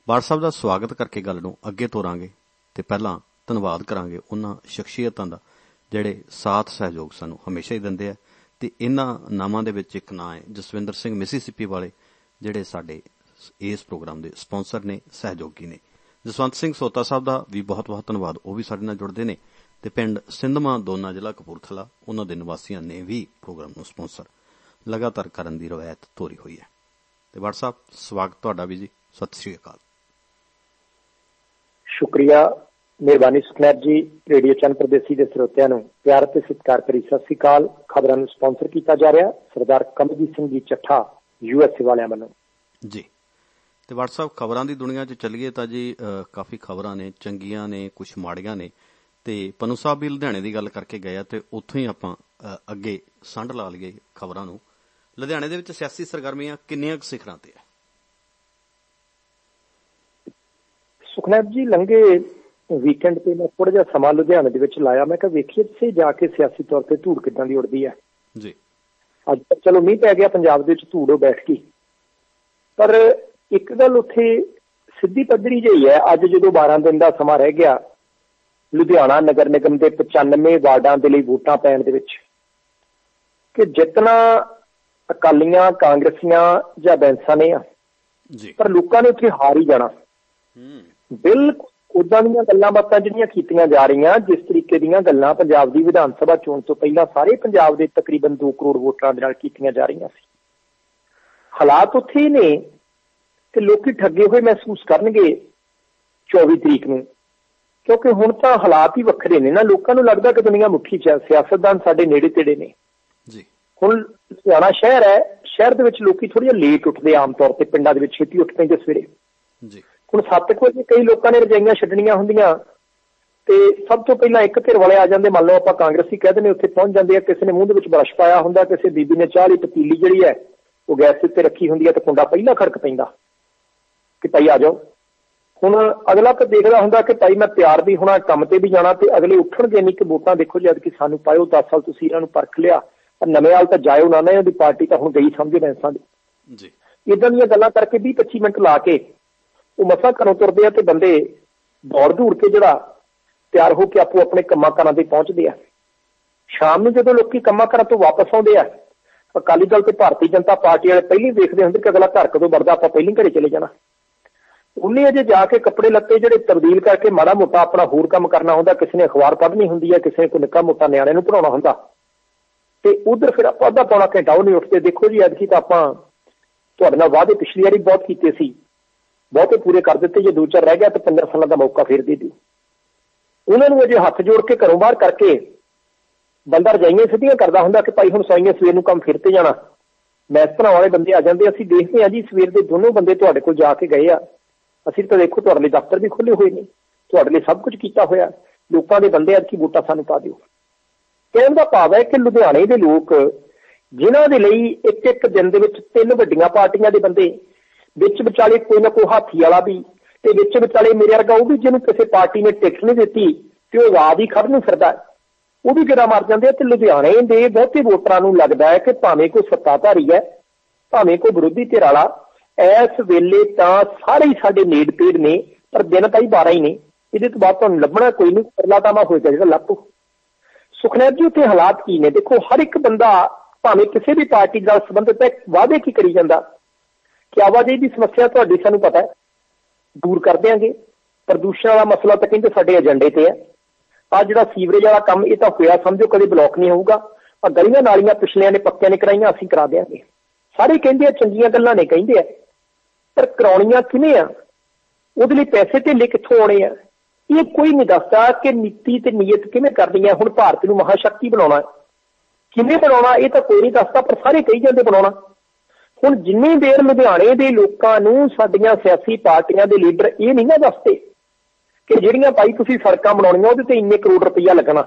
ਬਾੜ ਸਾਹਿਬ ਦਾ ਸਵਾਗਤ ਕਰਕੇ ਗੱਲ ਨੂੰ ਅੱਗੇ ਤੋਰਾਂਗੇ ਤੇ ਪਹਿਲਾਂ ਧੰਨਵਾਦ ਕਰਾਂਗੇ ਉਹਨਾਂ ਸ਼ਖਸੀਅਤਾਂ ਦਾ ਜਿਹੜੇ ਸਾਥ ਸਹਿਯੋਗ ਸਾਨੂੰ ਹਮੇਸ਼ਾ ਹੀ ਦਿੰਦੇ ਆ ਤੇ ਇਹਨਾਂ ਨਾਮਾਂ ਦੇ ਵਿੱਚ ਇੱਕ ਨਾਂ ਹੈ ਜਸਵਿੰਦਰ ਸਿੰਘ ਮਿਸੀਸਿਪੀ ਵਾਲੇ, ਜਿਹੜੇ ਸਾਡੇ ਇਸ ਪ੍ਰੋਗਰਾਮ ਦੇ ਸਪਾਂਸਰ ਨੇ, ਸਹਿਯੋਗੀ ਨੇ। ਜਸਵੰਤ ਸਿੰਘ ਸੋਤਾ ਸਾਹਿਬ ਦਾ ਵੀ ਬਹੁਤ ਬਹੁਤ ਧੰਨਵਾਦ, ਉਹ ਵੀ ਸਾਡੇ ਨਾਲ ਜੁੜਦੇ ਨੇ। ਤੇ ਪਿੰਡ ਸਿੰਧਮਾ ਦੋਨਾ, ਜ਼ਿਲ੍ਹਾ ਕਪੂਰਥਲਾ, ਉਹਨਾਂ ਦੇ ਨਿਵਾਸੀਆਂ ਨੇ ਵੀ ਪ੍ਰੋਗਰਾਮ ਨੂੰ ਸਪਾਂਸਰ ਲਗਾਤਾਰ ਕਰਨ ਦੀ ਰਵਾਇਤ ਤੋਰੀ ਹੋਈ ਹੈ। ਤੇ ਬਾੜ ਸਾਹਿਬ ਸਵਾਗਤ ਤੁਹਾਡਾ ਵੀ ਜੀ, ਸਤਿ ਸ੍ਰੀ ਅਕਾਲ। ਸ਼ੁਕਰੀਆ, ਮਿਹਰਬਾਨੀ ਸੁਖਨੈਬ ਜੀ। ਰੇਡੀਓ ਚੰਨ ਪ੍ਰਦੇਸੀ ਦੇ ਸਰੋਤਿਆਂ ਨੂੰ ਪਿਆਰ ਤੇ ਸਤਿਕਾਰ ਭਰੀ ਸਤਿ ਸ੍ਰੀ ਅਕਾਲ। ਖਬਰਾਂ ਨੂੰ ਸਪਾਂਸਰ ਕੀਤਾ ਜਾ ਰਿਹਾ ਸਰਦਾਰ ਕਮਲਜੀਤ ਸਿੰਘ ਜੀ ਚੱਠਾ, USA ਵਾਲਿਆਂ ਵੱਲੋਂ ਜੀ। ਤੇ ਬਾੜ ਸਾਹਿਬ ਖਬਰਾਂ ਦੀ ਦੁਨੀਆ 'ਚ ਚੱਲੀਏ ਤਾਂ ਜੀ ਕਾਫੀ ਖਬਰਾਂ ਨੇ, ਚੰਗੀਆਂ ਨੇ, ਕੁਛ ਮਾੜੀਆਂ ਨੇ। ਤੇ ਪਨੂ ਸਾਹਿਬ ਵੀ ਲੁਧਿਆਣੇ ਦੀ ਗੱਲ ਕਰਕੇ ਗਏ ਆ ਤੇ ਉੱਥੋਂ ਹੀ ਆਪਾਂ ਅੱਗੇ ਸੰਢ ਲਾ ਲਈਏ ਖਬਰਾਂ ਨੂੰ। ਲੁਧਿਆਣੇ ਦੇ ਵਿੱਚ ਸਿਆਸੀ ਸਰਗਰਮੀਆਂ ਕਿੰਨੀਆਂ ਕੁ ਸਿਖਰਾਂ ਤੇ ਹੈ? ਸੁਖਨੈਬ ਜੀ, ਲੰਘੇ ਵੀਕਐਂਡ ਤੇ ਮੈਂ ਥੋੜਾ ਜਿਹਾ ਸਮਾਂ ਲੁਧਿਆਣੇ ਦੇ ਵਿੱਚ ਲਾਇਆ। ਮੈਂ ਕਿਹਾ ਵੇਖੀਏ ਤੁਸੀਂ ਜਾ ਕੇ ਸਿਆਸੀ ਤੌਰ ਤੇ ਧੂੜ ਕਿੱਦਾਂ ਦੀ ਉੱਡਦੀ ਹੈ ਜੀ। ਅੱਜ ਤੱਕ ਚਲੋ ਮੀਂਹ ਪੈ ਗਿਆ ਪੰਜਾਬ ਦੇ ਵਿੱਚ, ਧੂੜ ਉਹ ਬੈਠ ਗਈ, ਪਰ ਇੱਕ ਗੱਲ ਉੱਥੇ ਸਿੱਧੀ ਪੱਧਰੀ ਜਿਹੀ ਹੈ। ਅੱਜ ਜਦੋਂ 12 ਦਿਨ ਦਾ ਸਮਾਂ ਰਹਿ ਗਿਆ ਲੁਧਿਆਣਾ ਨਗਰ ਨਿਗਮ ਦੇ 95 ਵਾਰਡਾਂ ਦੇ ਲਈ ਵੋਟਾਂ ਪੈਣ ਦੇ ਵਿੱਚ, ਕਿ ਜਿੱਤਣਾ ਅਕਾਲੀਆਂ, ਕਾਂਗਰਸੀਆਂ ਜਾਂ ਬੈਂਸਾਂ ਨੇ ਆ, ਪਰ ਲੋਕਾਂ ਨੇ ਉੱਥੇ ਹਾਰ ਹੀ ਜਾਣਾ। ਬਿਲਕੁਲ ਉਦਾਂ ਦੀਆਂ ਗੱਲਾਂ ਬਾਤਾਂ ਜਿਹੜੀਆਂ ਕੀਤੀਆਂ ਜਾ ਰਹੀਆਂ, ਜਿਸ ਤਰੀਕੇ ਦੀਆਂ ਗੱਲਾਂ ਪੰਜਾਬ ਦੀ ਵਿਧਾਨ ਸਭਾ ਚੋਣ ਤੋਂ ਪਹਿਲਾਂ ਸਾਰੇ ਪੰਜਾਬ ਦੇ ਤਕਰੀਬਨ 2 ਕਰੋੜ ਵੋਟਰਾਂ ਦੇ ਨਾਲ ਕੀਤੀਆਂ ਜਾ ਰਹੀਆਂ ਸੀ, ਹਾਲਾਤ ਉੱਥੇ ਹੀ ਨੇ ਕਿ ਲੋਕੀ ਠੱਗੇ ਹੋਏ ਮਹਿਸੂਸ ਕਰਨਗੇ 24 ਤਰੀਕ ਨੂੰ, ਕਿਉਂਕਿ ਹੁਣ ਤਾਂ ਹਾਲਾਤ ਹੀ ਵੱਖਰੇ ਨੇ ਨਾ। ਲੋਕਾਂ ਨੂੰ ਲੱਗਦਾ ਕਿ ਦੁਨੀਆ ਮੁੱਠੀ 'ਚ, ਸਿਆਸਤਦਾਨ ਸਾਡੇ ਨੇੜੇ ਤੇੜੇ ਨੇ। ਹੁਣ ਲੁਧਿਆਣਾ ਸ਼ਹਿਰ ਹੈ, ਸ਼ਹਿਰ ਦੇ ਵਿੱਚ ਲੋਕੀ ਥੋੜ੍ਹੀ ਜਿਹੀ ਲੇਟ ਉੱਠਦੇ ਆਮ ਤੌਰ ਤੇ, ਪਿੰਡਾਂ ਦੇ ਵਿੱਚ ਛੇਤੀ ਉੱਠ ਪੈਂਦੇ ਸਵੇਰੇ। ਹੁਣ 7 ਵਜੇ ਕਈ ਲੋਕਾਂ ਨੇ ਰਜਾਈਆਂ ਛੱਡਣੀਆਂ ਹੁੰਦੀਆਂ ਤੇ ਸਭ ਤੋਂ ਪਹਿਲਾਂ ਇੱਕ ਧਿਰ ਵਾਲੇ ਆ ਜਾਂਦੇ, ਮੰਨ ਲਓ ਆਪਾਂ ਕਾਂਗਰਸੀ ਕਹਿ ਦਿੰਦੇ, ਉੱਥੇ ਪਹੁੰਚ ਜਾਂਦੇ ਆ। ਕਿਸੇ ਨੇ ਮੂੰਹ ਦੇ ਵਿੱਚ ਬਰਸ਼ ਪਾਇਆ ਹੁੰਦਾ, ਕਿਸੇ ਬੀਬੀ ਨੇ ਚਾਹ ਦੀ ਪਤੀਲੀ ਜਿਹੜੀ ਹੈ ਉਹ ਗੈਸ ਉੱਤੇ ਰੱਖੀ ਹੁੰਦੀ ਹੈ ਤੇ ਕੁੰਡਾ ਪਹਿਲਾਂ ਖੜਕ ਪੈਂਦਾ ਕਿ ਭਾਈ ਆ ਜਾਓ। ਹੁਣ ਅਗਲਾ ਤਾਂ ਦੇਖਦਾ ਹੁੰਦਾ ਕਿ ਭਾਈ ਮੈਂ ਤਿਆਰ ਵੀ ਹੋਣਾ, ਕੰਮ ਤੇ ਵੀ ਜਾਣਾ, ਤੇ ਅਗਲੇ ਉੱਠਣਗੇ ਨਹੀਂ ਕਿ ਵੋਟਾਂ ਦੇਖੋ ਜਦ ਕਿ ਸਾਨੂੰ ਪਾਇਓ, 10 ਸਾਲ ਤੁਸੀਂ ਇਹਨਾਂ ਨੂੰ ਪਰਖ ਲਿਆ, ਪਰ ਨਵੇਂ ਹਾਲ ਤਾਂ ਜਾਇਓ ਨਾ, ਇਹਨਾਂ ਦੀ ਪਾਰਟੀ ਤਾਂ ਹੁਣ ਗਈ ਸਮਝੇ ਬੈਂਸਾਂ ਦੀ। ਇਦਾਂ ਦੀਆਂ ਗੱਲਾਂ ਕਰਕੇ 20-25 ਮਿੰਟ ਲਾ ਕੇ ਉਹ ਮਸਾਂ ਘਰੋਂ ਤੁਰਦੇ ਆ ਤੇ ਬੰਦੇ ਦੌੜ ਦੂੜ ਕੇ ਜਿਹੜਾ ਤਿਆਰ ਹੋ ਕੇ ਆਪੋ ਆਪਣੇ ਕੰਮਾਂ ਕਾਰਾਂ ਤੇ ਪਹੁੰਚਦੇ ਆ। ਸ਼ਾਮ ਨੂੰ ਜਦੋਂ ਲੋਕੀ ਕੰਮਾਂ ਕਾਰਾਂ ਤੋਂ ਵਾਪਸ ਆਉਂਦੇ ਆ, ਅਕਾਲੀ ਦਲ ਤੇ ਭਾਰਤੀ ਜਨਤਾ ਪਾਰਟੀ ਵਾਲੇ ਪਹਿਲਾਂ ਦੇਖਦੇ ਹੁੰਦੇ ਕਿ ਅਗਲਾ ਘਰ ਕਦੋਂ ਵੜਦਾ, ਆਪਾਂ ਪਹਿਲਾਂ ਘਰੇ ਚਲੇ ਜਾਣਾ। ਉਹਨੇ ਅਜੇ ਜਾ ਕੇ ਕੱਪੜੇ ਲੱਤੇ ਜਿਹੜੇ ਤਬਦੀਲ ਕਰਕੇ ਮਾੜਾ ਮੋਟਾ ਆਪਣਾ ਹੋਰ ਕੰਮ ਕਰਨਾ ਹੁੰਦਾ। ਕਿਸੇ ਨੇ ਅਖਬਾਰ ਪੜ੍ਹਨੀ ਹੁੰਦੀ ਹੈ, ਕਿਸੇ ਨੇ ਕੋਈ ਨਿੱਕਾ ਮੋਟਾ ਨਿਆਣੇ ਨੂੰ ਪੜ੍ਹਾਉਣਾ ਹੁੰਦਾ, ਤੇ ਉਧਰ ਫਿਰ ਆਪਾਂ ਅੱਧਾ ਪੌਣਾ ਘੰਟਾ ਉਹ ਨਹੀਂ ਉੱਠਦੇ। ਦੇਖੋ ਜੀ, ਐਤਕੀ ਤਾਂ ਆਪਾਂ ਤੁਹਾਡੇ ਨਾਲ ਵਾਅਦੇ ਪਿਛਲੀ ਵਾਰੀ ਬਹੁਤ ਕੀਤੇ ਸੀ, ਬਹੁਤੇ ਪੂਰੇ ਕਰ ਦਿੱਤੇ। ਜੇ 2-4 ਰਹਿ ਗਿਆ ਤਾਂ 15 ਸਾਲਾਂ ਦਾ ਮੌਕਾ ਫੇਰ ਦੇ ਦਿਓ। ਉਹਨਾਂ ਨੂੰ ਅਜੇ ਹੱਥ ਜੋੜ ਕੇ ਘਰੋਂ ਬਾਹਰ ਕਰਕੇ ਬੰਦਾ ਰਜਾਈਆਂ ਸਿੱਧੀਆਂ ਕਰਦਾ ਹੁੰਦਾ ਕਿ ਭਾਈ ਹੁਣ ਸਵਾਈਆਂ ਸਵੇਰ ਨੂੰ ਕੰਮ ਫਿਰ ਤੇ ਜਾਣਾ। ਮੈਸ ਬਣਾਉਣ ਵਾਲੇ ਬੰਦੇ ਆ ਜਾਂਦੇ, ਅਸੀਂ ਦੇਖਦੇ ਹਾਂ ਜੀ ਸਵੇਰ ਦੇ ਦੋਨੋਂ ਬੰਦੇ ਤੁਹਾਡੇ ਕੋਲ ਜਾ ਕੇ ਗਏ ਆ। ਅਸੀਂ ਤਾਂ ਦੇਖੋ ਤੁਹਾਡੇ ਲਈ ਦਫ਼ਤਰ ਵੀ ਖੁੱਲ੍ਹੇ ਹੋਏ ਨੇ, ਤੁਹਾਡੇ ਲਈ ਸਭ ਕੁਝ ਕੀਤਾ ਹੋਇਆ। ਲੋਕਾਂ ਦੇ ਬੰਦੇ ਅੱਜ ਕੀ ਵੋਟਾਂ ਸਾਨੂੰ ਪਾ ਦਿਓ। ਕਹਿਣ ਦਾ ਭਾਵ ਹੈ ਕਿ ਲੁਧਿਆਣੇ ਦੇ ਲੋਕ, ਜਿਨ੍ਹਾਂ ਦੇ ਲਈ ਇੱਕ ਦਿਨ ਦੇ ਵਿੱਚ 3 ਵੱਡੀਆਂ ਪਾਰਟੀਆਂ ਦੇ ਬੰਦੇ, ਵਿੱਚ ਵਿਚਾਲੇ ਕੋਈ ਨਾ ਕੋਈ ਹਾਥੀ ਵਾਲਾ ਵੀ, ਤੇ ਵਿੱਚ ਵਿਚਾਲੇ ਮੇਰੇ ਵਰਗਾ ਉਹ ਵੀ ਜਿਹਨੂੰ ਕਿਸੇ ਪਾਰਟੀ ਨੇ ਟਿਕਟ ਨਹੀਂ ਦਿੱਤੀ ਤੇ ਉਹ ਆਜ਼ਾਦ ਹੀ ਖੜ੍ਹ ਨੂੰ ਫਿਰਦਾ, ਉਹ ਵੀ ਕਿਹੜਾ ਮਰ ਜਾਂਦੇ ਆ। ਤੇ ਲੁਧਿਆਣੇ ਦੇ ਬਹੁਤੇ ਵੋਟਰਾਂ ਨੂੰ ਲੱਗਦਾ ਹੈ ਕਿ ਭਾਵੇਂ ਕੋਈ ਸੱਤਾਧਾਰੀ ਹੈ, ਭਾਵੇਂ ਕੋਈ ਵਿਰੋਧੀ ਧਿਰ ਵਾਲਾ, ਇਸ ਵੇਲੇ ਤਾਂ ਸਾਰੇ ਹੀ ਸਾਡੇ ਨੇੜ ਤੇੜ ਨੇ, ਪਰ ਦਿਨ ਤਾਂ ਹੀ 12 ਹੀ ਨੇ। ਇਹਦੇ ਤੋਂ ਬਾਅਦ ਤੁਹਾਨੂੰ ਲੱਭਣਾ ਕੋਈ ਨਹੀਂ, ਪਰਲਾਤਾਵਾ ਹੋਏਗਾ ਜਿਹੜਾ ਲੱਭੋ। ਸੁਖਨੈਬ ਜੀ, ਉੱਥੇ ਹਾਲਾਤ ਕੀ ਨੇ? ਦੇਖੋ, ਹਰ ਇੱਕ ਬੰਦਾ ਭਾਵੇਂ ਕਿਸੇ ਵੀ ਪਾਰਟੀ ਨਾਲ ਸੰਬੰਧਿਤ ਹੈ, ਵਾਅਦੇ ਕੀ ਕਰੀ ਜਾਂਦਾ ਕਿ ਆਵਾਜਾਈ ਦੀ ਸਮੱਸਿਆ ਤੁਹਾਡੀ ਸਾਨੂੰ ਪਤਾ ਹੈ, ਦੂਰ ਕਰ ਦਿਆਂਗੇ। ਪ੍ਰਦੂਸ਼ਣ ਵਾਲਾ ਮਸਲਾ ਤਾਂ ਕਹਿੰਦੇ ਸਾਡੇ ਏਜੰਡੇ ਤੇ ਹੈ। ਆਹ ਜਿਹੜਾ ਸੀਵਰੇਜ ਵਾਲਾ ਕੰਮ, ਇਹ ਤਾਂ ਹੋਇਆ ਸਮਝੋ ਕਦੇ ਬਲੋਕ ਨਹੀਂ ਹੋਊਗਾ। ਆਹ ਗਲੀਆਂ ਨਾਲੀਆਂ ਪਿਛਲਿਆਂ ਨੇ ਪੱਕਿਆਂ ਨੇ ਕਰਾਈਆਂ, ਅਸੀਂ ਕਰਾ ਦਿਆਂਗੇ। ਸਾਰੇ ਕਹਿੰਦੇ ਆ ਚੰਗੀਆਂ ਗੱਲਾਂ ਨੇ, ਕਹਿੰਦੇ ਆ, ਪਰ ਕਰਾਉਣੀਆਂ ਕਿਵੇਂ ਆ? ਉਹਦੇ ਲਈ ਪੈਸੇ ਧੇਲੇ ਕਿੱਥੋਂ ਆਉਣੇ ਆ? ਇਹ ਕੋਈ ਨਹੀਂ ਦੱਸਦਾ ਕਿ ਨੀਤੀ ਤੇ ਨੀਅਤ ਕਿਵੇਂ ਕਰਨੀ ਹੈ। ਹੁਣ ਭਾਰਤ ਨੂੰ ਮਹਾਸ਼ਕਤੀ ਬਣਾਉਣਾ, ਕਿਵੇਂ ਬਣਾਉਣਾ, ਇਹ ਤਾਂ ਕੋਈ ਨਹੀਂ ਦੱਸਦਾ, ਪਰ ਸਾਰੇ ਕਹੀ ਜਾਂਦੇ ਬਣਾਉਣਾ। ਹੁਣ ਜਿੰਨੀ ਦੇਰ ਲੁਧਿਆਣੇ ਦੇ ਲੋਕਾਂ ਨੂੰ ਸਾਡੀਆਂ ਸਿਆਸੀ ਪਾਰਟੀਆਂ ਦੇ ਲੀਡਰ ਇਹ ਨਹੀਂ ਨਾ ਦੱਸਦੇ ਕਿ ਜਿਹੜੀਆਂ ਭਾਈ ਤੁਸੀਂ ਸੜਕਾਂ ਬਣਾਉਣੀਆਂ ਉਹਦੇ ਤੇ ਇੰਨੇ ਕਰੋੜ ਰੁਪਈਆ ਲੱਗਣਾ,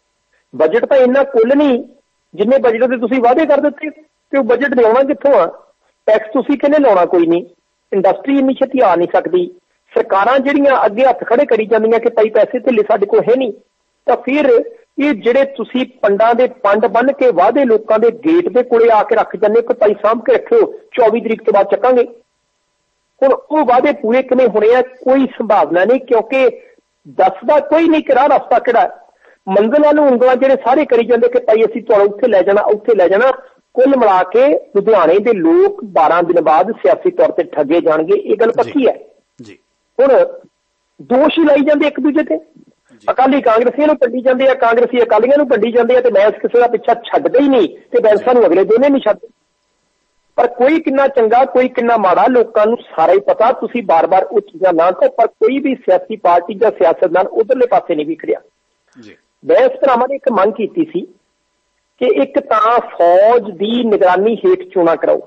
ਬਜਟ ਤਾਂ ਇੰਨਾ ਕੁੱਲ ਨਹੀਂ ਜਿੰਨੇ ਬਜਟ ਦੇ ਤੁਸੀਂ ਵਾਅਦੇ ਕਰ ਦਿੱਤੇ, ਤੇ ਉਹ ਬਜਟ ਲਿਆਉਣਾ ਕਿੱਥੋਂ ਆ? ਟੈਕਸ ਤੁਸੀਂ ਕਹਿੰਦੇ ਲਾਉਣਾ ਕੋਈ ਨਹੀਂ, ਇੰਡਸਟਰੀ ਇੰਨੀ ਛੇਤੀ ਆ ਨਹੀਂ ਸਕਦੀ। ਸਰਕਾਰਾਂ ਜਿਹੜੀਆਂ ਅੱਗੇ ਹੱਥ ਖੜੇ ਕਰੀ ਜਾਂਦੀਆਂ ਕਿ ਭਾਈ ਪੈਸੇ ਧੇਲੇ ਸਾਡੇ ਕੋਲ ਹੈ ਨਹੀਂ, ਤਾਂ ਫਿਰ ਇਹ ਜਿਹੜੇ ਤੁਸੀਂ ਪੰਡਾਂ ਦੇ ਪੰਡ ਬੰਨ ਕੇ ਵਾਅਦੇ ਲੋਕਾਂ ਦੇ ਗੇਟ ਦੇ ਕੋਲੇ ਆ ਕੇ ਰੱਖ ਜਾਂਦੇ ਕਿ ਭਾਈ ਸਾਂਭ ਕੇ ਰੱਖਿਓ, 24 ਤਰੀਕ ਤੋਂ ਬਾਅਦ ਚੱਕਾਂਗੇ। ਹੁਣ ਉਹ ਵਾਅਦੇ ਪੂਰੇ ਕਿਵੇਂ ਹੋਣੇ ਆ, ਕੋਈ ਸੰਭਾਵਨਾ ਨਹੀਂ, ਕਿਉਂਕਿ ਦੱਸਦਾ ਕੋਈ ਨਹੀਂ ਕਿ ਰਾਹ ਰਸਤਾ ਕਿਹੜਾ। ਮੰਜ਼ਿਲ ਵੱਲ ਉਂਗਲਾਂ ਜਿਹੜੇ ਸਾਰੇ ਕਰੀ ਜਾਂਦੇ ਕਿ ਭਾਈ ਅਸੀਂ ਤੁਹਾਨੂੰ ਉੱਥੇ ਲੈ ਜਾਣਾ, ਉੱਥੇ ਲੈ ਜਾਣਾ। ਕੁੱਲ ਮਿਲਾ ਕੇ ਲੁਧਿਆਣੇ ਦੇ ਲੋਕ 12 ਦਿਨ ਬਾਅਦ ਸਿਆਸੀ ਤੌਰ ਤੇ ਠੱਗੇ ਜਾਣਗੇ, ਇਹ ਗੱਲ ਪੱਕੀ ਹੈ। ਹੁਣ ਦੋਸ਼ ਹੀ ਲਾਈ ਜਾਂਦੇ ਇੱਕ ਦੂਜੇ ਤੇ, ਅਕਾਲੀ ਕਾਂਗਰਸੀਆਂ ਨੂੰ ਵੰਡੀ ਜਾਂਦੇ ਆ, ਕਾਂਗਰਸੀ ਅਕਾਲੀਆਂ ਨੂੰ ਵੰਡੀ ਜਾਂਦੇ ਆ, ਤੇ ਮੈਂ ਕਿਸੇ ਦਾ ਪਿੱਛਾ ਛੱਡਦਾ ਹੀ ਨਹੀਂ ਤੇ ਬੈਂਸਾਂ ਨੂੰ ਅਗਲੇ ਦੋਨੇ ਨਹੀਂ ਛੱਡਦੇ। ਪਰ ਕੋਈ ਕਿੰਨਾ ਚੰਗਾ, ਕੋਈ ਕਿੰਨਾ ਮਾੜਾ, ਲੋਕਾਂ ਨੂੰ ਸਾਰਾ ਹੀ ਪਤਾ। ਤੁਸੀਂ ਬਾਰ-ਬਾਰ ਉਹ ਚੀਜ਼ਾਂ ਨਾ ਕਹੋ, ਪਰ ਕੋਈ ਵੀ ਸਿਆਸੀ ਪਾਰਟੀ ਜਾਂ ਸਿਆਸਤਦਾਨ ਉਧਰਲੇ ਪਾਸੇ ਨਹੀਂ ਵਿਖ ਰਿਹਾ। ਮੈਂ ਇਸ ਭਰਾਵਾਂ ਨੇ ਇੱਕ ਮੰਗ ਕੀਤੀ ਸੀ ਕਿ ਇੱਕ ਤਾਂ ਫੌਜ ਦੀ ਨਿਗਰਾਨੀ ਹੇਠ ਚੋਣਾਂ ਕਰਾਓ,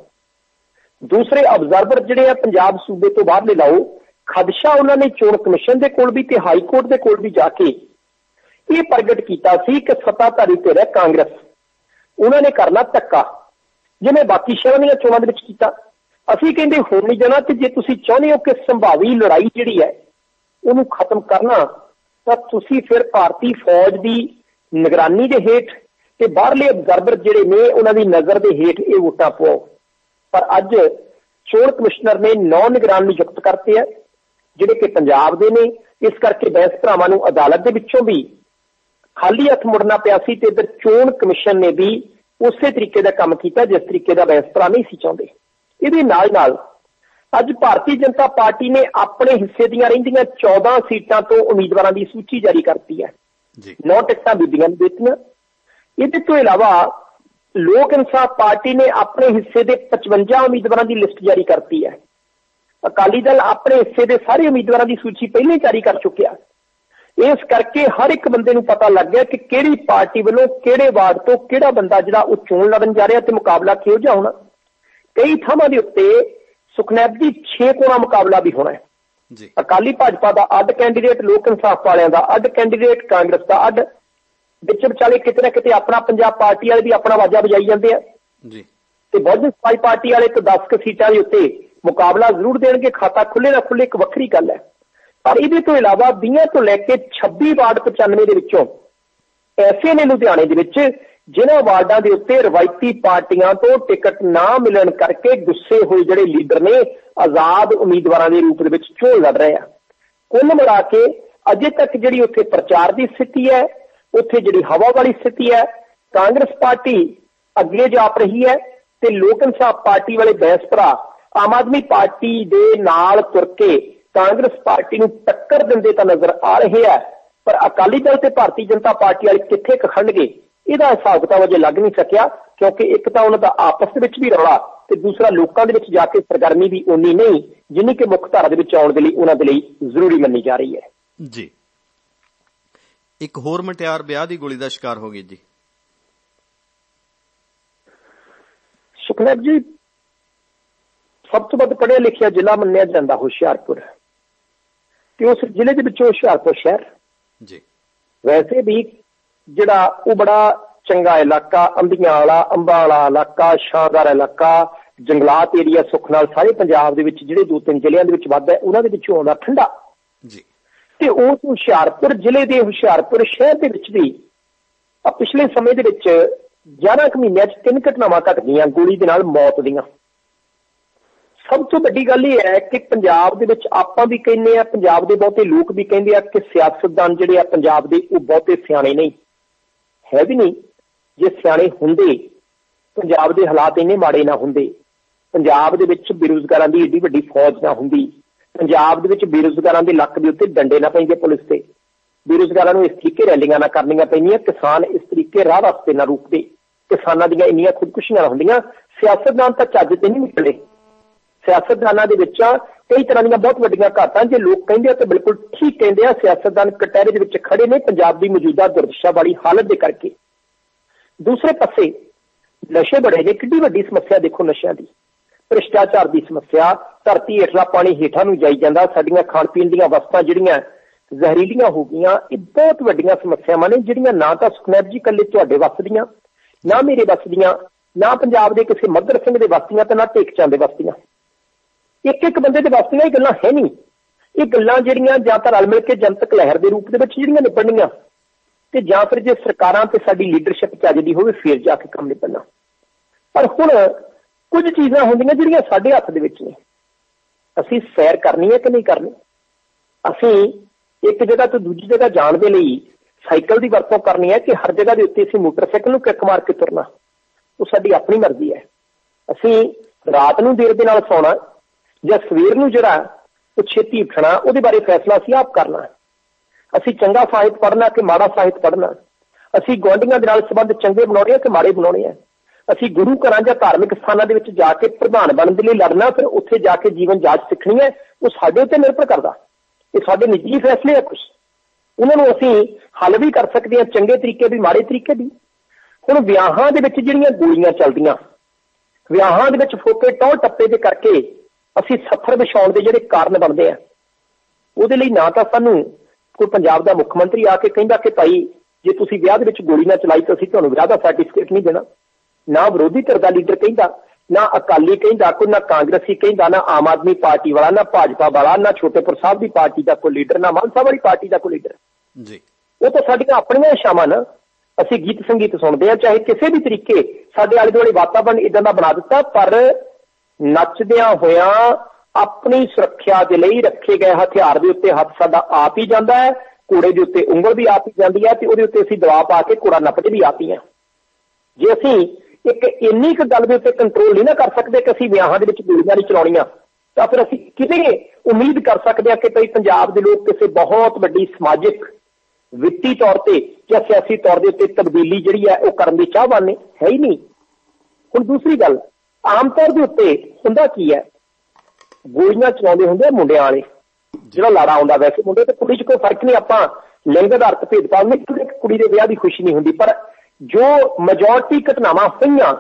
ਦੂਸਰੇ ਅਬਜ਼ਰਵਰ ਜਿਹੜੇ ਆ ਪੰਜਾਬ ਸੂਬੇ ਤੋਂ ਬਾਹਰਲੇ ਲਾਓ। ਖਦਸ਼ਾ ਉਹਨਾਂ ਨੇ ਚੋਣ ਕਮਿਸ਼ਨ ਦੇ ਕੋਲ ਵੀ ਤੇ ਹਾਈ ਕੋਰਟ ਦੇ ਕੋਲ ਵੀ ਜਾ ਕੇ ਇਹ ਪ੍ਰਗਟ ਕੀਤਾ ਸੀ ਕਿ ਸੱਤਾਧਾਰੀ ਧਿਰ ਹੈ ਕਾਂਗਰਸ, ਉਹਨਾਂ ਨੇ ਕਰਨਾ ਧੱਕਾ, ਜਿਵੇਂ ਬਾਕੀ ਸ਼ਹਿਰਾਂ ਦੀਆਂ ਚੋਣਾਂ ਦੇ ਵਿੱਚ ਕੀਤਾ। ਅਸੀਂ ਕਹਿੰਦੇ ਹੁਣ ਨਹੀਂ ਜਾਣਾ, ਤੇ ਜੇ ਤੁਸੀਂ ਚਾਹੁੰਦੇ ਹੋ ਕਿ ਸੰਭਾਵੀ ਲੜਾਈ ਜਿਹੜੀ ਹੈ ਉਹਨੂੰ ਖਤਮ ਕਰਨਾ, ਤਾਂ ਤੁਸੀਂ ਫਿਰ ਭਾਰਤੀ ਫੌਜ ਦੀ ਨਿਗਰਾਨੀ ਦੇ ਹੇਠ ਤੇ ਬਾਹਰਲੇ ਅਬਜ਼ਰਵਰ ਜਿਹੜੇ ਨੇ ਉਹਨਾਂ ਦੀ ਨਜ਼ਰ ਦੇ ਹੇਠ ਇਹ ਵੋਟਾਂ ਪਾਓ। ਪਰ ਅੱਜ ਚੋਣ ਕਮਿਸ਼ਨਰ ਨੇ 9 ਨਿਗਰਾਨ ਨਿਯੁਕਤ ਕਰਤੇ ਆ ਜਿਹੜੇ ਕਿ ਪੰਜਾਬ ਦੇ ਨੇ। ਇਸ ਕਰਕੇ ਬੈਂਸ ਭਰਾਵਾਂ ਨੂੰ ਅਦਾਲਤ ਦੇ ਵਿੱਚੋਂ ਵੀ ਖਾਲੀ ਹੱਥ ਮੁੜਨਾ ਪਿਆ ਸੀ, ਤੇ ਇੱਧਰ ਚੋਣ ਕਮਿਸ਼ਨ ਨੇ ਵੀ ਉਸੇ ਤਰੀਕੇ ਦਾ ਕੰਮ ਕੀਤਾ ਜਿਸ ਤਰੀਕੇ ਦਾ ਬੈਂਸ ਭਰਾ ਨਹੀਂ ਸੀ ਚਾਹੁੰਦੇ। ਇਹਦੇ ਨਾਲ ਨਾਲ ਅੱਜ ਭਾਰਤੀ ਜਨਤਾ ਪਾਰਟੀ ਨੇ ਆਪਣੇ ਹਿੱਸੇ ਦੀਆਂ ਰਹਿੰਦੀਆਂ 14 ਸੀਟਾਂ ਤੋਂ ਉਮੀਦਵਾਰਾਂ ਦੀ ਸੂਚੀ ਜਾਰੀ ਕਰਤੀ ਹੈ। 9 ਟਿਕਟਾਂ ਬੀਬੀਆਂ ਨੂੰ ਦਿੱਤੀਆਂ। ਇਹਦੇ ਤੋਂ ਇਲਾਵਾ ਲੋਕ ਇਨਸਾਫ ਪਾਰਟੀ ਨੇ ਆਪਣੇ ਹਿੱਸੇ ਦੇ 55 ਉਮੀਦਵਾਰਾਂ ਦੀ ਲਿਸਟ ਜਾਰੀ ਕਰਤੀ ਹੈ। ਅਕਾਲੀ ਦਲ ਆਪਣੇ ਹਿੱਸੇ ਦੇ ਸਾਰੇ ਉਮੀਦਵਾਰਾਂ ਦੀ ਸੂਚੀ ਪਹਿਲਾਂ ਹੀ ਜਾਰੀ ਕਰ ਚੁੱਕਿਆ। ਇਸ ਕਰਕੇ ਹਰ ਇੱਕ ਬੰਦੇ ਨੂੰ ਪਤਾ ਲੱਗ ਗਿਆ ਕਿ ਕਿਹੜੀ ਪਾਰਟੀ ਵੱਲੋਂ ਕਿਹੜੇ ਵਾਰਡ ਤੋਂ ਕਿਹੜਾ ਬੰਦਾ ਜਿਹੜਾ ਉਹ ਚੋਣ ਲੜਨ ਜਾ ਰਿਹਾ ਤੇ ਮੁਕਾਬਲਾ ਕਿਹੋ ਜਿਹਾ ਹੋਣਾ। ਕਈ ਥਾਵਾਂ ਦੇ ਉੱਤੇ ਸੁਖਨੈਬ ਦੀ 6 ਕੋਣਾ ਮੁਕਾਬਲਾ ਵੀ ਹੋਣਾ ਹੈ। ਅਕਾਲੀ ਭਾਜਪਾ ਦਾ ਅੱਡ ਕੈਂਡੀਡੇਟ, ਲੋਕ ਇਨਸਾਫ ਵਾਲਿਆਂ ਦਾ ਅੱਡ ਕੈਂਡੀਡੇਟ, ਕਾਂਗਰਸ ਦਾ ਅੱਡ, ਵਿੱਚ ਵਿਚਾਲੇ ਕਿਤੇ ਨਾ ਕਿਤੇ ਆਪਣਾ ਪੰਜਾਬ ਪਾਰਟੀ ਵਾਲੇ ਵੀ ਆਪਣਾ ਆਵਾਜ਼ਾਂ ਵਜਾਈ ਜਾਂਦੇ ਆ ਤੇ ਬਹੁਜਨ ਸਮਾਜ ਪਾਰਟੀ ਵਾਲੇ ਇੱਕ 10 ਸੀਟਾਂ ਦੇ ਉੱਤੇ ਮੁਕਾਬਲਾ ਜ਼ਰੂਰ ਦੇਣਗੇ। ਖਾਤਾ ਖੁੱਲੇ ਨਾ ਖੁੱਲੇ ਇੱਕ ਵੱਖਰੀ ਗੱਲ ਹੈ। ਪਰ ਇਹਦੇ ਤੋਂ ਇਲਾਵਾ 20 ਤੋਂ ਲੈ ਕੇ 26 ਵਾਰਡ 95 ਦੇ ਵਿੱਚੋਂ ਐਸੇ ਨੇ ਲੁਧਿਆਣੇ ਦੇ ਵਿੱਚ ਜਿਨ੍ਹਾਂ ਵਾਰਡਾਂ ਦੇ ਉੱਤੇ ਰਵਾਇਤੀ ਪਾਰਟੀਆਂ ਤੋਂ ਟਿਕਟ ਨਾ ਮਿਲਣ ਕਰਕੇ ਗੁੱਸੇ ਹੋਏ ਜਿਹੜੇ ਲੀਡਰ ਨੇ ਆਜ਼ਾਦ ਉਮੀਦਵਾਰਾਂ ਦੇ ਰੂਪ ਦੇ ਵਿੱਚ ਚੋਣ ਲੜ ਰਹੇ ਆ। ਕੁੱਲ ਮਿਲਾ ਕੇ ਅਜੇ ਤੱਕ ਜਿਹੜੀ ਉੱਥੇ ਪ੍ਰਚਾਰ ਦੀ ਸਥਿਤੀ ਹੈ, ਉੱਥੇ ਜਿਹੜੀ ਹਵਾ ਵਾਲੀ ਸਥਿਤੀ ਹੈ, ਕਾਂਗਰਸ ਪਾਰਟੀ ਅੱਗੇ ਜਾਪ ਰਹੀ ਹੈ ਤੇ ਲੋਕ ਇਨਸਾਫ ਪਾਰਟੀ ਵਾਲੇ ਬੈਂਸ ਭਰਾ ਆਮ ਆਦਮੀ ਪਾਰਟੀ ਦੇ ਨਾਲ ਤੁਰ ਕੇ ਕਾਂਗਰਸ ਪਾਰਟੀ ਨੂੰ ਟੱਕਰ ਦਿੰਦੇ ਤਾਂ ਨਜ਼ਰ ਆ ਰਹੇ ਆ। ਪਰ ਅਕਾਲੀ ਦਲ ਤੇ ਭਾਰਤੀ ਜਨਤਾ ਪਾਰਟੀ ਵਾਲੇ ਕਿੱਥੇ ਖੜਨਗੇ ਇਹਦਾ ਹਿਸਾਬ ਕਿਤਾਬ ਅਜੇ ਲੱਗ ਨਹੀਂ ਸਕਿਆ, ਕਿਉਂਕਿ ਇੱਕ ਤਾਂ ਉਹਨਾਂ ਦਾ ਆਪਸ ਦੇ ਵਿੱਚ ਵੀ ਰੌਲਾ ਤੇ ਦੂਸਰਾ ਲੋਕਾਂ ਦੇ ਵਿੱਚ ਜਾ ਕੇ ਸਰਗਰਮੀ ਵੀ ਉਨੀ ਨਹੀਂ ਜਿੰਨੀ ਕਿ ਮੁੱਖ ਧਾਰਾ ਦੇ ਵਿੱਚ ਆਉਣ ਦੇ ਲਈ ਉਹਨਾਂ ਦੇ ਲਈ ਜ਼ਰੂਰੀ ਮੰਨੀ ਜਾ ਰਹੀ ਹੈ। ਜੀ, ਇੱਕ ਹੋਰ ਮੁਟਿਆਰ ਵਿਆਹ ਦੀ ਗੋਲੀ ਦਾ ਸ਼ਿਕਾਰ ਹੋ ਗਈ ਜੀ। ਸੁਖਨੈਬ ਜੀ ਸਭ ਤੋਂ ਵੱਧ ਪੜ੍ਹਿਆ ਲਿਖਿਆ ਜ਼ਿਲ੍ਹਾ ਮੰਨਿਆ ਜਾਂਦਾ ਹੁਸ਼ਿਆਰਪੁਰ, ਤੇ ਉਸ ਜ਼ਿਲ੍ਹੇ ਦੇ ਵਿੱਚੋਂ ਹੁਸ਼ਿਆਰਪੁਰ ਸ਼ਹਿਰ ਜੀ ਵੈਸੇ ਵੀ ਜਿਹੜਾ ਉਹ ਬੜਾ ਚੰਗਾ ਇਲਾਕਾ, ਅੰਬੀਆਂ ਵਾਲਾ, ਅੰਬਾਂ ਵਾਲਾ ਇਲਾਕਾ, ਸ਼ਾਨਦਾਰ ਇਲਾਕਾ, ਜੰਗਲਾਤ ਏਰੀਆ ਸੁੱਖ ਨਾਲ ਸਾਰੇ ਪੰਜਾਬ ਦੇ ਵਿੱਚ ਜਿਹੜੇ 2-3 ਜ਼ਿਲ੍ਹਿਆਂ ਦੇ ਵਿੱਚ ਵੱਧਦਾ ਉਹਨਾਂ ਦੇ ਵਿੱਚੋਂ ਆਉਂਦਾ ਠੰਡਾ ਜੀ। ਤੇ ਉਸ ਹੁਸ਼ਿਆਰਪੁਰ ਜ਼ਿਲ੍ਹੇ ਦੇ ਹੁਸ਼ਿਆਰਪੁਰ ਸ਼ਹਿਰ ਦੇ ਵਿੱਚ ਵੀ ਪਿਛਲੇ ਸਮੇਂ ਦੇ ਵਿੱਚ 11 ਕੁ ਮਹੀਨਿਆਂ 'ਚ 3 ਘਟਨਾਵਾਂ ਘਟ ਗਈਆਂ ਗੋਲੀ ਦੇ ਨਾਲ ਮੌਤ ਦੀਆਂ। ਸਭ ਤੋਂ ਵੱਡੀ ਗੱਲ ਇਹ ਹੈ ਕਿ ਪੰਜਾਬ ਦੇ ਵਿੱਚ ਆਪਾਂ ਵੀ ਕਹਿੰਦੇ ਆ, ਪੰਜਾਬ ਦੇ ਬਹੁਤੇ ਲੋਕ ਵੀ ਕਹਿੰਦੇ ਆ ਕਿ ਸਿਆਸਤਦਾਨ ਜਿਹੜੇ ਆ ਪੰਜਾਬ ਦੇ ਉਹ ਬਹੁਤੇ ਸਿਆਣੇ ਨਹੀਂ ਹੈ ਵੀ ਨਹੀਂ। ਜੇ ਸਿਆਣੇ ਹੁੰਦੇ ਪੰਜਾਬ ਦੇ ਹਾਲਾਤ ਇੰਨੇ ਮਾੜੇ ਨਾ ਹੁੰਦੇ, ਪੰਜਾਬ ਦੇ ਵਿੱਚ ਬੇਰੁਜ਼ਗਾਰਾਂ ਦੀ ਏਡੀ ਵੱਡੀ ਫੌਜ ਨਾ ਹੁੰਦੀ, ਪੰਜਾਬ ਦੇ ਵਿੱਚ ਬੇਰੁਜ਼ਗਾਰਾਂ ਦੇ ਲੱਕ ਦੇ ਉੱਤੇ ਡੰਡੇ ਨਾ ਪੈਂਦੇ ਪੁਲਿਸ ਤੇ, ਬੇਰੁਜ਼ਗਾਰਾਂ ਨੂੰ ਇਸ ਤਰੀਕੇ ਰੈਲੀਆਂ ਨਾ ਕਰਨੀਆਂ ਪੈਂਦੀਆਂ, ਕਿਸਾਨ ਇਸ ਤਰੀਕੇ ਰਾਹ ਰਸਤੇ ਨਾ ਰੁਕਦੇ, ਕਿਸਾਨਾਂ ਦੀਆਂ ਇੰਨੀਆਂ ਖੁਦਕੁਸ਼ੀਆਂ ਨਾ ਹੁੰਦੀਆਂ। ਸਿਆਸਤਦਾਨ ਤਾਂ ਚੱਜ ਤੇ ਨਹੀਂ ਨਿਕਲੇ। ਸਿਆਸਤਦਾਨਾਂ ਦੇ ਵਿੱਚ ਕਈ ਤਰ੍ਹਾਂ ਦੀਆਂ ਬਹੁਤ ਵੱਡੀਆਂ ਘਾਟਾਂ, ਜੇ ਲੋਕ ਕਹਿੰਦੇ ਆ ਤਾਂ ਬਿਲਕੁਲ ਠੀਕ ਕਹਿੰਦੇ ਆ। ਸਿਆਸਤਦਾਨ ਕਟਹਿਰੇ ਦੇ ਵਿੱਚ ਖੜੇ ਨੇ ਪੰਜਾਬ ਦੀ ਮੌਜੂਦਾ ਦੁਰਦਸ਼ਾ ਵਾਲੀ ਹਾਲਤ ਦੇ ਕਰਕੇ। ਦੂਸਰੇ ਪਾਸੇ ਨਸ਼ੇ ਬੜੇ ਨੇ, ਕਿੰਨੀ ਵੱਡੀ ਸਮੱਸਿਆ ਦੇਖੋ ਨਸ਼ਿਆਂ ਦੀ, ਭ੍ਰਿਸ਼ਟਾਚਾਰ ਦੀ ਸਮੱਸਿਆ, ਧਰਤੀ ਹੇਠਲਾ ਪਾਣੀ ਹੇਠਾਂ ਨੂੰ ਜਾਈ ਜਾਂਦਾ, ਸਾਡੀਆਂ ਖਾਣ ਪੀਣ ਦੀਆਂ ਵਸਤਾਂ ਜਿਹੜੀਆਂ ਜ਼ਹਿਰੀਲੀਆਂ ਹੋ ਗਈਆਂ। ਇਹ ਬਹੁਤ ਵੱਡੀਆਂ ਸਮੱਸਿਆਵਾਂ ਨੇ ਜਿਹੜੀਆਂ ਨਾ ਤਾਂ ਸੁਖਨੈਬ ਜੀ ਇਕੱਲੇ ਤੁਹਾਡੇ ਵੱਸ ਦੀਆਂ, ਨਾ ਮੇਰੇ ਵੱਸ ਦੀਆਂ, ਨਾ ਪੰਜਾਬ ਦੇ ਕਿਸੇ ਮੱਘਰ ਸਿੰਘ ਦੇ ਵੱਸ ਦੀਆਂ, ਤੇ ਨਾ ਟੇਕ ਚੰਦ ਦੇ ਵੱਸ ਦੀਆਂ। ਇੱਕ ਬੰਦੇ ਦੇ ਵੱਸ ਦੀਆਂ ਇਹ ਗੱਲਾਂ ਹੈ ਨਹੀਂ। ਇਹ ਗੱਲਾਂ ਜਿਹੜੀਆਂ ਜਾਂ ਤਾਂ ਰਲ ਮਿਲ ਕੇ ਜਨਤਕ ਲਹਿਰ ਦੇ ਰੂਪ ਦੇ ਵਿੱਚ ਜਿਹੜੀਆਂ ਨਿਬੜਨੀਆਂ, ਤੇ ਜਾਂ ਫਿਰ ਜੇ ਸਰਕਾਰਾਂ ਤੇ ਸਾਡੀ ਲੀਡਰਸ਼ਿਪ ਚੱਜਦੀ ਹੋਵੇ ਫਿਰ ਜਾ ਕੇ ਕੰਮ ਨਿਬੜਨਾ। ਪਰ ਹੁਣ ਕੁਝ ਚੀਜ਼ਾਂ ਹੁੰਦੀਆਂ ਜਿਹੜੀਆਂ ਸਾਡੇ ਹੱਥ ਦੇ ਵਿੱਚ ਨੇ। ਅਸੀਂ ਸੈਰ ਕਰਨੀ ਹੈ ਕਿ ਨਹੀਂ ਕਰਨੀ? ਅਸੀਂ ਇੱਕ ਜਗ੍ਹਾ ਤੋਂ ਦੂਜੀ ਜਗ੍ਹਾ ਜਾਣ ਦੇ ਲਈ ਸਾਈਕਲ ਦੀ ਵਰਤੋਂ ਕਰਨੀ ਹੈ ਕਿ ਹਰ ਜਗ੍ਹਾ ਦੇ ਉੱਤੇ ਅਸੀਂ ਮੋਟਰਸਾਈਕਲ ਨੂੰ ਕਿੱਕ ਮਾਰ ਕੇ ਤੁਰਨਾ? ਉਹ ਸਾਡੀ ਆਪਣੀ ਮਰਜ਼ੀ ਹੈ। ਅਸੀਂ ਰਾਤ ਨੂੰ ਦੇਰ ਦੇ ਨਾਲ ਸੌਣਾ ਜਾਂ ਸਵੇਰ ਨੂੰ ਜਿਹੜਾ ਉਹ ਛੇਤੀ ਉੱਠਣਾ, ਉਹਦੇ ਬਾਰੇ ਫੈਸਲਾ ਅਸੀਂ ਆਪ ਕਰਨਾ। ਅਸੀਂ ਚੰਗਾ ਸਾਹਿਤ ਪੜ੍ਹਨਾ ਕਿ ਮਾੜਾ ਸਾਹਿਤ ਪੜ੍ਹਨਾ? ਅਸੀਂ ਗੁਆਂਢੀਆਂ ਦੇ ਨਾਲ ਸੰਬੰਧ ਚੰਗੇ ਬਣਾਉਣੇ ਆ ਕਿ ਮਾੜੇ ਬਣਾਉਣੇ ਆ? ਅਸੀਂ ਗੁਰੂ ਘਰਾਂ ਜਾਂ ਧਾਰਮਿਕ ਸਥਾਨਾਂ ਦੇ ਵਿੱਚ ਜਾ ਕੇ ਪ੍ਰਧਾਨ ਬਣਨ ਦੇ ਲਈ ਲੜਨਾ, ਫਿਰ ਉੱਥੇ ਜਾ ਕੇ ਜੀਵਨ ਜਾਂਚ ਸਿੱਖਣੀ ਹੈ? ਉਹ ਸਾਡੇ ਉੱਤੇ ਨਿਰਭਰ ਕਰਦਾ। ਇਹ ਸਾਡੇ ਨਿੱਜੀ ਫੈਸਲੇ ਆ ਕੁਛ, ਉਹਨਾਂ ਨੂੰ ਅਸੀਂ ਹੱਲ ਵੀ ਕਰ ਸਕਦੇ ਹਾਂ, ਚੰਗੇ ਤਰੀਕੇ ਵੀ ਮਾੜੇ ਤਰੀਕੇ ਵੀ। ਹੁਣ ਵਿਆਹਾਂ ਦੇ ਵਿੱਚ ਜਿਹੜੀਆਂ ਗੋਲੀਆਂ ਚੱਲਦੀਆਂ, ਵਿਆਹਾਂ ਦੇ ਵਿੱਚ ਫੋਕੇ ਟੌਰ ਟੱਪੇ ਦੇ ਕਰਕੇ ਅਸੀਂ ਸੱਥਰ ਵਿਛਾਉਣ ਦੇ ਜਿਹੜੇ ਕਾਰਨ ਬਣਦੇ ਆ, ਉਹਦੇ ਲਈ ਨਾ ਤਾਂ ਸਾਨੂੰ ਕੋਈ ਪੰਜਾਬ ਦਾ ਮੁੱਖ ਮੰਤਰੀ ਆ ਕੇ ਕਹਿੰਦਾ ਕਿ ਭਾਈ ਜੇ ਤੁਸੀਂ ਵਿਆਹ ਦੇ ਵਿੱਚ ਗੋਲੀ ਨਾ ਚਲਾਈ ਤਾਂ ਅਸੀਂ ਤੁਹਾਨੂੰ ਵਿਆਹ ਦਾ ਸਰਟੀਫਿਕੇਟ ਨਹੀਂ ਦੇਣਾ, ਨਾ ਵਿਰੋਧੀ ਧਿਰ ਦਾ ਲੀਡਰ ਕਹਿੰਦਾ, ਨਾ ਅਕਾਲੀ ਕਹਿੰਦਾ ਕੋਈ, ਨਾ ਕਾਂਗਰਸੀ ਕਹਿੰਦਾ, ਨਾ ਆਮ ਆਦਮੀ ਪਾਰਟੀ ਵਾਲਾ, ਨਾ ਭਾਜਪਾ ਵਾਲਾ, ਨਾ ਛੋਟੇਪੁਰ ਸਾਹਿਬ ਦੀ ਪਾਰਟੀ ਦਾ ਕੋਈ ਲੀਡਰ, ਨਾ ਮਾਨ ਸਾਹਿਬ ਵਾਲੀ ਪਾਰਟੀ ਦਾ ਕੋਈ ਲੀਡਰ ਜੀ। ਉਹ ਤਾਂ ਸਾਡੀਆਂ ਆਪਣੀਆਂ ਇਛਾਵਾਂ ਨਾ। ਅਸੀਂ ਗੀਤ ਸੰਗੀਤ ਸੁਣਦੇ ਹਾਂ, ਚਾਹੇ ਕਿਸੇ ਵੀ ਤਰੀਕੇ ਸਾਡੇ ਆਲੇ ਦੁਆਲੇ ਵਾਤਾਵਰਨ ਇਦਾਂ ਦਾ ਬਣਾ ਦਿੱਤਾ, ਪਰ ਨੱਚਦਿਆਂ ਹੋਇਆਂ ਆਪਣੀ ਸੁਰੱਖਿਆ ਦੇ ਲਈ ਰੱਖੇ ਗਏ ਹਥਿਆਰ ਦੇ ਉੱਤੇ ਹੱਥ ਸਾਡਾ ਆਪ ਹੀ ਜਾਂਦਾ ਹੈ, ਘੋੜੇ ਦੇ ਉੱਤੇ ਉਂਗਲ ਵੀ ਆਪ ਹੀ ਜਾਂਦੀ ਹੈ, ਤੇ ਉਹਦੇ ਉੱਤੇ ਅਸੀਂ ਦਬਾਅ ਪਾ ਕੇ ਘੋੜਾ ਨੱਪਦੇ ਵੀ ਆਪ ਹੀ ਹਾਂ। ਜੇ ਅਸੀਂ ਇੱਕ ਇੰਨੀ ਕੁ ਗੱਲ ਦੇ ਉੱਤੇ ਕੰਟਰੋਲ ਨਹੀਂ ਨਾ ਕਰ ਸਕਦੇ ਕਿ ਅਸੀਂ ਵਿਆਹਾਂ ਦੇ ਵਿੱਚ ਗੋਲੀਆਂ ਨਹੀਂ ਚਲਾਉਣੀਆਂ, ਤਾਂ ਫਿਰ ਅਸੀਂ ਕਿਵੇਂ ਉਮੀਦ ਕਰ ਸਕਦੇ ਹਾਂ ਕਿ ਭਾਈ ਪੰਜਾਬ ਦੇ ਲੋਕ ਕਿਸੇ ਬਹੁਤ ਵੱਡੀ ਸਮਾਜਿਕ, ਵਿੱਤੀ ਤੌਰ ਤੇ ਜਾਂ ਸਿਆਸੀ ਤੌਰ ਦੇ ਉੱਤੇ ਤਬਦੀਲੀ ਜਿਹੜੀ ਹੈ ਉਹ ਕਰਨ ਦੀ ਚਾਹਵਾਨ ਨੇ? ਹੈ ਹੀ ਨਹੀਂ। ਹੁਣ ਦੂਸਰੀ ਗੱਲ, ਆਮ ਤੌਰ ਦੇ ਉੱਤੇ ਹੁੰਦਾ ਕੀ ਹੈ, ਗੋਲੀਆਂ ਚਲਾਉਂਦੇ ਹੁੰਦੇ ਆ ਮੁੰਡਿਆਂ ਵਾਲੇ, ਜਿਹੜਾ ਲਾੜਾ ਆਉਂਦਾ। ਵੈਸੇ ਮੁੰਡੇ ਤੇ ਕੁੜੀ 'ਚ ਕੋਈ ਫਰਕ ਨਹੀਂ, ਆਪਾਂ ਲਿੰਗ ਆਧਾਰਿਤ ਭੇਦਭਾਵ ਨਹੀਂ, ਕੁੜੀ ਦੇ ਵਿਆਹ ਦੀ ਖੁਸ਼ੀ ਨਹੀਂ ਹੁੰਦੀ, ਪਰ ਜੋ ਮੈਜੋਰਟੀ ਘਟਨਾਵਾਂ ਹੋਈਆਂ,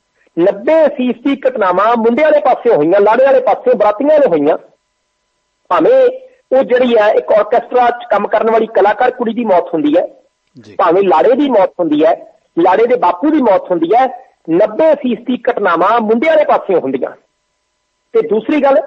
90% ਘਟਨਾਵਾਂ ਮੁੰਡੇ ਵਾਲੇ ਪਾਸੇ ਹੋਈਆਂ, ਲਾੜੇ ਵਾਲੇ ਪਾਸੇ, ਬਰਾਤੀਆਂ ਨੇ ਹੋਈਆਂ। ਭਾਵੇਂ ਉਹ ਜਿਹੜੀ ਹੈ ਇੱਕ ਆਰਕੈਸਟਰਾ 'ਚ ਕੰਮ ਕਰਨ ਵਾਲੀ ਕਲਾਕਾਰ ਕੁੜੀ ਦੀ ਮੌਤ ਹੁੰਦੀ ਹੈ, ਭਾਵੇਂ ਲਾੜੇ ਦੀ ਮੌਤ ਹੁੰਦੀ ਹੈ, ਲਾੜੇ ਦੇ ਬਾਪੂ ਦੀ ਮੌਤ ਹੁੰਦੀ ਹੈ, 90% ਘਟਨਾਵਾਂ ਮੁੰਡੇ ਵਾਲੇ ਪਾਸੇ ਹੁੰਦੀਆਂ। ਤੇ ਦੂਸਰੀ ਗੱਲ,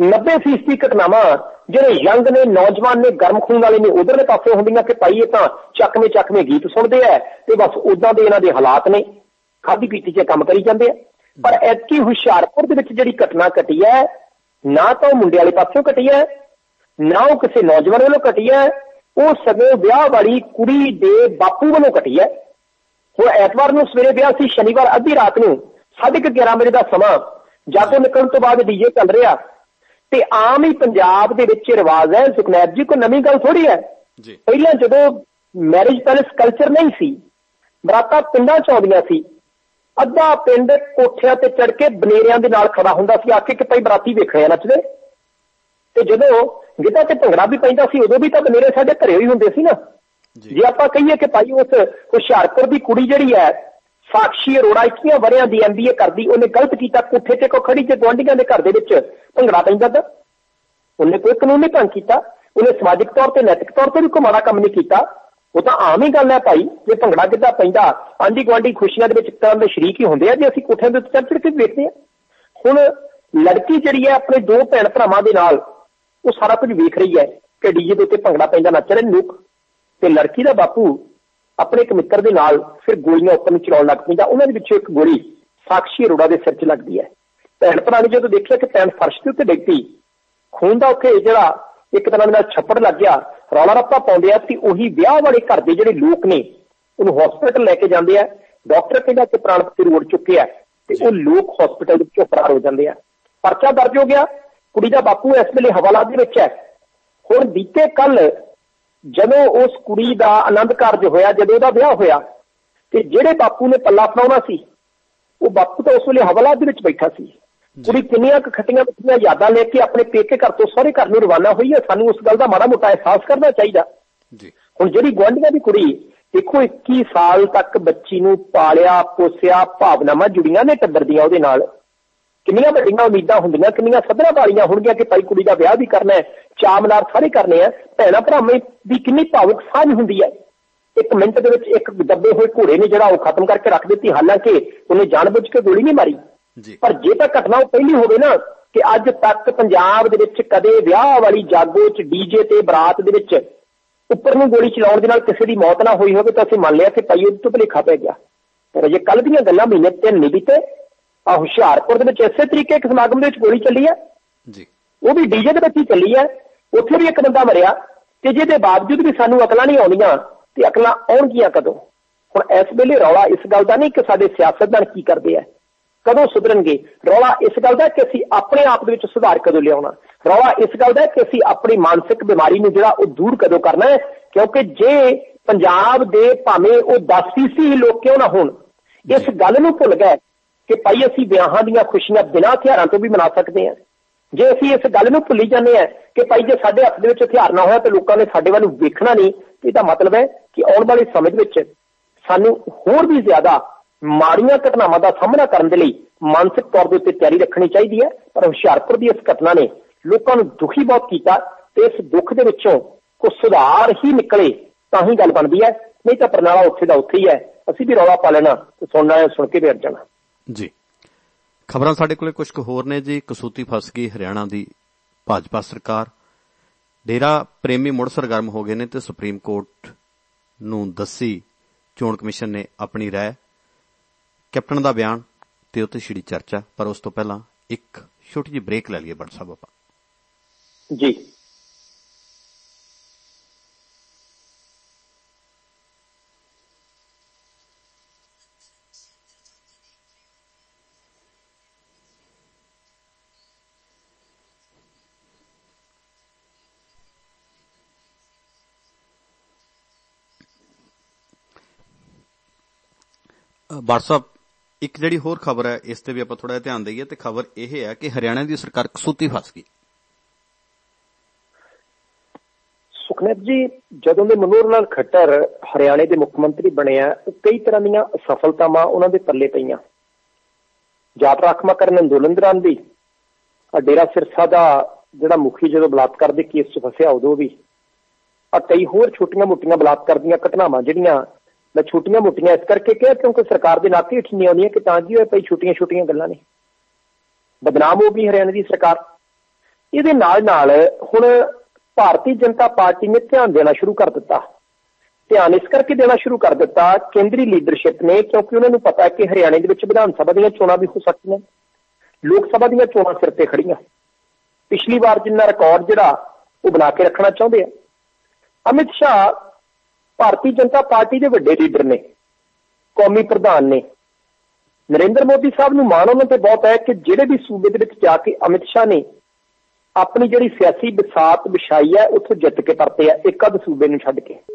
90% ਘਟਨਾਵਾਂ ਜਿਹੜੇ ਯੰਗ ਨੇ, ਨੌਜਵਾਨ ਨੇ, ਗਰਮ ਖੂਨ ਵਾਲੇ ਨੇ, ਉਧਰਲੇ ਪਾਸੇ ਹੁੰਦੀਆਂ ਕਿ ਭਾਈ ਇਹ ਤਾਂ ਚੱਕਵੇਂ ਗੀਤ ਸੁਣਦੇ ਆ ਤੇ ਬਸ ਉਦਾਂ ਦੇ ਇਹਨਾਂ ਦੇ ਹਾਲਾਤ ਨੇ, ਖਾਦੀ ਪੀਤੀ 'ਚ ਕੰਮ ਕਰੀ ਜਾਂਦੇ ਆ। ਪਰ ਐਤਕੀ ਹੁਸ਼ਿਆਰਪੁਰ ਦੇ ਵਿੱਚ ਜਿਹੜੀ ਘਟਨਾ ਘਟੀ ਹੈ, ਨਾ ਤਾਂ ਉਹ ਮੁੰਡੇ ਵਾਲੇ ਪਾਸਿਓਂ ਘਟੀ ਹੈ, ਨਾ ਉਹ ਕਿਸੇ ਨੌਜਵਾਨ ਵੱਲੋਂ ਘਟੀ ਹੈ, ਉਹ ਸਗੋਂ ਵਿਆਹ ਵਾਲੀ ਕੁੜੀ ਦੇ ਬਾਪੂ ਵੱਲੋਂ ਘਟੀ ਹੈ। ਹੁਣ ਐਤਵਾਰ ਨੂੰ ਸਵੇਰੇ ਵਿਆਹ ਸੀ, ਸ਼ਨੀਵਾਰ ਅੱਧੀ ਰਾਤ ਨੂੰ 11:30 ਵਜੇ ਦਾ ਸਮਾਂ, ਜਾਗੋ ਨਿਕਲਣ ਤੋਂ ਬਾਅਦ ਡੀਜੇ ਚੱਲ ਰਿਹਾ। ਤੇ ਆਮ ਹੀ ਪੰਜਾਬ ਦੇ ਵਿੱਚ ਰਿਵਾਜ ਹੈ, ਸੁਖਨੈਬ ਜੀ, ਕੋਈ ਨਵੀਂ ਗੱਲ ਥੋੜੀ ਹੈ। ਪਹਿਲਾਂ ਜਦੋਂ ਮੈਰਿਜ ਪੈਲੇਸ ਕਲਚਰ ਨਹੀਂ ਸੀ, ਬਰਾਤਾਂ ਪਿੰਡਾਂ 'ਚ ਆਉਂਦੀਆਂ ਸੀ, ਅੱਧਾ ਪਿੰਡ ਕੋਠਿਆਂ ਤੇ ਚੜ ਕੇ ਬਨੇਰਿਆਂ ਦੇ ਨਾਲ ਖੜਾ ਹੁੰਦਾ ਸੀ, ਆਖੇ ਕਿ ਭਾਈ ਬਰਾਤੀ ਵੇਖਣੇ ਨੱਚਦੇ। ਤੇ ਜਦੋਂ ਗਿੱਧਾ ਤੇ ਭੰਗੜਾ ਵੀ ਪੈਂਦਾ ਸੀ, ਉਦੋਂ ਵੀ ਤਾਂ ਬਨੇਰੇ ਸਾਡੇ ਘਰੇ ਹੀ ਹੁੰਦੇ ਸੀ ਨਾ। ਜੇ ਆਪਾਂ ਕਹੀਏ ਕਿ ਭਾਈ ਉਸ ਹੁਸ਼ਿਆਰਪੁਰ ਦੀ ਕੁੜੀ ਜਿਹੜੀ ਹੈ, ਸਾਕਸ਼ੀ ਅਰੋੜਾ, 21 ਵਰ੍ਹਿਆਂ ਦੀ MBA ਕਰਦੀ, ਉਹਨੇ ਗਲਤ ਕੀਤਾ, ਕੋਠੇ ਤੇ ਕੋ ਖੜੀ, ਤੇ ਗੁਆਂਢੀਆਂ ਦੇ ਘਰ ਦੇ ਵਿੱਚ ਭੰਗੜਾ ਪੈਂਦਾ, ਤਾਂ ਉਹਨੇ ਕੋਈ ਕਾਨੂੰਨੀ ਭੰਗ ਕੀਤਾ, ਉਹਨੇ ਸਮਾਜਿਕ ਤੌਰ ਤੇ, ਨੈਤਿਕ ਤੌਰ ਤੇ ਵੀ ਕੋਈ ਮਾੜਾ ਕੰਮ ਨਹੀਂ ਕੀਤਾ। ਉਹ ਤਾਂ ਆਮ ਹੀ ਗੱਲ ਹੈ ਭਾਈ, ਜੇ ਭੰਗੜਾ ਗਿੱਧਾ ਪੈਂਦਾ, ਆਂਢੀ ਗੁਆਂਢੀ ਖੁਸ਼ੀਆਂ ਦੇ ਵਿੱਚ ਇੱਕ ਤਰ੍ਹਾਂ ਦੇ ਸ਼ਰੀਕ ਹੀ ਹੁੰਦੇ ਆ, ਜੇ ਅਸੀਂ ਕੋਠਿਆਂ ਦੇ ਉੱਤੇ ਚੜ੍ਹ ਕੇ ਵੇਖਦੇ ਹਾਂ। ਹੁਣ ਲੜਕੀ ਜਿਹੜੀ ਹੈ ਆਪਣੇ ਦੋ ਭੈਣ ਭਰਾਵਾਂ ਦੇ ਨਾਲ ਉਹ ਸਾਰਾ ਕੁਝ ਵੇਖ ਰਹੀ ਹੈ ਕਿ ਡੀਜੇ ਦੇ ਉੱਤੇ ਭੰਗੜਾ ਪੈਂਦਾ, ਨੱਚ ਰਹੇ ਲੋਕ, ਤੇ ਲੜਕੀ ਦਾ ਬਾਪੂ ਆਪਣੇ ਇੱਕ ਮਿੱਤਰ ਦੇ ਨਾਲ ਫਿਰ ਗੋਲੀਆਂ ਉੱਪਰ ਨੂੰ ਚਲਾਉਣ ਲੱਗ ਪੈਂਦਾ। ਉਹਨਾਂ ਦੇ ਵਿੱਚੋਂ ਇੱਕ ਗੋਲੀ ਸਾਕਸ਼ੀ ਅਰੋੜਾ ਦੇ ਸਿਰ 'ਚ ਲੱਗਦੀ ਹੈ। ਭੈਣ ਭਰਾ ਨੇ ਜਦੋਂ ਦੇਖਿਆ ਕਿ ਭੈਣ ਫਰਸ਼ ਦੇ ਉੱਤੇ ਡਿੱਗ ਪਈ, ਖੂਨ ਦਾ ਉੱਥੇ ਜਿਹੜਾ ਇੱਕ ਤਰ੍ਹਾਂ ਦੇ ਨਾਲ ਛੱਪੜ ਲੱਗ ਗਿਆ, ਰੌਲਾ ਰੱਪਾ ਪਾਉਂਦੇ ਆ, ਤੇ ਉਹੀ ਵਿਆਹ ਵਾਲੇ ਘਰ ਦੇ ਜਿਹੜੇ ਲੋਕ ਨੇ ਉਹਨੂੰ ਹਸਪੀਟਲ ਲੈ ਕੇ ਜਾਂਦੇ ਆ। ਡਾਕਟਰ ਕਹਿੰਦਾ ਕਿ ਪ੍ਰਾਣ ਪੱਖੀ ਰੋੜ ਚੁੱਕੇ ਆ, ਤੇ ਉਹ ਲੋਕ ਹਸਪੀਟਲ ਵਿੱਚੋਂ ਫਰਾਰ ਹੋ ਜਾਂਦੇ ਆ। ਪਰਚਾ ਦਰਜ ਹੋ ਗਿਆ, ਕੁੜੀ ਦਾ ਬਾਪੂ ਇਸ ਵੇਲੇ ਹਵਾਲਾਤ ਦੇ ਵਿੱਚ ਹੈ। ਹੁਣ ਬੀਤੇ ਕੱਲ ਜਦੋਂ ਉਸ ਕੁੜੀ ਦਾ ਆਨੰਦ ਕਾਰਜ ਹੋਇਆ, ਜਦੋਂ ਉਹਦਾ ਵਿਆਹ ਹੋਇਆ, ਤੇ ਜਿਹੜੇ ਬਾਪੂ ਨੇ ਪੱਲਾ ਫੜਾਉਣਾ ਸੀ, ਉਹ ਬਾਪੂ ਤਾਂ ਉਸ ਵੇਲੇ ਹਵਾਲਾਤ ਦੇ ਵਿੱਚ ਬੈਠਾ ਸੀ। ਕੁੜੀ ਕਿੰਨੀਆਂ ਕੁ ਖੱਟੀਆਂ ਮਿੱਠੀਆਂ ਯਾਦਾਂ ਲੈ ਕੇ ਆਪਣੇ ਪੇਕੇ ਘਰ ਤੋਂ ਸਹੁਰੇ ਘਰ ਨੂੰ ਰਵਾਨਾ ਹੋਈ ਹੈ। ਸਾਨੂੰ ਉਸ ਗੱਲ ਦਾ ਮਾੜਾ ਮੋਟਾ ਅਹਿਸਾਸ ਕਰਨਾ ਚਾਹੀਦਾ। ਹੁਣ ਜਿਹੜੀ ਗੁਆਂਢੀਆਂ ਦੀ ਕੁੜੀ, ਦੇਖੋ 21 ਸਾਲ ਤੱਕ ਬੱਚੀ ਨੂੰ ਪਾਲਿਆ ਪੋਸਿਆ, ਭਾਵਨਾਵਾਂ ਜੁੜੀਆਂ ਨੇ ਟੱਬਰ ਦੀਆਂ ਉਹਦੇ ਨਾਲ, ਕਿੰਨੀਆਂ ਵੱਡੀਆਂ ਉਮੀਦਾਂ ਹੁੰਦੀਆਂ, ਕਿੰਨੀਆਂ ਸੱਧਰਾਂ ਵਾਲੀਆਂ ਹੋਣਗੀਆਂ ਕਿ ਭਾਈ ਕੁੜੀ ਦਾ ਵਿਆਹ ਵੀ ਕਰਨਾ ਹੈ, ਚਾਅ ਮਨਾਰ ਸਾਰੇ ਕਰਨੇ ਆ। ਭੈਣਾਂ ਭਰਾਵਾਂ ਦੀ ਕਿੰਨੀ ਭਾਵੁਕ ਸਾਂਝ ਹੁੰਦੀ ਹੈ। ਇੱਕ ਮਿੰਟ ਦੇ ਵਿੱਚ ਇੱਕ ਦੱਬੇ ਹੋਏ ਘੋੜੇ ਨੇ ਜਿਹੜਾ ਉਹ ਖਤਮ ਕਰਕੇ ਰੱਖ ਦਿੱਤੀ, ਹਾਲਾਂਕਿ ਉਹਨੇ ਜਾਣਬੁੱਝ ਕੇ ਗੋਲੀ ਨਹੀਂ ਮਾਰੀ। ਪਰ ਜੇ ਤਾਂ ਘਟਨਾ ਉਹ ਪਹਿਲੀ ਹੋਵੇ ਨਾ ਕਿ ਅੱਜ ਤੱਕ ਪੰਜਾਬ ਦੇ ਵਿੱਚ ਕਦੇ ਵਿਆਹ ਵਾਲੀ ਜਾਗੋ 'ਚ ਡੀਜੇ ਤੇ ਬਰਾਤ ਦੇ ਵਿੱਚ ਉੱਪਰ ਨੂੰ ਗੋਲੀ ਚਲਾਉਣ ਦੇ ਨਾਲ ਕਿਸੇ ਦੀ ਮੌਤ ਨਾ ਹੋਈ ਹੋਵੇ, ਤਾਂ ਅਸੀਂ ਮੰਨ ਲਿਆ ਕਿ ਭਾਈ ਉਹਦੇ ਤੋਂ ਭੁਲੇਖਾ ਪੈ ਗਿਆ। ਪਰ ਅਜੇ ਕੱਲ੍ਹ ਦੀਆਂ ਗੱਲਾਂ ਮਹੀਨੇ 3 ਨਹੀਂ ਬੀਤੇ, ਆ ਹੁਸ਼ਿਆਰਪੁਰ ਦੇ ਵਿੱਚ ਇਸੇ ਤਰੀਕੇ ਇੱਕ ਸਮਾਗਮ ਦੇ ਵਿੱਚ ਗੋਲੀ ਚੱਲੀ ਹੈ। ਉਹ ਵੀ ਡੀਜੇ ਦੇ ਵਿੱਚ ਹੀ ਚੱਲੀ ਹੈ, ਉੱਥੇ ਵੀ ਇੱਕ ਬੰਦਾ ਮਰਿਆ, ਤੇ ਜਿਹਦੇ ਬਾਵਜੂਦ ਵੀ ਸਾਨੂੰ ਅਕਲਾਂ ਨਹੀਂ ਆਉਂਦੀਆਂ, ਤੇ ਅਕਲਾਂ ਆਉਣਗੀਆਂ ਕਦੋਂ? ਹੁਣ ਇਸ ਵੇਲੇ ਰੌਲਾ ਇਸ ਗੱਲ ਦਾ ਨਹੀਂ ਕਿ ਸਾਡੇ ਸਿਆਸਤਦਾਨ ਕੀ ਕਰਦੇ ਆ, ਕਦੋਂ ਸੁਧਰਨਗੇ। ਰੌਲਾ ਇਸ ਗੱਲ ਦਾ ਕਿ ਅਸੀਂ ਆਪਣੇ ਆਪ ਦੇ ਵਿੱਚ ਸੁਧਾਰ ਕਦੋਂ ਲਿਆਉਣਾ। ਰੌਲਾ ਇਸ ਗੱਲ ਦਾ ਕਿ ਅਸੀਂ ਆਪਣੀ ਮਾਨਸਿਕ ਬਿਮਾਰੀ ਨੂੰ ਜਿਹੜਾ ਉਹ ਦੂਰ ਕਦੋਂ ਕਰਨਾ ਹੈ। ਕਿਉਂਕਿ ਜੇ ਪੰਜਾਬ ਦੇ ਭਾਵੇਂ ਉਹ 10% ਹੀ ਲੋਕ ਕਿਉਂ ਨਾ ਹੋਣ, ਇਸ ਗੱਲ ਨੂੰ ਭੁੱਲ ਗਏ ਕਿ ਭਾਈ ਅਸੀਂ ਵਿਆਹਾਂ ਦੀਆਂ ਖੁਸ਼ੀਆਂ ਬਿਨਾਂ ਹਥਿਆਰਾਂ ਤੋਂ ਵੀ ਮਨਾ ਸਕਦੇ ਹਾਂ। ਜੇ ਅਸੀਂ ਇਸ ਗੱਲ ਨੂੰ ਭੁੱਲੀ ਜਾਂਦੇ ਹਾਂ ਕਿ ਭਾਈ ਜੇ ਸਾਡੇ ਹੱਥ ਦੇ ਵਿੱਚ ਹਥਿਆਰ ਨਾ ਹੋਇਆ ਤਾਂ ਲੋਕਾਂ ਨੇ ਸਾਡੇ ਵੱਲ ਵੇਖਣਾ ਨਹੀਂ, ਇਹਦਾ ਮਤਲਬ ਹੈ ਕਿ ਆਉਣ ਵਾਲੇ ਸਮੇਂ ਵਿੱਚ ਸਾਨੂੰ ਹੋਰ ਵੀ ਜ਼ਿਆਦਾ ਮਾੜੀਆਂ ਘਟਨਾਵਾਂ ਦਾ ਸਾਹਮਣਾ ਕਰਨ ਦੇ ਲਈ ਮਾਨਸਿਕ ਤੌਰ ਦੇ ਉੱਤੇ ਤਿਆਰੀ ਰੱਖਣੀ ਚਾਹੀਦੀ ਹੈ। ਪਰ ਹੁਸ਼ਿਆਰਪੁਰ ਦੀ ਇਸ ਘਟਨਾ ਨੇ ਲੋਕਾਂ ਨੂੰ ਦੁਖੀ ਬਹੁਤ ਕੀਤਾ, ਤੇ ਇਸ ਦੁੱਖ ਦੇ ਵਿੱਚੋਂ ਕੁਝ ਸੁਧਾਰ ਹੀ ਨਿਕਲੇ ਤਾਂ ਹੀ ਗੱਲ ਬਣਦੀ ਹੈ, ਨਹੀਂ ਤਾਂ ਪ੍ਰਣਾਲਾ ਉੱਥੇ ਦਾ ਉੱਥੇ ਹੀ ਹੈ। ਅਸੀਂ ਵੀ ਰੌਲਾ ਪਾ ਲੈਣਾ ਤੇ ਸੁਣਨਾ ਹੈ, ਸੁਣ ਕੇ ਬੈਠ ਜਾਣਾ ਜੀ। ਖਬਰਾਂ ਸਾਡੇ ਕੋਲ ਕੁਝ ਕੁ ਹੋਰ ਨੇ ਜੀ। ਕਸੂਤੀ ਫਸ ਗਈ ਹਰਿਆਣਾ ਦੀ ਭਾਜਪਾ ਸਰਕਾਰ, ਡੇਰਾ ਪ੍ਰੇਮੀ ਮੁੜ ਸਰਗਰਮ ਹੋ ਗਏ ਨੇ ਤੇ ਸੁਪਰੀਮ ਕੋਰਟ ਨੂੰ ਦੱਸੀ ਚੋਣ ਕਮਿਸ਼ਨ ਨੇ ਆਪਣੀ ਰਾਏ। ਕੈਪਟਨ ਦਾ ਬਿਆਨ ਤੇ ਉੱਤੇ ਛਿੜੀ ਚਰਚਾ, ਪਰ ਉਸ ਤੋਂ ਪਹਿਲਾਂ ਇੱਕ ਛੋਟੀ ਜਿਹੀ ਬ੍ਰੇਕ ਲੈ ਲਈਏ ਬਟ ਸਾਹਿਬ ਆਪਾਂ ਜੀ। ਬਾਟ ਸਾਹਿਬ, ਇੱਕ ਜਿਹੜੀ ਹੋਰ ਖਬਰ ਹੈ ਇਸ ਤੇ ਵੀ ਆਪਾਂ ਥੋੜਾ ਜਿਹਾ ਧਿਆਨ ਦਈਏ, ਤੇ ਖਬਰ ਇਹ ਹੈ ਕਿ ਹਰਿਆਣਾ ਦੀ ਸਰਕਾਰ ਕਸੂਤੀ ਫਸ ਗਈ। ਸੁਖਨੇਤ ਜੀ, ਜਦੋਂ ਦੇ ਮਨੋਹਰ ਲਾਲ ਖੱਟਰ ਹਰਿਆਣੇ ਦੇ ਮੁੱਖ ਮੰਤਰੀ ਬਣੇ ਆ, ਕਈ ਤਰ੍ਹਾਂ ਦੀਆਂ ਅਸਫਲਤਾਵਾਂ ਉਹਨਾਂ ਦੇ ਪੱਲੇ ਪਈਆਂ। ਜਾਤ ਰਾਖਵਾਂਕਰਨ ਅੰਦੋਲਨ ਦੌਰਾਨ ਵੀ, ਡੇਰਾ ਸਿਰਸਾ ਦਾ ਜਿਹੜਾ ਮੁਖੀ ਜਦੋਂ ਬਲਾਤਕਾਰ ਦੇ ਕੇਸ 'ਚ ਫਸਿਆ ਉਦੋਂ ਵੀ, ਕਈ ਹੋਰ ਛੋਟੀਆਂ ਮੋਟੀਆਂ ਬਲਾਤਕਾਰ ਦੀਆਂ ਘਟਨਾਵਾਂ ਜਿਹੜੀਆਂ ਮੈਂ ਛੋਟੀਆਂ ਮੋਟੀਆਂ ਇਸ ਕਰਕੇ ਕਿਹਾ ਕਿਉਂਕਿ ਸਰਕਾਰ ਦੇ ਨਾਤੇ ਹੇਠ ਨਹੀਂ ਆਉਂਦੀਆਂ ਕਿ ਤਾਂ ਕੀ ਹੋਇਆ ਭਾਈ, ਛੋਟੀਆਂ ਛੋਟੀਆਂ ਗੱਲਾਂ ਨੇ, ਬਦਨਾਮ ਹੋ ਗਈ ਹਰਿਆਣਾ ਦੀ ਸਰਕਾਰ। ਇਹਦੇ ਨਾਲ ਨਾਲ ਹੁਣ ਭਾਰਤੀ ਜਨਤਾ ਪਾਰਟੀ ਨੇ ਧਿਆਨ ਦੇਣਾ ਸ਼ੁਰੂ ਕਰ ਦਿੱਤਾ। ਧਿਆਨ ਇਸ ਕਰਕੇ ਦੇਣਾ ਸ਼ੁਰੂ ਕਰ ਦਿੱਤਾ ਕੇਂਦਰੀ ਲੀਡਰਸ਼ਿਪ ਨੇ, ਕਿਉਂਕਿ ਉਹਨਾਂ ਨੂੰ ਪਤਾ ਕਿ ਹਰਿਆਣੇ ਦੇ ਵਿੱਚ ਵਿਧਾਨ ਸਭਾ ਦੀਆਂ ਚੋਣਾਂ ਵੀ ਹੋ ਸਕਦੀਆਂ, ਲੋਕ ਸਭਾ ਦੀਆਂ ਚੋਣਾਂ ਸਿਰ ਤੇ ਖੜੀਆਂ। ਪਿਛਲੀ ਵਾਰ ਜਿੰਨਾ ਰਿਕਾਰਡ ਜਿਹੜਾ ਉਹ ਬਣਾ ਕੇ ਰੱਖਣਾ ਚਾਹੁੰਦੇ ਆ। ਅਮਿਤ ਸ਼ਾਹ ਭਾਰਤੀ ਜਨਤਾ ਪਾਰਟੀ ਦੇ ਵੱਡੇ ਲੀਡਰ ਨੇ, ਕੌਮੀ ਪ੍ਰਧਾਨ ਨੇ। ਨਰਿੰਦਰ ਮੋਦੀ ਸਾਹਿਬ ਨੂੰ ਮਾਣ ਉਹਨਾਂ ਤੇ ਬਹੁਤ ਹੈ ਕਿ ਜਿਹੜੇ ਵੀ ਸੂਬੇ ਦੇ ਵਿੱਚ ਜਾ ਕੇ ਅਮਿਤ ਸ਼ਾਹ ਨੇ ਆਪਣੀ ਜਿਹੜੀ ਸਿਆਸੀ ਵਿਸਾਤ ਵਿਛਾਈ ਹੈ ਉੱਥੋਂ ਜਿੱਤ ਕੇ ਪਰਤੇ ਆ, ਇੱਕ ਅੱਧ ਸੂਬੇ ਨੂੰ ਛੱਡ ਕੇ।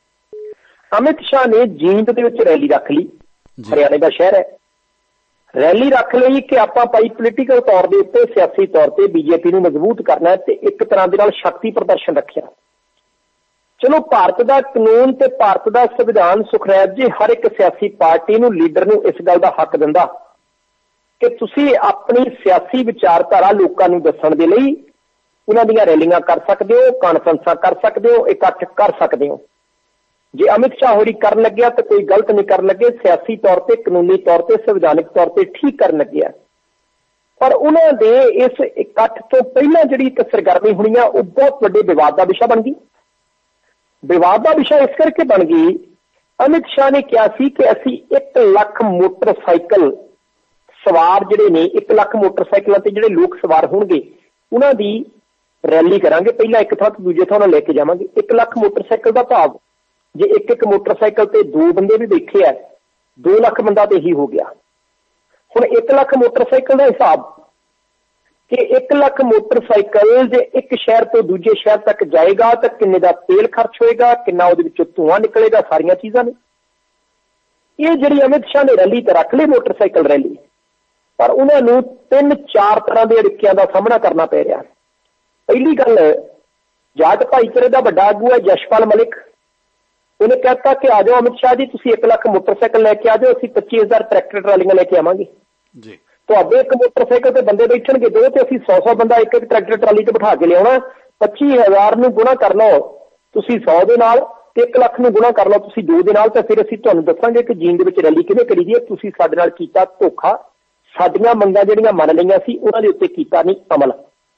ਅਮਿਤ ਸ਼ਾਹ ਨੇ ਜੀਂਦ ਦੇ ਵਿੱਚ ਰੈਲੀ ਰੱਖ ਲਈ, ਹਰਿਆਣੇ ਦਾ ਸ਼ਹਿਰ ਹੈ, ਰੈਲੀ ਰੱਖ ਲਈ ਕਿ ਆਪਾਂ ਭਾਈ ਪੋਲੀਟੀਕਲ ਤੌਰ ਦੇ ਉੱਤੇ, ਸਿਆਸੀ ਤੌਰ ਤੇ ਬੀਜੇਪੀ ਨੂੰ ਮਜ਼ਬੂਤ ਕਰਨਾ ਤੇ ਇੱਕ ਤਰ੍ਹਾਂ ਦੇ ਨਾਲ ਸ਼ਕਤੀ ਪ੍ਰਦਰਸ਼ਨ ਰੱਖਿਆ। ਚਲੋ, ਭਾਰਤ ਦਾ ਕਾਨੂੰਨ ਤੇ ਭਾਰਤ ਦਾ ਸੰਵਿਧਾਨ ਸੁਖਰੈਤ ਜੀ ਹਰ ਇੱਕ ਸਿਆਸੀ ਪਾਰਟੀ ਨੂੰ, ਲੀਡਰ ਨੂੰ ਇਸ ਗੱਲ ਦਾ ਹੱਕ ਦਿੰਦਾ ਕਿ ਤੁਸੀਂ ਆਪਣੀ ਸਿਆਸੀ ਵਿਚਾਰਧਾਰਾ ਲੋਕਾਂ ਨੂੰ ਦੱਸਣ ਦੇ ਲਈ ਉਹਨਾਂ ਦੀਆਂ ਰੈਲੀਆਂ ਕਰ ਸਕਦੇ ਹੋ, ਕਾਨਫਰੰਸਾਂ ਕਰ ਸਕਦੇ ਹੋ, ਇਕੱਠ ਕਰ ਸਕਦੇ ਹੋ। ਜੇ ਅਮਿਤ ਸ਼ਾਹ ਹੋਰੀ ਕਰਨ ਲੱਗਿਆ ਤਾਂ ਕੋਈ ਗਲਤ ਨਹੀਂ ਕਰਨ ਲੱਗੇ, ਸਿਆਸੀ ਤੌਰ ਤੇ, ਕਾਨੂੰਨੀ ਤੌਰ ਤੇ, ਸੰਵਿਧਾਨਿਕ ਤੌਰ ਤੇ ਠੀਕ ਕਰਨ ਲੱਗਿਆ। ਪਰ ਉਹਨਾਂ ਦੇ ਇਸ ਇਕੱਠ ਤੋਂ ਪਹਿਲਾਂ ਜਿਹੜੀ ਇੱਕ ਸਰਗਰਮੀ ਹੋਣੀ ਆ ਉਹ ਬਹੁਤ ਵੱਡੇ ਵਿਵਾਦ ਦਾ ਵਿਸ਼ਾ ਬਣ ਗਈ। ਵਿਵਾਦ ਦਾ ਵਿਸ਼ਾ ਇਸ ਕਰਕੇ ਬਣ ਗਈ, ਅਮਿਤ ਸ਼ਾਹ ਨੇ ਕਿਹਾ ਸੀ ਕਿ ਅਸੀਂ 1 ਲੱਖ ਮੋਟਰਸਾਈਕਲ ਸਵਾਰ ਜਿਹੜੇ ਨੇ, 1 ਲੱਖ ਮੋਟਰਸਾਈਕਲਾਂ ਤੇ ਜਿਹੜੇ ਲੋਕ ਸਵਾਰ ਹੋਣਗੇ ਉਹਨਾਂ ਦੀ ਰੈਲੀ ਕਰਾਂਗੇ। ਪਹਿਲਾਂ ਇੱਕ ਥਾਂ ਤੋਂ ਦੂਜੇ ਥਾਂ ਨਾਲ ਲੈ ਕੇ ਜਾਵਾਂਗੇ। 1 ਲੱਖ ਮੋਟਰਸਾਈਕਲ ਦਾ ਭਾਵ ਜੇ ਇੱਕ ਮੋਟਰਸਾਈਕਲ ਤੇ 2 ਬੰਦੇ ਵੀ ਬੈਠੇ ਆ, 2 ਲੱਖ ਬੰਦਾ ਤੇ ਇਹੀ ਹੋ ਗਿਆ। ਹੁਣ 1 ਲੱਖ ਮੋਟਰਸਾਈਕਲ ਦਾ ਹਿਸਾਬ ਕਿ 1 ਲੱਖ ਮੋਟਰਸਾਈਕਲ ਜੇ ਇੱਕ ਸ਼ਹਿਰ ਤੋਂ ਦੂਜੇ ਸ਼ਹਿਰ ਤੱਕ ਜਾਏਗਾ ਤਾਂ ਕਿੰਨੇ ਦਾ ਤੇਲ ਖਰਚ ਹੋਏਗਾ, ਕਿੰਨਾ ਉਹਦੇ ਵਿੱਚੋਂ ਧੂੰਆਂ ਨਿਕਲੇਗਾ, ਸਾਰੀਆਂ ਚੀਜ਼ਾਂ ਨੇ। ਇਹ ਜਿਹੜੀ ਅਮਿਤ ਸ਼ਾਹ ਨੇ ਰੈਲੀ ਤੇ ਰੱਖ ਲਈ, ਮੋਟਰਸਾਈਕਲ ਰੈਲੀ, ਪਰ ਉਹਨਾਂ ਨੂੰ 3-4 ਤਰ੍ਹਾਂ ਦੇ ਅੜਿੱਕਿਆਂ ਦਾ ਸਾਹਮਣਾ ਕਰਨਾ ਪੈ ਰਿਹਾ। ਪਹਿਲੀ ਗੱਲ, ਜਾਟ ਭਾਈਚਾਰੇ ਦਾ ਵੱਡਾ ਆਗੂ ਹੈ ਜਸ਼ਪਾਲ ਮਲਿਕ, ਉਹਨੇ ਕਹਿਤਾ ਕਿ ਆ ਜਾਓ ਅਮਿਤ ਸ਼ਾਹ ਜੀ, ਤੁਸੀਂ 1 ਲੱਖ ਮੋਟਰਸਾਈਕਲ ਲੈ ਕੇ ਆ ਜਾਓ, ਅਸੀਂ 25,000 ਟਰੈਕਟਰ ਟਰਾਲੀਆਂ ਲੈ ਕੇ ਆਵਾਂਗੇ ਜੀ। ਤੁਹਾਡੇ ਇੱਕ ਮੋਟਰਸਾਈਕਲ ਤੇ ਬੰਦੇ ਬੈਠਣਗੇ 2 ਤੇ ਅਸੀਂ 100 ਬੰਦਾ ਇੱਕ ਟਰੈਕਟਰ ਟਰਾਲੀ ਤੇ ਬਿਠਾ ਕੇ ਲਿਆਉਣਾ। 25,000 ਨੂੰ ਗੁਣਾ ਕਰ ਲਓ ਤੁਸੀਂ 100 ਦੇ ਨਾਲ, ਤੇ 1 ਲੱਖ ਨੂੰ ਗੁਣਾ ਕਰ ਲਓ ਤੁਸੀਂ 2 ਦੇ ਨਾਲ, ਤਾਂ ਫਿਰ ਅਸੀਂ ਤੁਹਾਨੂੰ ਦੱਸਾਂਗੇ ਕਿ ਜੀਂਦ ਦੇ ਵਿੱਚ ਰੈਲੀ ਕਿਵੇਂ ਕਰੀਦੀ ਹੈ। ਤੁਸੀਂ ਸਾਡੇ ਨਾਲ ਕੀਤਾ ਧੋਖਾ, ਸਾਡੀਆਂ ਮੰਗਾਂ ਜਿਹੜੀਆਂ ਮੰਨ ਲਈਆਂ ਸੀ ਉਹਨਾਂ ਦੇ ਉੱਤੇ ਕੀਤਾ ਨਹੀਂ ਅਮਲ।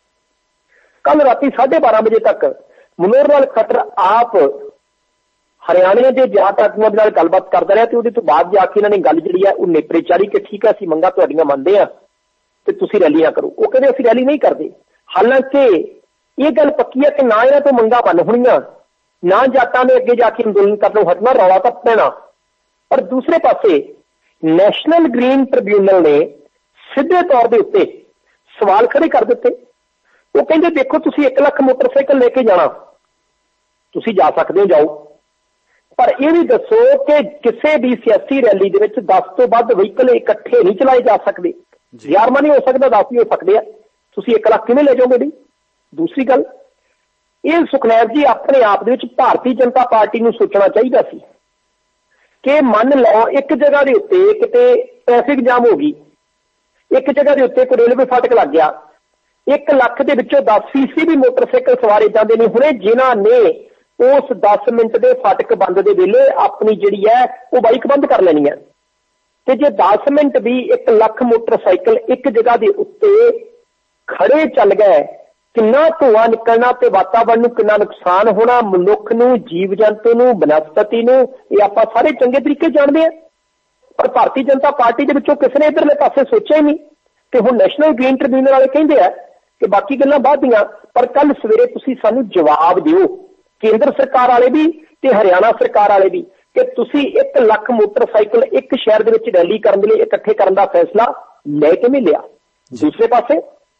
ਕੱਲ ਰਾਤੀ 12:30 ਵਜੇ ਤੱਕ ਮਨੋਹਰ ਲਾਲ ਖੱਟਰ ਆਪ ਹਰਿਆਣੇ ਦੇ ਜਾਟ ਆਗੂਆਂ ਦੇ ਨਾਲ ਗੱਲਬਾਤ ਕਰਦਾ ਰਿਹਾ ਤੇ ਉਹਦੇ ਤੋਂ ਬਾਅਦ ਜਾ ਕੇ ਇਹਨਾਂ ਨੇ ਗੱਲ ਜਿਹੜੀ ਹੈ ਉਹ ਨੇਪਰੇ ਚਾੜੀ ਕਿ ਠੀਕ ਹੈ ਅਸੀਂ ਮੰਗਾਂ ਤੁਹਾਡੀਆਂ ਮੰਨਦੇ ਆ ਤੇ ਤੁਸੀਂ ਰੈਲੀਆਂ ਕਰੋ। ਉਹ ਕਹਿੰਦੇ ਅਸੀਂ ਰੈਲੀ ਨਹੀਂ ਕਰਦੇ। ਹਾਲਾਂਕਿ ਇਹ ਗੱਲ ਪੱਕੀ ਹੈ ਕਿ ਨਾ ਇਹਨਾਂ ਤੋਂ ਮੰਗਾਂ ਬੰਨ ਹੋਣੀਆਂ, ਨਾ ਜਾਟਾਂ ਨੇ ਅੱਗੇ ਜਾ ਕੇ ਅੰਦੋਲਨ ਕਰਨੋਂ ਹਟਣਾ, ਰੌਲਾ ਤਾਂ ਪੈਣਾ। ਪਰ ਦੂਸਰੇ ਪਾਸੇ ਨੈਸ਼ਨਲ ਗ੍ਰੀਨ ਟ੍ਰਿਬਿਊਨਲ ਨੇ ਸਿੱਧੇ ਤੌਰ ਦੇ ਉੱਤੇ ਸਵਾਲ ਖੜੇ ਕਰ ਦਿੱਤੇ। ਉਹ ਕਹਿੰਦੇ ਦੇਖੋ ਤੁਸੀਂ 1 ਲੱਖ ਮੋਟਰਸਾਈਕਲ ਲੈ ਕੇ ਜਾਣਾ, ਤੁਸੀਂ ਜਾ ਸਕਦੇ ਹੋ, ਜਾਓ, ਪਰ ਇਹ ਵੀ ਦੱਸੋ ਕਿ ਕਿਸੇ ਵੀ ਸਿਆਸੀ ਰੈਲੀ ਦੇ ਵਿੱਚ 10 ਤੋਂ ਵੱਧ ਵਹੀਕਲ ਇਕੱਠੇ ਨਹੀਂ ਚਲਾਏ ਜਾ ਸਕਦੇ। 11ਵਾਂ ਨਹੀਂ ਹੋ ਸਕਦਾ, 10 ਵੀ ਹੋ ਸਕਦੇ ਆ। ਤੁਸੀਂ 1 ਲੱਖ ਕਿਵੇਂ ਲੈ ਜਾਓਗੇ ਜੀ? ਦੂਸਰੀ ਗੱਲ, ਇਹ ਸੁਖਨੈਬ ਜੀ ਆਪਣੇ ਆਪ ਦੇ ਵਿੱਚ ਭਾਰਤੀ ਜਨਤਾ ਪਾਰਟੀ ਨੂੰ ਸੋਚਣਾ ਚਾਹੀਦਾ ਸੀ ਕਿ ਮੰਨ ਲਓ ਇੱਕ ਜਗ੍ਹਾ ਦੇ ਉੱਤੇ ਕਿਤੇ ਟ੍ਰੈਫਿਕ ਜਾਮ ਹੋ ਗਈ, ਇੱਕ ਜਗ੍ਹਾ ਦੇ ਉੱਤੇ ਕੋਈ ਰੇਲਵੇ ਫਾਟਕ ਲੱਗ ਗਿਆ, 1 ਲੱਖ ਦੇ ਵਿੱਚੋਂ 10% ਵੀ ਮੋਟਰਸਾਈਕਲ ਸਵਾਰੇ ਜਾਂਦੇ ਨੇ ਹੁਣੇ, ਜਿਨ੍ਹਾਂ ਨੇ ਉਸ 10 ਮਿੰਟ ਦੇ ਫਾਟਕ ਬੰਦ ਦੇ ਵੇਲੇ ਆਪਣੀ ਜਿਹੜੀ ਹੈ ਉਹ ਬਾਈਕ ਬੰਦ ਕਰ ਲੈਣੀ ਹੈ। ਤੇ ਜੇ 10 ਮਿੰਟ ਵੀ 1 ਲੱਖ ਮੋਟਰਸਾਈਕਲ ਇੱਕ ਜਗ੍ਹਾ ਦੇ ਉੱਤੇ ਖੜੇ ਚੱਲ ਗਏ, ਕਿੰਨਾ ਧੂੰਆਂ ਨਿਕਲਣਾ ਤੇ ਵਾਤਾਵਰਣ ਨੂੰ ਕਿੰਨਾ ਨੁਕਸਾਨ ਹੋਣਾ, ਮਨੁੱਖ ਨੂੰ, ਜੀਵ ਜੰਤੂ ਨੂੰ, ਬਨਸਪਤੀ ਨੂੰ, ਇਹ ਆਪਾਂ ਸਾਰੇ ਚੰਗੇ ਤਰੀਕੇ ਜਾਣਦੇ ਹਾਂ। ਪਰ ਭਾਰਤੀ ਜਨਤਾ ਪਾਰਟੀ ਦੇ ਵਿੱਚੋਂ ਕਿਸੇ ਨੇ ਇੱਧਰਲੇ ਪਾਸੇ ਸੋਚਿਆ ਹੀ ਨਹੀਂ। ਤੇ ਹੁਣ ਨੈਸ਼ਨਲ ਗ੍ਰੀਨ ਟ੍ਰਿਬਿਊਨਲ ਵਾਲੇ ਕਹਿੰਦੇ ਆ ਕਿ ਬਾਕੀ ਗੱਲਾਂ ਬਾਅਦ ਦੀਆਂ, ਪਰ ਕੱਲ ਸਵੇਰੇ ਤੁਸੀਂ ਸਾਨੂੰ ਜਵਾਬ ਦਿਓ, ਕੇਂਦਰ ਸਰਕਾਰ ਵਾਲੇ ਵੀ ਤੇ ਹਰਿਆਣਾ ਸਰਕਾਰ ਵਾਲੇ ਵੀ, ਕਿ ਤੁਸੀਂ 1 ਲੱਖ ਮੋਟਰਸਾਈਕਲ ਇੱਕ ਸ਼ਹਿਰ ਦੇ ਵਿੱਚ ਰੈਲੀ ਕਰਨ ਦੇ ਲਈ ਇਕੱਠੇ ਕਰਨ ਦਾ ਫੈਸਲਾ ਲੈ ਕਿਵੇਂ ਲਿਆ। ਦੂਸਰੇ ਪਾਸੇ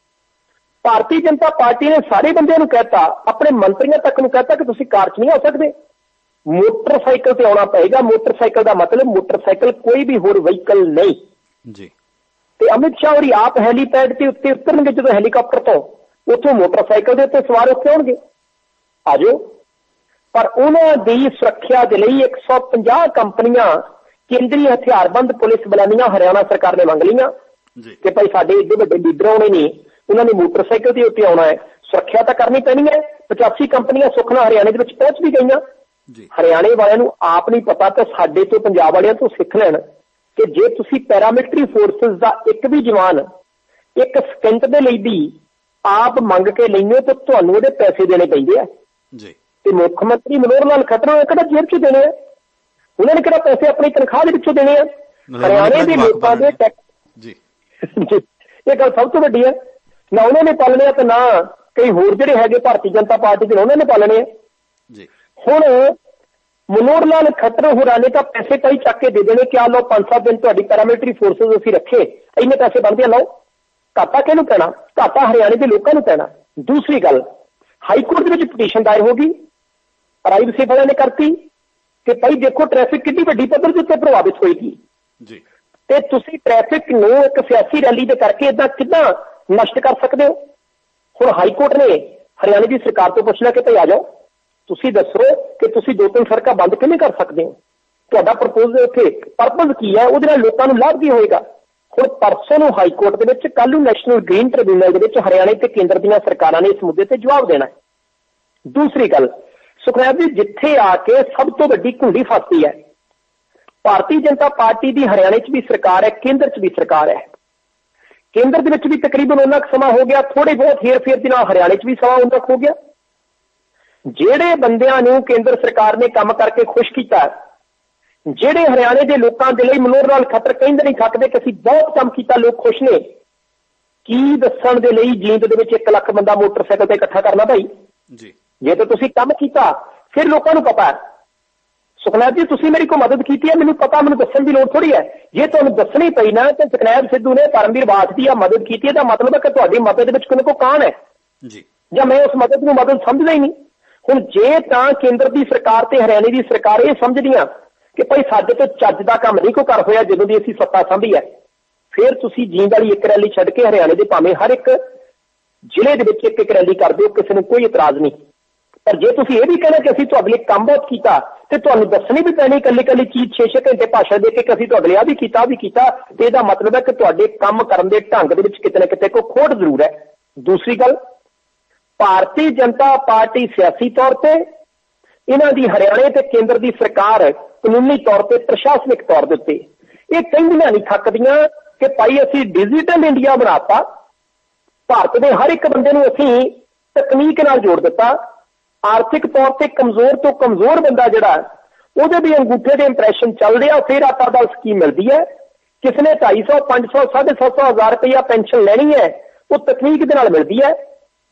ਭਾਰਤੀ ਜਨਤਾ ਪਾਰਟੀ ਨੇ ਸਾਰੇ ਬੰਦਿਆਂ ਨੂੰ ਕਹਿਤਾ, ਆਪਣੇ ਮੰਤਰੀਆਂ ਤੱਕ ਨੂੰ ਕਹਿਤਾ ਕਿ ਤੁਸੀਂ ਕਾਰ 'ਚ ਨਹੀਂ ਆ ਸਕਦੇ, ਮੋਟਰਸਾਈਕਲ ਤੇ ਆਉਣਾ ਪਏਗਾ। ਮੋਟਰਸਾਈਕਲ ਦਾ ਮਤਲਬ ਮੋਟਰਸਾਈਕਲ ਕੋਈ ਵੀ ਹੋਰ ਵਹੀਕਲ ਨਹੀਂ ਜੀ। ਤੇ ਅਮਿਤ ਸ਼ਾਹ ਹੋਰੀ ਆਪ ਹੈਲੀਪੈਡ ਤੇ ਉੱਤੇ ਉਤਰਨਗੇ ਜਦੋਂ ਹੈਲੀਕਾਪਟਰ ਤੋਂ, ਉੱਥੋਂ ਮੋਟਰਸਾਈਕਲ ਦੇ ਉੱਤੇ ਸਵਾਰ ਉੱਥੇ ਆਉਣਗੇ, ਆ ਜਾਓ। ਪਰ ਉਹਨਾਂ ਦੀ ਸੁਰੱਖਿਆ ਦੇ ਲਈ 150 ਕੰਪਨੀਆਂ ਕੇਂਦਰੀ ਹਥਿਆਰਬੰਦ ਪੁਲਿਸ ਬੁਲਾਉਂਦੀਆਂ ਹਰਿਆਣਾ ਸਰਕਾਰ ਨੇ ਮੰਗ ਲਈਆਂ ਕਿ ਭਾਈ ਸਾਡੇ ਏਡੇ ਵੱਡੇ ਲੀਡਰ ਆਉਣੇ ਨੇ, ਉਹਨਾਂ ਨੇ ਮੋਟਰਸਾਈਕਲ ਦੇ ਉੱਤੇ ਆਉਣਾ ਹੈ, ਸੁਰੱਖਿਆ ਤਾਂ ਕਰਨੀ ਪੈਣੀ ਹੈ। 85 ਕੰਪਨੀਆਂ ਸੁੱਖ ਨਾਲ ਹਰਿਆਣੇ ਦੇ ਵਿੱਚ ਪਹੁੰਚ ਵੀ ਗਈਆਂ। ਹਰਿਆਣੇ ਵਾਲਿਆਂ ਨੂੰ ਆਪ ਨਹੀਂ ਪਤਾ ਤਾਂ ਸਾਡੇ ਤੋਂ ਪੰਜਾਬ ਵਾਲਿਆਂ ਤੋਂ ਸਿੱਖ ਲੈਣ ਕਿ ਜੇ ਤੁਸੀਂ ਪੈਰਾਮਿਲਟਰੀ ਫੋਰਸਿਸ ਦਾ ਇੱਕ ਵੀ ਜਵਾਨ 1 ਸਕਿੰਟ ਦੇ ਲਈ ਵੀ ਆਪ ਮੰਗ ਕੇ ਲੈਂਦੇ ਤਾਂ ਤੁਹਾਨੂੰ ਉਹਦੇ ਪੈਸੇ ਦੇਣੇ ਪੈਂਦੇ ਆ ਜੀ। ਤੇ ਮੁੱਖ ਮੰਤਰੀ ਮਨੋਹਰ ਲਾਲ ਖੱਟਰ ਨੇ ਕਿਹੜਾ ਜੇਬ 'ਚ ਦੇਣੇ ਆ, ਉਹਨਾਂ ਨੇ ਕਿਹੜਾ ਪੈਸੇ ਆਪਣੀ ਤਨਖਾਹ ਦੇ ਵਿੱਚੋਂ ਦੇਣੇ ਆ। ਹਰਿਆਣੇ ਦੇ ਲੋਕਾਂ ਦੇ ਟੈਕਸ ਜੀ, ਇਹ ਗੱਲ ਸਭ ਤੋਂ ਵੱਡੀ ਹੈ। ਨਾ ਉਹਨਾਂ ਨੇ ਪਾਲਣੇ ਆ ਤੇ ਨਾ ਕਈ ਹੋਰ ਜਿਹੜੇ ਹੈਗੇ ਭਾਰਤੀ ਜਨਤਾ ਪਾਰਟੀ ਦੇ ਉਹਨਾਂ ਨੇ ਪਾਲਣੇ ਆ ਜੀ। ਹੁਣ ਮਨੋਹਰ ਲਾਲ ਖੱਟਰ ਹੋਰਾਂ ਨੇ ਤਾਂ ਪੈਸੇ ਕਈ ਚੱਕ ਕੇ ਦੇ ਦੇਣੇ ਕਿ ਆ ਲਓ 5-7 ਦਿਨ ਤੁਹਾਡੀ ਪੈਰਾਮਿਲਟਰੀ ਫੋਰਸਿਸ ਅਸੀਂ ਰੱਖੇ, ਇੰਨੇ ਪੈਸੇ ਬਣਦੇ ਆ, ਲਓ। ਘਾਟਾ ਕਿਹਨੂੰ ਪੈਣਾ? ਘਾਟਾ ਹਰਿਆਣੇ ਦੇ ਲੋਕਾਂ ਨੂੰ ਪੈਣਾ। ਦੂਸਰੀ ਗੱਲ, ਹਾਈ ਕੋਰਟ ਦੇ ਵਿੱਚ ਪਟੀਸ਼ਨ ਦਾਇਰ ਹੋ ਗਈ, ਪ੍ਰਾਈਵੇਸੀ ਵਾਲਿਆਂ ਨੇ ਕਰਤੀ ਕਿ ਭਾਈ ਦੇਖੋ ਟ੍ਰੈਫਿਕ ਕਿੰਨੀ ਵੱਡੀ ਪੱਧਰ ਦੇ ਉੱਤੇ ਪ੍ਰਭਾਵਿਤ ਹੋਏਗੀ ਜੀ, ਤੇ ਤੁਸੀਂ ਟ੍ਰੈਫਿਕ ਨੂੰ ਇੱਕ ਸਿਆਸੀ ਰੈਲੀ ਦੇ ਕਰਕੇ ਏਦਾਂ ਕਿੱਦਾਂ ਨਸ਼ਟ ਕਰ ਸਕਦੇ ਹੋ। ਹੁਣ ਹਾਈ ਕੋਰਟ ਨੇ ਹਰਿਆਣੇ ਦੀ ਸਰਕਾਰ ਤੋਂ ਪੁੱਛਣਾ ਕਿ ਭਾਈ ਆ ਜਾਓ, ਤੁਸੀਂ ਦੱਸੋ ਕਿ ਤੁਸੀਂ 2-3 ਸੜਕਾਂ ਬੰਦ ਕਿਵੇਂ ਕਰ ਸਕਦੇ ਹੋ, ਤੁਹਾਡਾ ਪ੍ਰਪੋਜ਼ਲ ਉੱਥੇ ਪਰਪਸ ਕੀ ਹੈ, ਉਹਦੇ ਨਾਲ ਲੋਕਾਂ ਨੂੰ ਲਾਭ ਕੀ ਹੋਏਗਾ। ਹੁਣ ਪਰਸੋਂ ਨੂੰ ਹਾਈ ਕੋਰਟ ਦੇ ਵਿੱਚ, ਕੱਲ੍ਹ ਨੂੰ ਨੈਸ਼ਨਲ ਗ੍ਰੀਨ ਟ੍ਰਿਬਿਊਨਲ ਦੇ ਵਿੱਚ ਹਰਿਆਣੇ ਤੇ ਕੇਂਦਰ ਦੀਆਂ ਸਰਕਾਰਾਂ ਨੇ ਇਸ ਮੁੱਦੇ ਤੇ ਜਵਾਬ ਦੇਣਾ ਹੈ। ਦੂਸਰੀ ਗੱਲ, ਸੁਖਨੈਬ ਜੀ, ਜਿੱਥੇ ਆ ਕੇ ਸਭ ਤੋਂ ਵੱਡੀ ਘੁੰਡੀ ਫਸਦੀ ਹੈ, ਭਾਰਤੀ ਜਨਤਾ ਪਾਰਟੀ ਦੀ ਹਰਿਆਣੇ 'ਚ ਵੀ ਸਰਕਾਰ ਹੈ, ਕੇਂਦਰ 'ਚ ਵੀ ਸਰਕਾਰ ਹੈ। ਕੇਂਦਰ ਦੇ ਵਿੱਚ ਵੀ ਤਕਰੀਬਨ ਉਹਨਾਂ ਕੁ ਸਮਾਂ ਹੋ ਗਿਆ, ਥੋੜੇ ਬਹੁਤ ਹੇਰ-ਫੇਰ ਦੇ ਨਾਲ ਹਰਿਆਣੇ 'ਚ ਵੀ ਸਮਾਂ ਉਹਨਾਂ ਹੋ ਗਿਆ। ਜਿਹੜੇ ਬੰਦਿਆਂ ਨੂੰ ਕੇਂਦਰ ਸਰਕਾਰ ਨੇ ਕੰਮ ਕਰਕੇ ਖੁਸ਼ ਕੀਤਾ, ਜਿਹੜੇ ਹਰਿਆਣੇ ਦੇ ਲੋਕਾਂ ਦੇ ਲਈ ਮਨੋਹਰ ਲਾਲ ਖੱਟਰ ਕਹਿੰਦੇ ਨਹੀਂ ਥੱਕਦੇ ਕਿ ਅਸੀਂ ਬਹੁਤ ਕੰਮ ਕੀਤਾ, ਲੋਕ ਖੁਸ਼ ਨੇ, ਕੀ ਦੱਸਣ ਦੇ ਲਈ ਜੀਂਦ ਦੇ ਵਿੱਚ 1 ਲੱਖ ਬੰਦਾ ਮੋਟਰਸਾਈਕਲ ਤੇ ਇਕੱਠਾ ਕਰਨਾ ਭਾਈ ਜੀ। ਜੇ ਤਾਂ ਤੁਸੀਂ ਕੰਮ ਕੀਤਾ ਫਿਰ ਲੋਕਾਂ ਨੂੰ ਪਤਾ ਹੈ। ਸੁਖਨੈਬ ਜੀ, ਤੁਸੀਂ ਮੇਰੀ ਕੋਈ ਮਦਦ ਕੀਤੀ ਹੈ, ਮੈਨੂੰ ਪਤਾ, ਮੈਨੂੰ ਦੱਸਣ ਦੀ ਲੋੜ ਥੋੜੀ ਹੈ। ਜੇ ਤੁਹਾਨੂੰ ਦੱਸਣੀ ਪਈ ਨਾ ਤੇ ਸੁਖਨੈਬ ਸਿੱਧੂ ਨੇ ਪਰਮਵੀਰ ਬਾਠ ਦੀ ਆ ਮਦਦ ਕੀਤੀ ਹੈ, ਤਾਂ ਮਤਲਬ ਹੈ ਕਿ ਤੁਹਾਡੀ ਮਦਦ ਵਿੱਚ ਕੋਈ ਕੋ ਕਾਣ ਹੈ ਜੀ, ਜਾਂ ਮੈਂ ਉਸ ਮਦਦ ਨੂੰ ਮਦਦ ਸਮਝਦਾ ਹੀ ਨਹੀਂ। ਹੁਣ ਜੇ ਤਾਂ ਕੇਂਦਰ ਦੀ ਸਰਕਾਰ ਤੇ ਹਰਿਆਣੇ ਦੀ ਸਰਕਾਰ ਇਹ ਸਮਝਦੀਆਂ ਕਿ ਭਾਈ ਸਾਡੇ ਤੋਂ ਚੱਜ ਦਾ ਕੰਮ ਨਹੀਂ ਕੋਈ ਕਰ ਹੋਇਆ ਜਦੋਂ ਦੀ ਅਸੀਂ ਸੱਤਾ ਸੰਭੀ ਹੈ, ਫਿਰ ਤੁਸੀਂ ਜੀਂਦ ਵਾਲੀ ਇੱਕ ਰੈਲੀ ਛੱਡ ਕੇ ਹਰਿਆਣੇ ਦੇ ਭਾਵੇਂ ਹਰ ਇੱਕ ਜ਼ਿਲ੍ਹੇ ਦੇ ਵਿੱਚ ਇੱਕ ਰੈਲੀ ਕਰ ਦਿਓ, ਕਿਸੇ ਨੂੰ ਕੋਈ ਇਤਰਾਜ਼ ਨਹੀਂ। ਪਰ ਜੇ ਤੁਸੀਂ ਇਹ ਵੀ ਕਹਿਣਾ ਕਿ ਅਸੀਂ ਤੁਹਾਡੇ ਲਈ ਕੰਮ ਬਹੁਤ ਕੀਤਾ, ਤੇ ਤੁਹਾਨੂੰ ਦੱਸਣੀ ਵੀ ਪੈਣੀ ਇਕੱਲੀ ਚੀਜ਼ 6-6 ਘੰਟੇ ਭਾਸ਼ਣ ਦੇ ਕੇ ਕਿ ਅਸੀਂ ਤੁਹਾਡੇ ਲਈ ਆ ਵੀ ਕੀਤਾ ਤੇ ਇਹਦਾ ਮਤਲਬ ਹੈ ਕਿ ਤੁਹਾਡੇ ਕੰਮ ਕਰਨ ਦੇ ਢੰਗ ਦੇ ਵਿੱਚ ਕਿਤੇ ਨਾ ਕਿਤੇ ਕੋਈ ਖੋਟ ਜ਼ਰੂਰ ਹੈ। ਦੂਸਰੀ ਗੱਲ, ਭਾਰਤੀ ਜਨਤਾ ਪਾਰਟੀ ਸਿਆਸੀ ਤੌਰ ਤੇ, ਇਹਨਾਂ ਦੀ ਹਰਿਆਣੇ ਤੇ ਕੇਂਦਰ ਦੀ ਸਰਕਾਰ ਕਾਨੂੰਨੀ ਤੌਰ ਤੇ, ਪ੍ਰਸ਼ਾਸਨਿਕ ਤੌਰ ਦੇ ਉੱਤੇ ਇਹ ਕਹਿੰਦੀਆਂ ਨਹੀਂ ਥੱਕਦੀਆਂ ਕਿ ਭਾਈ ਅਸੀਂ ਡਿਜੀਟਲ ਇੰਡੀਆ ਬਣਾਤਾ, ਭਾਰਤ ਦੇ ਹਰ ਇੱਕ ਬੰਦੇ ਨੂੰ ਅਸੀਂ ਤਕਨੀਕ ਨਾਲ ਜੋੜ ਦਿੱਤਾ, ਆਰਥਿਕ ਤੌਰ ਤੇ ਕਮਜ਼ੋਰ ਤੋਂ ਕਮਜ਼ੋਰ ਬੰਦਾ ਜਿਹੜਾ ਉਹਦੇ ਵੀ ਅੰਗੂਠੇ ਦੇ ਇੰਪ੍ਰੈਸ਼ਨ ਚੱਲਦੇ ਆ, ਫਿਰ ਆਟਾ ਦਾਲ ਸਕੀਮ ਮਿਲਦੀ ਹੈ। ਕਿਸ ਨੇ 250, 500, 750 ਹਜ਼ਾਰ ਰੁਪਇਆ ਪੈਨਸ਼ਨ ਲੈਣੀ ਹੈ, ਉਹ ਤਕਨੀਕ ਦੇ ਨਾਲ ਮਿਲਦੀ ਹੈ।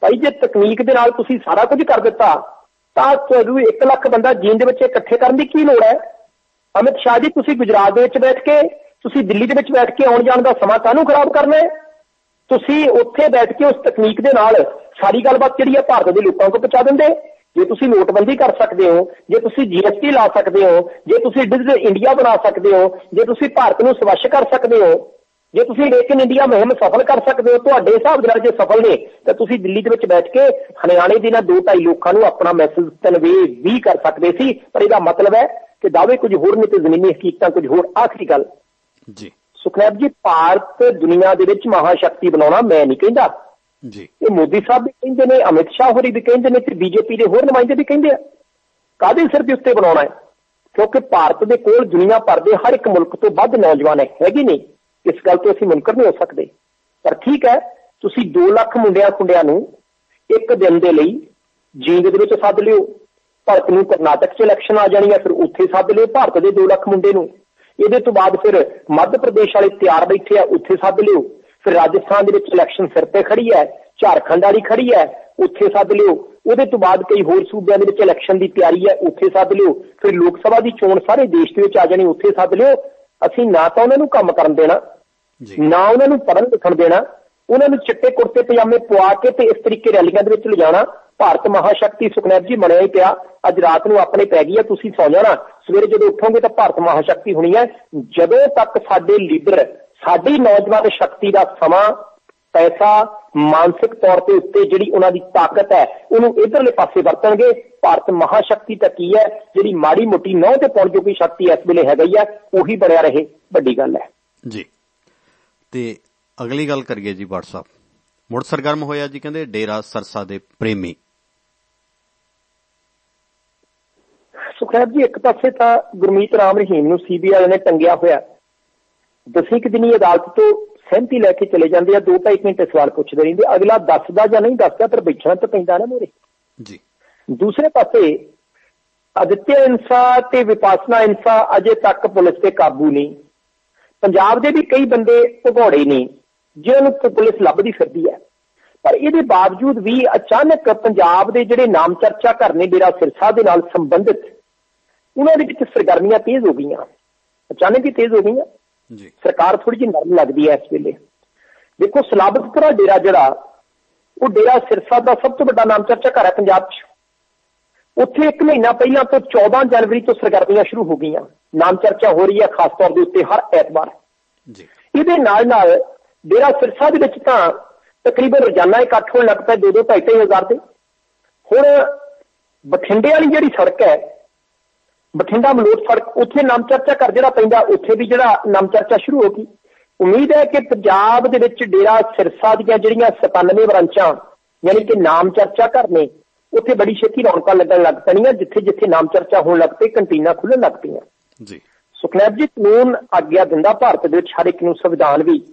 ਭਾਈ ਜੇ ਤਕਨੀਕ ਦੇ ਨਾਲ ਤੁਸੀਂ ਸਾਰਾ ਕੁਝ ਕਰ ਦਿੱਤਾ ਤਾਂ ਤੁਹਾਨੂੰ 1 ਲੱਖ ਬੰਦਾ ਜੀਨ ਦੇ ਵਿੱਚ ਇਕੱਠੇ ਕਰਨ ਦੀ ਕੀ ਲੋੜ ਹੈ? ਅਮਿਤ ਸ਼ਾਹ ਜੀ, ਤੁਸੀਂ ਗੁਜਰਾਤ ਦੇ ਵਿੱਚ ਬੈਠ ਕੇ, ਤੁਸੀਂ ਦਿੱਲੀ ਦੇ ਵਿੱਚ ਬੈਠ ਕੇ ਆਉਣ ਜਾਣ ਦਾ ਸਮਾਂ ਕਾਹਨੂੰ ਖਰਾਬ ਕਰਨਾ ਹੈ? ਤੁਸੀਂ ਉੱਥੇ ਬੈਠ ਕੇ ਉਸ ਤਕਨੀਕ ਦੇ ਨਾਲ ਸਾਰੀ ਗੱਲਬਾਤ ਜਿਹੜੀ ਹੈ ਭਾਰਤ ਦੇ ਲੋਕਾਂ ਕੋਲ ਪਹੁੰਚਾ ਦਿੰਦੇ। ਜੇ ਤੁਸੀਂ ਨੋਟਬੰਦੀ ਕਰ ਸਕਦੇ ਹੋ, ਜੇ ਤੁਸੀਂ GST ਲਾ ਸਕਦੇ ਹੋ, ਜੇ ਤੁਸੀਂ ਡਿਜੀਟਲ ਇੰਡੀਆ ਬਣਾ ਸਕਦੇ ਹੋ, ਜੇ ਤੁਸੀਂ ਭਾਰਤ ਨੂੰ ਸਵੱਛ ਕਰ ਸਕਦੇ ਹੋ, ਜੇ ਤੁਸੀਂ ਮੇਕ ਇਨ ਇੰਡੀਆ ਮੁਹਿੰਮ ਸਫਲ ਕਰ ਸਕਦੇ ਹੋ, ਤੁਹਾਡੇ ਹਿਸਾਬ ਨਾਲ ਜੇ ਸਫਲ ਨੇ ਤਾਂ ਤੁਸੀਂ ਦਿੱਲੀ ਦੇ ਵਿੱਚ ਬੈਠ ਕੇ ਹਰਿਆਣੇ ਦੇ ਨਾਲ 2-2.5 ਲੋਕਾਂ ਨੂੰ ਆਪਣਾ ਮੈਸੇਜ ਕਨਵੇ ਵੀ ਕਰ ਸਕਦੇ ਸੀ। ਪਰ ਇਹਦਾ ਮਤਲਬ ਹੈ ਕਿ ਦਾਅਵੇ ਕੁਝ ਹੋਰ ਨੇ ਤੇ ਜ਼ਮੀਨੀ ਹਕੀਕਤਾਂ ਕੁਝ ਹੋਰ। ਆਖਰੀ ਗੱਲ ਜੀ ਸੁਖਨੈਬ ਜੀ, ਭਾਰਤ ਦੁਨੀਆ ਦੇ ਵਿੱਚ ਮਹਾਸ਼ਕਤੀ ਬਣਾਉਣਾ ਮੈਂ ਨਹੀਂ ਕਹਿੰਦਾ ਜੀ, ਇਹ ਮੋਦੀ ਸਾਹਿਬ ਵੀ ਕਹਿੰਦੇ ਨੇ, ਅਮਿਤ ਸ਼ਾਹ ਹੋਰੀ ਵੀ ਕਹਿੰਦੇ ਨੇ ਤੇ BJP ਦੇ ਹੋਰ ਨੁਮਾਇੰਦੇ ਵੀ ਕਹਿੰਦੇ ਆ। ਕਾਹਦੇ ਸਿਰ ਦੇ ਉੱਤੇ ਬਣਾਉਣਾ ਹੈ? ਕਿਉਂਕਿ ਭਾਰਤ ਦੇ ਕੋਲ ਦੁਨੀਆ ਭਰ ਦੇ ਹਰ ਇੱਕ ਮੁਲਕ ਤੋਂ ਵੱਧ ਨੌਜਵਾਨ ਹੈਗੇ ਨੇ। ਇਸ ਗੱਲ ਤੋਂ ਅਸੀਂ ਮੁਨਕਰ ਨਹੀਂ ਹੋ ਸਕਦੇ। ਪਰ ਠੀਕ ਹੈ, ਤੁਸੀਂ 2 ਲੱਖ ਮੁੰਡਿਆਂ ਨੂੰ ਇੱਕ ਦਿਨ ਦੇ ਲਈ ਜੀਂਦ ਦੇ ਵਿੱਚ ਸੱਦ ਲਿਓ। ਭਾਰਤ ਨੂੰ ਕਰਨਾਟਕ 'ਚ ਇਲੈਕਸ਼ਨ ਆ ਜਾਣੀ ਹੈ, ਫਿਰ ਉੱਥੇ ਸੱਦ ਲਿਓ ਭਾਰਤ ਦੇ 2 ਲੱਖ ਮੁੰਡੇ ਨੂੰ। ਇਹਦੇ ਤੋਂ ਬਾਅਦ ਫਿਰ ਮੱਧ ਪ੍ਰਦੇਸ਼ ਵਾਲੇ ਤਿਆਰ ਬੈਠੇ ਆ, ਉੱਥੇ ਸੱਦ ਲਿਓ। ਫਿਰ ਰਾਜਸਥਾਨ ਦੇ ਵਿੱਚ ਇਲੈਕਸ਼ਨ ਸਿਰ ਤੇ ਖੜੀ ਹੈ, ਝਾਰਖੰਡ ਵਾਲੀ ਖੜੀ ਹੈ, ਉੱਥੇ ਸੱਦ ਲਿਓ। ਉਹਦੇ ਤੋਂ ਬਾਅਦ ਕਈ ਹੋਰ ਸੂਬਿਆਂ ਦੇ ਵਿੱਚ ਇਲੈਕਸ਼ਨ ਦੀ ਤਿਆਰੀ ਹੈ, ਉੱਥੇ ਸੱਦ ਲਿਓ। ਫਿਰ ਲੋਕ ਸਭਾ ਦੀ ਚੋਣ ਸਾਰੇ ਦੇਸ਼ ਦੇ ਵਿੱਚ ਆ ਜਾਣੀ, ਉੱਥੇ ਸੱਦ ਲਿਓ। ਅਸੀਂ ਨਾ ਤਾਂ ਉਹਨਾਂ ਨੂੰ ਕੰਮ ਕਰਨ ਦੇਣਾ, ਨਾ ਉਹਨਾਂ ਨੂੰ ਪੜ੍ਹਨ ਲਿਖਣ ਦੇਣਾ, ਉਹਨਾਂ ਨੂੰ ਚਿੱਟੇ ਕੁੜਤੇ ਪਜਾਮੇ ਪਵਾ ਕੇ ਤੇ ਇਸ ਤਰੀਕੇ ਰੈਲੀਆਂ ਦੇ ਵਿੱਚ ਲਿਜਾਣਾ। ਭਾਰਤ ਮਹਾਸ਼ਕਤੀ ਸੁਖਨੈਬ ਜੀ ਬਣਿਆ ਹੀ ਪਿਆ। ਅੱਜ ਰਾਤ ਨੂੰ ਆਪਣੇ ਪੈ ਗਈ ਹੈ, ਤੁਸੀਂ ਸੌ ਜਾਣਾ। ਸਵੇਰੇ ਜਦੋਂ ਉੱਠੋਗੇ ਤਾਂ ਭਾਰਤ ਮਹਾਸ਼ਕਤੀ ਹੋਣੀ ਹੈ। ਜਦੋਂ ਤੱਕ ਸਾਡੇ ਲੀਡਰ ਸਾਡੀ ਨੌਜਵਾਨ ਸ਼ਕਤੀ ਦਾ ਸਮਾਂ, ਪੈਸਾ, ਮਾਨਸਿਕ ਤੌਰ ਤੇ ਉੱਤੇ ਜਿਹੜੀ ਉਹਨਾਂ ਦੀ ਤਾਕਤ ਹੈ ਉਹਨੂੰ ਇਧਰਲੇ ਪਾਸੇ ਵਰਤਣਗੇ, ਭਾਰਤ ਮਹਾਸ਼ਕਤੀ ਤਾਂ ਕੀ ਹੈ, ਜਿਹੜੀ ਮਾੜੀ ਮੋਟੀ ਨਹੁੰ ਤੇ ਪਾਉਣ ਜੋਗੀ ਸ਼ਕਤੀ ਇਸ ਵੇਲੇ ਹੈਗਾ ਹੀ ਹੈ, ਉਹੀ ਬਣਿਆ ਰਹੇ, ਵੱਡੀ ਗੱਲ ਹੈ ਜੀ। ਤੇ ਅਗਲੀ ਗੱਲ ਕਰੀਏ ਜੀ, WhatsApp ਮੁੜ ਸਰਗਰਮ ਹੋਇਆ ਜੀ, ਕਹਿੰਦੇ ਡੇਰਾ ਸਰਸਾ ਦੇ ਪ੍ਰੇਮੀ। ਸੁਖਨੈਬ ਜੀ, ਇੱਕ ਪਾਸੇ ਤਾਂ ਗੁਰਮੀਤ ਰਾਮ ਰਹੀਮ ਨੂੰ CBI ਨੇ ਟੰਗਿਆ ਹੋਇਆ। 10 ਦਿਨੀ ਅਦਾਲਤ ਤੋਂ ਸਹਿਮਤੀ ਲੈ ਕੇ ਚਲੇ ਜਾਂਦੇ ਆ, 2-2.5 ਘੰਟੇ ਸਵਾਲ ਪੁੱਛਦੇ ਰਹਿੰਦੇ। ਅਗਲਾ ਦੱਸਦਾ ਜਾਂ ਨਹੀਂ ਦੱਸਦਾ, ਪਰ ਬੈਠਣਾ ਤਾਂ ਪੈਂਦਾ ਨਾ ਮੋਰੇ ਜੀ। ਦੂਸਰੇ ਪਾਸੇ ਆਦਿਤਿਆ ਇੰਸਾ ਤੇ ਵਿਪਾਸਨਾ ਇੰਸਾ ਅਜੇ ਤੱਕ ਪੁਲਿਸ ਤੇ ਕਾਬੂ ਨਹੀਂ। ਪੰਜਾਬ ਦੇ ਵੀ ਕਈ ਬੰਦੇ ਭਗੌੜੇ ਨੇ ਜਿਹਨਾਂ ਨੂੰ ਪੁਲਿਸ ਲੱਭਦੀ ਫਿਰਦੀ ਹੈ। ਪਰ ਇਹਦੇ ਬਾਵਜੂਦ ਵੀ ਅਚਾਨਕ ਪੰਜਾਬ ਦੇ ਜਿਹੜੇ ਨਾਮ ਚਰਚਾ ਘਰ ਨੇ ਡੇਰਾ ਸਿਰਸਾ ਦੇ ਨਾਲ ਸੰਬੰਧਿਤ, ਉਹਨਾਂ ਦੇ ਵਿੱਚ ਸਰਗਰਮੀਆਂ ਤੇਜ਼ ਹੋ ਗਈਆਂ, ਅਚਾਨਕ ਹੀ ਤੇਜ਼ ਹੋ ਗਈਆਂ। ਸਰਕਾਰ ਥੋੜੀ ਜਿਹੀ ਨਰਮ ਲੱਗਦੀ ਹੈ ਇਸ ਵੇਲੇ। ਦੇਖੋ, ਸਲਾਬਤਪੁਰਾ ਡੇਰਾ ਜਿਹੜਾ ਉਹ ਡੇਰਾ ਸਿਰਸਾ ਦਾ ਸਭ ਤੋਂ ਵੱਡਾ ਨਾਮ ਚਰਚਾ ਘਰ ਹੈ ਪੰਜਾਬ 'ਚ। ਉੱਥੇ 1 ਮਹੀਨਾ ਪਹਿਲਾਂ ਤੋਂ 14 ਜਨਵਰੀ ਤੋਂ ਸਰਗਰਮੀਆਂ ਸ਼ੁਰੂ ਹੋ ਗਈਆਂ। ਨਾਮ ਚਰਚਾ ਹੋ ਰਹੀ ਹੈ ਖਾਸ ਤੌਰ ਦੇ ਉੱਤੇ ਹਰ ਐਤਵਾਰ। ਇਹਦੇ ਨਾਲ ਨਾਲ ਡੇਰਾ ਸਿਰਸਾ ਦੇ ਵਿੱਚ ਤਾਂ ਤਕਰੀਬਨ ਰੋਜ਼ਾਨਾ ਇਕੱਠ ਹੋਣ ਲੱਗ ਪਏ 2-2-2.5 ਹਜ਼ਾਰ ਦੇ। ਹੁਣ ਬਠਿੰਡੇ ਵਾਲੀ ਜਿਹੜੀ ਸੜਕ ਹੈ, ਬਠਿੰਡਾ ਮਲੋਟ ਸੜਕ, ਉੱਥੇ ਨਾਮ ਚਰਚਾ ਘਰ ਜਿਹੜਾ ਪੈਂਦਾ, ਉੱਥੇ ਵੀ ਜਿਹੜਾ ਨਾਮ ਚਰਚਾ ਸ਼ੁਰੂ ਹੋ ਗਈ। ਉਮੀਦ ਹੈ ਕਿ ਪੰਜਾਬ ਦੇ ਵਿੱਚ ਡੇਰਾ ਸਿਰਸਾ ਦੀਆਂ ਜਿਹੜੀਆਂ 97 ਬ੍ਰਾਂਚਾਂ ਯਾਨੀ ਕਿ ਨਾਮ ਚਰਚਾ ਘਰ ਨੇ, ਉੱਥੇ ਬੜੀ ਛੇਤੀ ਰੌਣਕਾਂ ਲੱਗਣ ਲੱਗ ਪੈਣੀਆਂ। ਜਿੱਥੇ ਜਿੱਥੇ ਨਾਮ ਚਰਚਾ ਹੋਣ ਲੱਗ ਪਈ, ਕੰਟੀਨਾਂ ਖੁੱਲ੍ਹਣ ਲੱਗ ਪਈਆਂ ਜੀ। ਸੁਖਨੈਬ ਜੀ, ਕਾਨੂੰਨ ਆਗਿਆ ਦਿੰਦਾ ਭਾਰਤ ਦੇ ਵਿੱਚ ਹਰ ਇੱਕ ਨੂੰ, ਸੰਵਿਧਾਨ ਵੀ,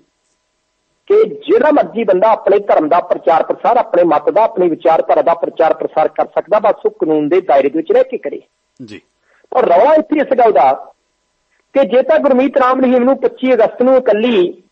ਕਿ ਜਿਹੜਾ ਮਰਜ਼ੀ ਬੰਦਾ ਆਪਣੇ ਧਰਮ ਦਾ ਪ੍ਰਚਾਰ ਪ੍ਰਸਾਰ, ਆਪਣੇ ਮਤ ਦਾ, ਆਪਣੀ ਵਿਚਾਰਧਾਰਾ ਦਾ ਪ੍ਰਚਾਰ ਪ੍ਰਸਾਰ ਕਰ ਸਕਦਾ, ਬਸ ਉਹ ਕਾਨੂੰਨ ਦੇ ਦਾਇਰੇ ਦੇ ਵਿੱਚ ਰਹਿ ਕੇ ਕਰੇ ਜੀ। ਔਰ ਰੌਲਾ ਇੱਥੇ ਇਸ ਗੱਲ ਦਾ ਕਿ ਜੇ ਤਾਂ ਗੁਰਮੀਤ ਰਾਮ ਰਹੀਮ ਨੂੰ 25 ਅਗਸਤ ਨੂੰ ਇਕੱਲੀ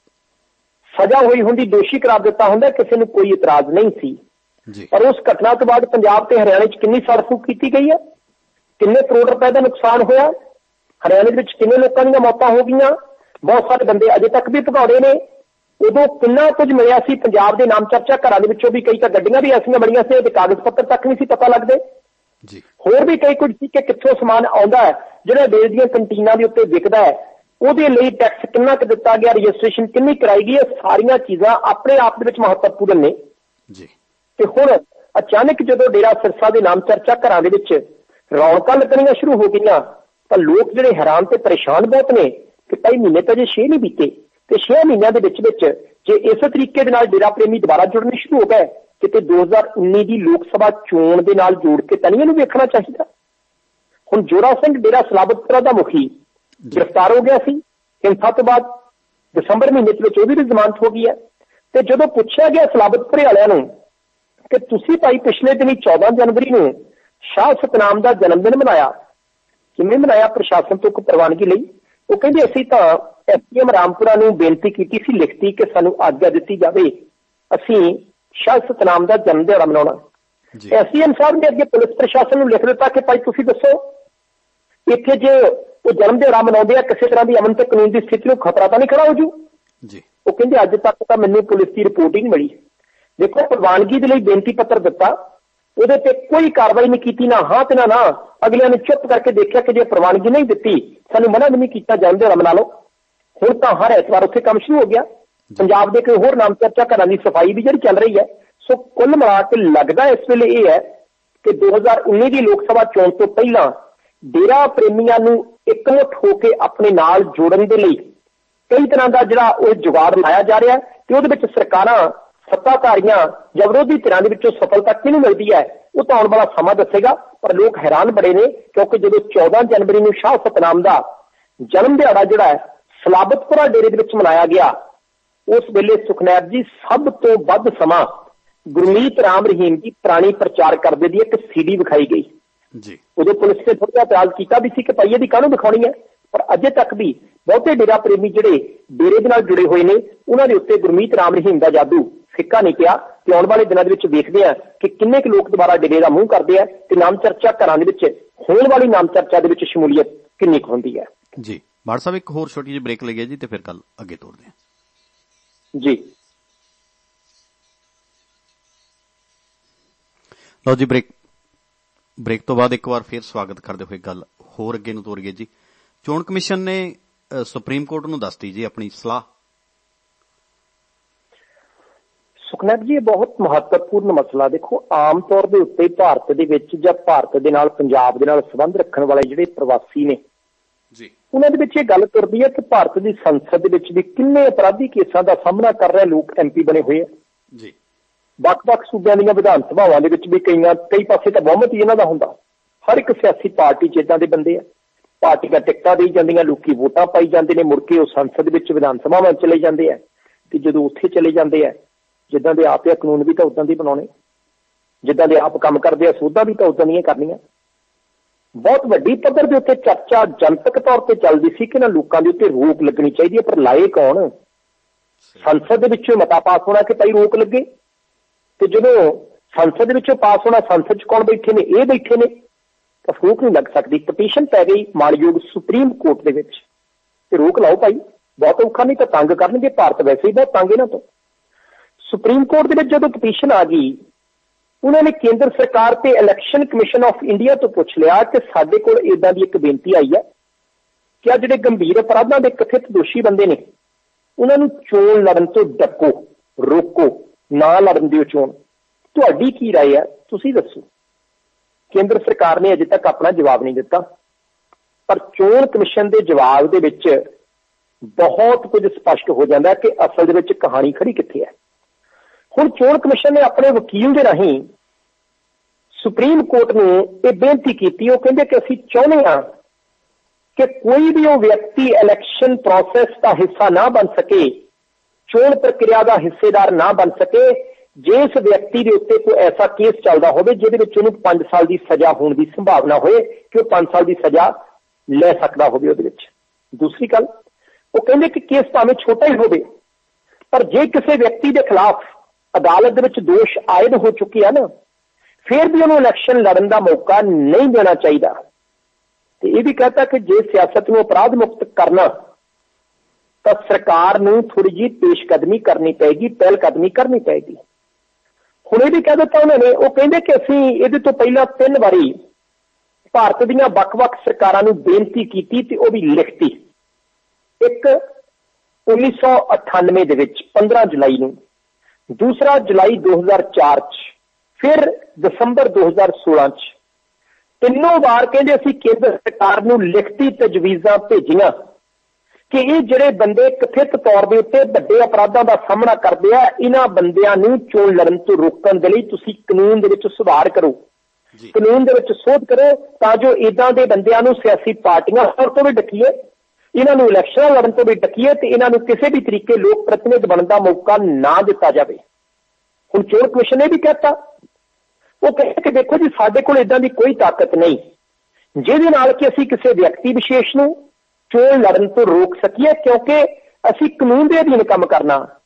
ਸਜ਼ਾ ਹੋਈ ਹੁੰਦੀ, ਦੋਸ਼ੀ ਕਰਾਰ ਦਿੱਤਾ ਹੁੰਦਾ, ਕਿਸੇ ਨੂੰ ਕੋਈ ਇਤਰਾਜ਼ ਨਹੀਂ ਸੀ। ਪਰ ਉਸ ਘਟਨਾ ਤੋਂ ਬਾਅਦ ਪੰਜਾਬ ਤੇ ਹਰਿਆਣੇ 'ਚ ਕਿੰਨੀ ਸੜਫੂਕ ਕੀਤੀ ਗਈ ਹੈ, ਕਿੰਨੇ ਕਰੋੜ ਰੁਪਏ ਦਾ ਨੁਕਸਾਨ ਹੋਇਆ, ਹਰਿਆਣੇ ਦੇ ਵਿੱਚ ਕਿੰਨੇ ਲੋਕਾਂ ਦੀਆਂ ਮੌਤਾਂ ਹੋ ਗਈਆਂ, ਬਹੁਤ ਸਾਰੇ ਬੰਦੇ ਅਜੇ ਤੱਕ ਵੀ ਭਗੌੜੇ ਨੇ। ਉਦੋਂ ਕਿੰਨਾ ਕੁਝ ਮਿਲਿਆ ਸੀ ਪੰਜਾਬ ਦੇ ਨਾਮ ਚਰਚਾ ਘਰਾਂ ਦੇ ਵਿੱਚੋਂ ਵੀ, ਕਈ ਤਾਂ ਗੱਡੀਆਂ ਵੀ ਐਸੀਆਂ ਬਣੀਆਂ ਸੀ ਤੇ ਕਾਗਜ਼ ਪੱਤਰ ਤੱਕ ਨਹੀਂ ਸੀ ਪਤਾ ਲੱਗਦੇ ਜੀ। ਹੋਰ ਵੀ ਕਈ ਕੁਝ ਸੀ ਕਿ ਕਿੱਥੋਂ ਸਮਾਨ ਆਉਂਦਾ ਹੈ, ਜਿਹੜਾ ਦੇਸ਼ ਦੀਆਂ ਕੰਟੀਨਾਂ ਦੇ ਉੱਤੇ ਵਿਕਦਾ ਹੈ, ਉਹਦੇ ਲਈ ਟੈਕਸ ਕਿੰਨਾ ਕੁ ਦਿੱਤਾ ਗਿਆ, ਰਜਿਸਟ੍ਰੇਸ਼ਨ ਕਿੰਨੀ ਕਰਾਈ ਗਈ, ਇਹ ਸਾਰੀਆਂ ਚੀਜ਼ਾਂ ਆਪਣੇ ਆਪ ਦੇ ਵਿੱਚ ਮਹੱਤਵਪੂਰਨ ਨੇ ਜੀ। ਤੇ ਹੁਣ ਅਚਾਨਕ ਜਦੋਂ ਡੇਰਾ ਸਿਰਸਾ ਦੇ ਨਾਮ ਚਰਚਾ ਘਰਾਂ ਦੇ ਵਿੱਚ ਰੌਣਕਾਂ ਲੱਗਣੀਆਂ ਸ਼ੁਰੂ ਹੋ ਗਈਆਂ ਤਾਂ ਲੋਕ ਜਿਹੜੇ ਹੈਰਾਨ ਤੇ ਪਰੇਸ਼ਾਨ ਬਹੁਤ ਨੇ ਕਿ ਭਾਈ ਮਹੀਨੇ ਤਾਂ ਜੇ 6 ਨਹੀਂ ਬੀਤੇ ਤੇ 6 ਮਹੀਨਿਆਂ ਦੇ ਵਿੱਚ ਜੇ ਇਸੇ ਤਰੀਕੇ ਦੇ ਨਾਲ ਡੇਰਾ ਪ੍ਰੇਮੀ ਦੁਬਾਰਾ ਜੁੜਨੇ ਸ਼ੁਰੂ ਹੋ ਗਏ, ਕਿਤੇ 2019 ਦੀ ਲੋਕ ਸਭਾ ਚੋਣ ਦੇ ਨਾਲ ਜੋੜ ਕੇ ਤਾਂ ਨਹੀਂ ਇਹਨੂੰ ਵੇਖਣਾ ਚਾਹੀਦਾ। ਹੁਣ ਜੋਰਾ ਸਿੰਘ ਡੇਰਾ ਸਲਾਬਤਪੁਰਾ ਦਾ ਮੁਖੀ ਗ੍ਰਿਫਤਾਰ ਹੋ ਗਿਆ ਸੀ ਹਿੰਸਾ ਤੋਂ ਬਾਅਦ, ਦਸੰਬਰ ਮਹੀਨੇ ਦੇ ਵਿੱਚ ਉਹਦੀ ਵੀ ਜ਼ਮਾਨਤ ਹੋ ਗਈ ਹੈ। ਤੇ ਜਦੋਂ ਪੁੱਛਿਆ ਗਿਆ ਸਲਾਬਤਪੁਰੇ ਵਾਲਿਆਂ ਨੂੰ ਕਿ ਤੁਸੀਂ ਭਾਈ ਪਿਛਲੇ ਦਿਨੀ 14 ਜਨਵਰੀ ਨੂੰ ਸ਼ਾਹ ਸਤਨਾਮ ਦਾ ਜਨਮ ਦਿਨ ਮਨਾਇਆ, ਕਿਵੇਂ ਮਨਾਇਆ, ਪ੍ਰਸ਼ਾਸਨ ਤੋਂ ਕੋਈ ਪ੍ਰਵਾਨਗੀ ਲਈ? ਉਹ ਕਹਿੰਦੇ ਅਸੀਂ ਤਾਂ SPM ਰਾਮਪੁਰਾ ਨੂੰ ਬੇਨਤੀ ਕੀਤੀ ਸੀ ਲਿਖਤੀ ਕਿ ਸਾਨੂੰ ਆਗਿਆ ਦਿੱਤੀ ਜਾਵੇ, ਅਸੀਂ शाह सतनाम का जन्म दिहाड़ा मनाना। SDM साहब ने अगे पुलिस प्रशासन को लिख दिता कि भाई तुसीं दसो इत्थे जे वो जन्म दिहाड़ा मनाउंदे आ किसी तरह की अमन ते कानून की स्थिति को खतरा तो नहीं खड़ा हो जू। वो कहते अज तक तो मैनूं पुलिस की रिपोर्ट ही नहीं मिली। देखो प्रवानगी के लिए बेनती पत्र दिता, ਉਹਦੇ ਤੇ कोई कार्रवाई नहीं की, ना हाँ ना ना, अगलिया ने चुप करके देखा कि जो प्रवानगी नहीं दी सानू मना भी नहीं किया जन्म दिहाड़ा मना लो। हुण तां हर ऐतवार उत्थे काम शुरू हो गया। पंजाब के कोई होर नाम चर्चा घरां दी सफाई भी जिहड़ी चल रही है। सो कुल मिला के लगदा इस वेले ये है कि 2019 की लोक सभा चोण तो पहला डेरा प्रेमियां नूं इकमुठ होके अपने नाल जोड़न दे लई कई तरह का जिहड़ा वो जुगाड़ लाया जा रहा है कि उहदे विच सरकारां सत्ताधारियां या विरोधी धिरां दे विचों सफलता किहनूं मिलदी है वो तो आउण वाला समा दसेगा। पर लोग हैरान बड़े ने क्योंकि जदों 14 जनवरी नूं शाह सतनाम दा जन्म दिहाड़ा जिहड़ा है सलाबतपुरा डेरे दे विच मनाया गया, उस वेले सुखनैब जी सब तो वध समा गुरमीत राम रहीम की पुरानी प्रचार करदे दी एक CD विखाई गई जी। उदों पुलिस ने थोड़ा इतराज किया भी सी कि भाई इहदी काहनूं दिखाउणी है, पर अजे तक भी बहुते डेरा प्रेमी जिहड़े डेरे दे नाल जुड़े हुए ने उन्हां दे उत्ते गुरमीत राम रहीम दा जादू फिक्का नहीं पिया। कि आउण वाले दिनां दे विच देखदे आ कि किन्ने क लोक दोबारा डेरे दा मूंह करदे आ ते नाम चर्चा घरां दे विच होण वाली नाम चर्चा दे विच शमूलीयत किन्नी क हुंदी है जी। बाड़ साहब एक होर छोटी जी ब्रेक लगे जी ते फिर गल अगे तोड़दे आ जी। लो जी ब्रेक तो बाद एक बार फिर स्वागत करते हुए गल होर अगे नूं तोरीए जी। चोण कमिशन ने सुप्रीम कोर्ट नूं दसती जी अपनी सलाह। सुखनैब जी बहुत महत्वपूर्ण मसला। देखो आम तौर के उत्ते भारत दे विच जां भारत दे नाल पंजाब दे नाल संबंध रखण वाले जिहड़े प्रवासी ने जी उन्हां दे विच इह गल तुरदी है कि भारत दी संसद दे विच भी किन्ने अपराधी केसां दा सामना कर रहे लोग MP बने हुए हैं जी। ਵੱਖ-ਵੱਖ सूबियां दीयां विधान सभावां दे विच भी कई पासे तां बहुमत ही इन्हां दा हुंदा। हर एक सियासी पार्टी च इदां दे बंदे आ, पार्टियां टिकटां देई जांदियां, लोकी वोटां पाई जांदे ने, मुड़ के ओह संसद विच विधान सभावां चले जांदे आ ते जदों उत्थे चले जांदे आ जिद्दां दे आप कानून भी तां उदां दे बनाउणे, जिद्दां दे आप काम करदे आ सोधां भी तां उदां दीयां करनियां। बहुत वड्डी पੱਧਰ ਦੇ ਉੱਤੇ चर्चा जनतक तौर पर चलदी सी कि इन्हां लोकां दे उत्ते रोक लगनी चाहिदी है, पर लाए कौन? संसद दे विचों मता पास होना कि भाई रोक लगे, ते जदों संसद विचों पास होना संसद च कौन बैठे ने? ये बैठे ने, तां रोक नहीं लग सकती। पटीशन पै गई मानयोग सुप्रीम कोर्ट दे विच ते रोक लाओ भाई, बहुत औखा नहीं तां तंग करनगे। भारत वैसे ही बहुत तंग इन्हां तो। सुप्रीम कोर्ट दे विच जदों पटीशन आ गई उन्होंने केंद्र सरकार ते इलैक्शन कमिशन ऑफ इंडिया तो पूछ लिया कि साडे कोल इदां दी एक बेनती आई है कि आ जिहड़े गंभीर अपराधां दे कथित दोषी बंदे ने उन्हां नूं चोण लड़न तो डको, रोको, ना लड़न दिओ चोण। तुहाडी की राय है, तुसीं दसो। केंद्र सरकार ने अजे तक अपना जवाब नहीं दिता, पर चोण कमिशन के जवाब दे विच बहुत कुछ स्पष्ट हो जाता है कि असल दे विच कहानी खड़ी कित्थे है। हुण चोण कमिशन ने अपने वकील के राही सुप्रीम कोर्ट नूं ये बेनती की, वो कहंदे कि असीं चाहुंदे हां कि कोई भी वो व्यक्ति इलैक्शन प्रोसैस का हिस्सा ना बन सके, चोण प्रक्रिया का हिस्सेदार ना बन सके, जिस व्यक्ति के उत्ते कोई ऐसा केस चलता हो जिहदे विच उहनूं 5 साल की सजा होने की संभावना होए कि वह 5 साल की सजा ले सकता हो। दूसरी गल वो कहंदे कि केस भावें छोटा ही होवे, पर जे किसी व्यक्ति के खिलाफ अदालत दे विच दोष आयद हो चुकी है ना, फिर भी उन्होंने इलैक्शन लड़न का मौका नहीं देना चाहिए। तो यह भी कहता कि जे सियासत को अपराध मुक्त करना तो सरकार नूं थोड़ी जी पेशकदमी करनी पेगी, पहलकदमी करनी पेगी। हुण यह भी कह दिता उन्होंने, वो कहंदे कि असीं इहदे तो पहला 3 वारी भारत दीयां वख-वख सरकारां नूं बेनती कीती ते वो भी लिखती। एक 1998 दे विच 15 जुलाई नूं, दूसरा जुलाई 2004 च, फिर दिसंबर 2016 च। तीनों बार कहंदे असीं केंद्र सरकार नूं लिखती तजवीज़ां भेजियां कि ये जिहड़े बंदे कथित तौर दे उत्ते वड्डे अपराधां दा सामना करदे आ, इन्हां बंदियां नूं चोण लड़न तो रोकण दे लई तुसीं कानून दे विच सुधार करो, कानून दे विच सोध करो, तां जो इदां दे बंदियां नूं सियासी पार्टियां तो भी डकीए, इन्हां नूं इलैक्शन लड़न तो भी डकीए ते इन्हां नूं किसी भी तरीके लोक प्रतिनिध बनण दा मौका ना दिता जावे। हुण चोण कमिशन ने भी कहता, वो कहते कि देखो जी साडे कोल इदां दी कोई ताकत नहीं जिहदे नाल कि असीं किसी व्यक्ति विशेष नूं चोण लड़न तो रोक सकीए, क्योंकि असीं कानून दे अधीन काम करना।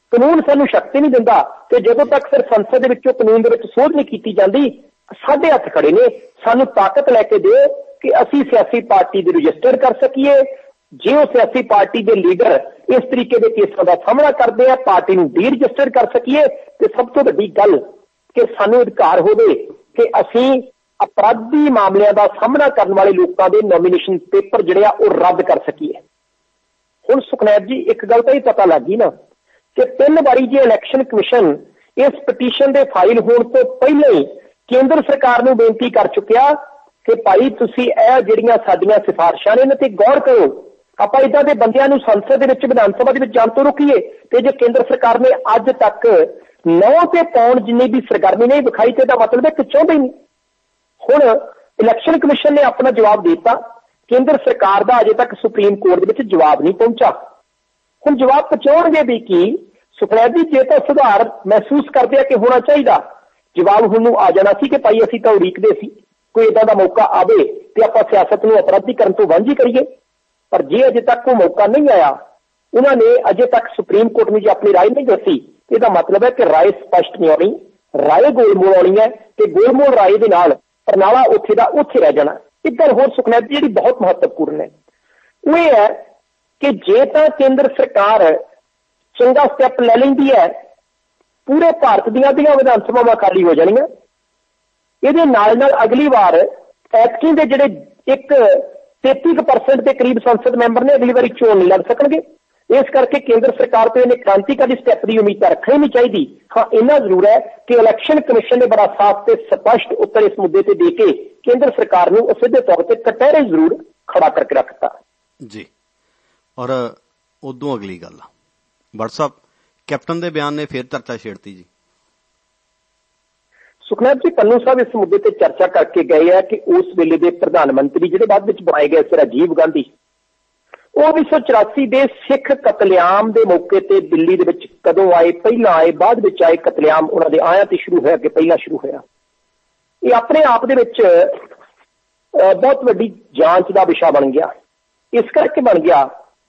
ਕਾਨੂੰਨ ਸਾਨੂੰ ਸ਼ਕਤੀ ਨਹੀਂ ਦਿੰਦਾ ਤੇ ਜਦੋਂ ਤੱਕ ਫਿਰ ਸੰਸਦ ਦੇ ਵਿੱਚੋਂ ਕਾਨੂੰਨ ਦੇ ਵਿੱਚ ਸੋਧ ਨਹੀਂ ਕੀਤੀ ਜਾਂਦੀ, ਸਾਡੇ ਹੱਥ ਖੜੇ ਨੇ, ਸਾਨੂੰ ਤਾਕਤ ਲੈ ਕੇ ਦਿਓ ਕਿ ਅਸੀਂ ਸਿਆਸੀ ਪਾਰਟੀ ਦੇ ਰਜਿਸਟਰ ਕਰ ਸਕੀਏ। ਜੇ ਉਹ ਸਿਆਸੀ ਪਾਰਟੀ ਦੇ ਲੀਡਰ ਇਸ ਤਰੀਕੇ ਦੇ ਕੇਸਾਂ ਦਾ ਸਾਹਮਣਾ ਕਰਦੇ ਆ, ਪਾਰਟੀ ਨੂੰ ਡੀ ਰਜਿਸਟਰ ਕਰ ਸਕੀਏ। ਤੇ ਸਭ ਤੋਂ ਵੱਡੀ ਗੱਲ ਕਿ ਸਾਨੂੰ ਅਧਿਕਾਰ ਹੋਵੇ ਕਿ ਅਸੀਂ ਅਪਰਾਧੀ ਮਾਮਲਿਆਂ ਦਾ ਸਾਹਮਣਾ ਕਰਨ ਵਾਲੇ ਲੋਕਾਂ ਦੇ ਨੋਮੀਨੇਸ਼ਨ ਪੇਪਰ ਜਿਹੜੇ ਆ ਉਹ ਰੱਦ ਕਰ ਸਕੀਏ। ਹੁਣ ਸੁਖਨੈਬ ਜੀ, ਇੱਕ ਗੱਲ ਤਾਂ ਇਹ ਪਤਾ ਲੱਗ ਗਈ ਨਾ ਕਿ 3 ਵਾਰੀ ਜੇ ਇਲੈਕਸ਼ਨ ਕਮਿਸ਼ਨ ਇਸ ਪਟੀਸ਼ਨ ਦੇ ਫਾਈਲ ਹੋਣ ਤੋਂ ਪਹਿਲਾਂ ਹੀ ਕੇਂਦਰ ਸਰਕਾਰ ਨੂੰ ਬੇਨਤੀ ਕਰ ਚੁੱਕਿਆ ਕਿ ਭਾਈ ਤੁਸੀਂ ਇਹ ਜਿਹੜੀਆਂ ਸਾਡੀਆਂ ਸਿਫਾਰਿਸ਼ਾਂ ਨੇ ਇਹਨਾਂ ਤੇ ਗੌਰ ਕਰੋ, ਆਪਾਂ ਇਦਾਂ ਦੇ ਬੰਦਿਆਂ ਨੂੰ ਸੰਸਦ ਦੇ ਵਿੱਚ, ਵਿਧਾਨ ਸਭਾ ਦੇ ਵਿੱਚ ਜਾਣ ਤੋਂ ਰੋਕੀਏ। ਤੇ ਜੇ ਕੇਂਦਰ ਸਰਕਾਰ ਨੇ ਅੱਜ ਤੱਕ 9 ਤੇ ਪਾਉਣ ਜਿੰਨੀ ਵੀ ਸਰਗਰਮੀ ਨਹੀਂ ਵਿਖਾਈ ਤੇ ਇਹਦਾ ਮਤਲਬ ਹੈ ਕਿ ਚਾਹੁੰਦੇ ਹੀ ਨਹੀਂ। ਹੁਣ ਇਲੈਕਸ਼ਨ ਕਮਿਸ਼ਨ ਨੇ ਆਪਣਾ ਜਵਾਬ ਦੇ ਦਿੱਤਾ, ਕੇਂਦਰ ਸਰਕਾਰ ਦਾ ਅਜੇ ਤੱਕ ਸੁਪਰੀਮ ਕੋਰਟ ਦੇ ਵਿੱਚ ਜਵਾਬ ਨਹੀਂ ਪਹੁੰਚਾ। ਹੁਣ ਜਵਾਬ ਪਹੁੰਚਾਉਣਗੇ ਵੀ ਕੀ? ਸੁਖਨੈਬ ਜੀ, ਜੇ ਤਾਂ ਸੁਧਾਰ ਮਹਿਸੂਸ ਕਰਦੇ ਆ ਕਿ ਹੋਣਾ ਚਾਹੀਦਾ, ਜਵਾਬ ਹੁਣ ਨੂੰ ਆ ਜਾਣਾ ਸੀ ਕਿ ਭਾਈ ਅਸੀਂ ਤਾਂ ਉਡੀਕਦੇ ਸੀ ਕੋਈ ਇਦਾਂ ਦਾ ਮੌਕਾ ਆਵੇ ਤੇ ਆਪਾਂ ਸਿਆਸਤ ਨੂੰ ਅਪਰਾਧੀਕਰਨ ਤੋਂ ਵਾਂਝੀ ਕਰੀਏ। ਪਰ ਜੇ ਅਜੇ ਤੱਕ ਉਹ ਮੌਕਾ ਨਹੀਂ ਆਇਆ, ਉਹਨਾਂ ਨੇ ਅਜੇ ਤੱਕ ਸੁਪਰੀਮ ਕੋਰਟ ਨੂੰ ਜੇ ਆਪਣੀ ਰਾਏ ਨਹੀਂ ਦੱਸੀ, ਇਹਦਾ ਮਤਲਬ ਹੈ ਕਿ ਰਾਏ ਸਪਸ਼ਟ ਨਹੀਂ ਆਉਣੀ, ਰਾਏ ਗੋਲਮੋਲ ਆਉਣੀ ਹੈ ਤੇ ਗੋਲਮੋਲ ਰਾਏ ਦੇ ਨਾਲ ਪ੍ਰਣਾਲਾ ਉੱਥੇ ਦਾ ਉੱਥੇ ਰਹਿ ਜਾਣਾ। ਇੱਕ ਗੱਲ ਹੋਰ ਸੁਖਨੈਬ ਜੀ ਜਿਹੜੀ ਬਹੁਤ ਮਹੱਤਵਪੂਰਨ ਹੈ, ਉਹ ਇਹ ਹੈ ਕਿ ਜੇ ਤਾਂ ਕੇਂਦਰ ਸਰਕਾਰ ਚੰਗਾ ਸਟੈਪ ਲੈ ਲੈਂਦੀ ਹੈ, ਪੂਰੇ ਭਾਰਤ ਦੀਆਂ ਵਿਧਾਨ ਸਭਾਵਾਂ ਖਾਲੀ ਹੋ ਜਾਣੀਆਂ। ਇਹਦੇ ਨਾਲ ਅਗਲੀ ਵਾਰ ਐਤਕੀ ਦੇ ਜਿਹੜੇ 33% ਦੇ ਕਰੀਬ ਸੰਸਦ ਮੈਂਬਰ ਨੇ ਅਗਲੀ ਵਾਰੀ ਚੋਣ ਨਹੀਂ ਲੜ ਸਕਣਗੇ। ਇਸ ਕਰਕੇ ਕੇਂਦਰ ਸਰਕਾਰ ਤੋਂ ਇਹਨੇ ਕ੍ਰਾਂਤੀਕਾਰੀ ਸਟੈਪ ਦੀ ਉਮੀਦ ਤਾਂ ਰੱਖਣੀ ਨਹੀਂ ਚਾਹੀਦੀ। ਹਾਂ, ਇੰਨਾ ਜ਼ਰੂਰ ਹੈ ਕਿ ਇਲੈਕਸ਼ਨ ਕਮਿਸ਼ਨ ਨੇ ਬੜਾ ਸਾਫ਼ ਤੇ ਸਪਸ਼ਟ ਉੱਤਰ ਇਸ ਮੁੱਦੇ ਤੇ ਦੇ ਕੇ ਕੇਂਦਰ ਸਰਕਾਰ ਨੂੰ ਸਿੱਧੇ ਤੌਰ ਤੇ ਕਟਹਿਰੇ ਜ਼ਰੂਰ ਖੜਾ ਕਰਕੇ ਰੱਖਤਾ ਜੀ। ਔਰ ਉਦੋਂ ਅਗਲੀ ਗੱਲ WhatsApp ਕੈਪਟਨ ਦੇ ਬਿਆਨ ਨੇ ਫਿਰ ਚਰਚਾ ਛੇੜਤੀ ਜੀ। ਸੁਖਨੈਬ ਜੀ, ਪੰਨੂ ਸਾਹਿਬ ਇਸ ਮੁੱਦੇ ਤੇ ਚਰਚਾ ਕਰਕੇ ਗਏ ਆ ਕਿ ਉਸ ਵੇਲੇ ਦੇ ਪ੍ਰਧਾਨ ਮੰਤਰੀ ਜਿਹੜੇ ਬਾਅਦ ਵਿੱਚ ਬਣਾਏ ਗਏ ਸੀ ਰਾਜੀਵ ਗਾਂਧੀ, ਉਹ 1984 ਦੇ ਸਿੱਖ ਕਤਲੇਆਮ ਦੇ ਮੌਕੇ ਤੇ ਦਿੱਲੀ ਦੇ ਵਿੱਚ ਕਦੋਂ ਆਏ, ਪਹਿਲਾਂ ਆਏ, ਬਾਅਦ ਵਿੱਚ ਆਏ? ਕਤਲੇਆਮ ਉਹਨਾਂ ਦੇ ਆਇਆਂ ਤੇ ਸ਼ੁਰੂ ਹੋਇਆ ਕਿ ਪਹਿਲਾਂ ਸ਼ੁਰੂ ਹੋਇਆ? ਇਹ ਆਪਣੇ ਆਪ ਦੇ ਵਿੱਚ ਬਹੁਤ ਵੱਡੀ ਜਾਂਚ ਦਾ ਵਿਸ਼ਾ ਬਣ ਗਿਆ। ਇਸ ਕਰਕੇ ਬਣ ਗਿਆ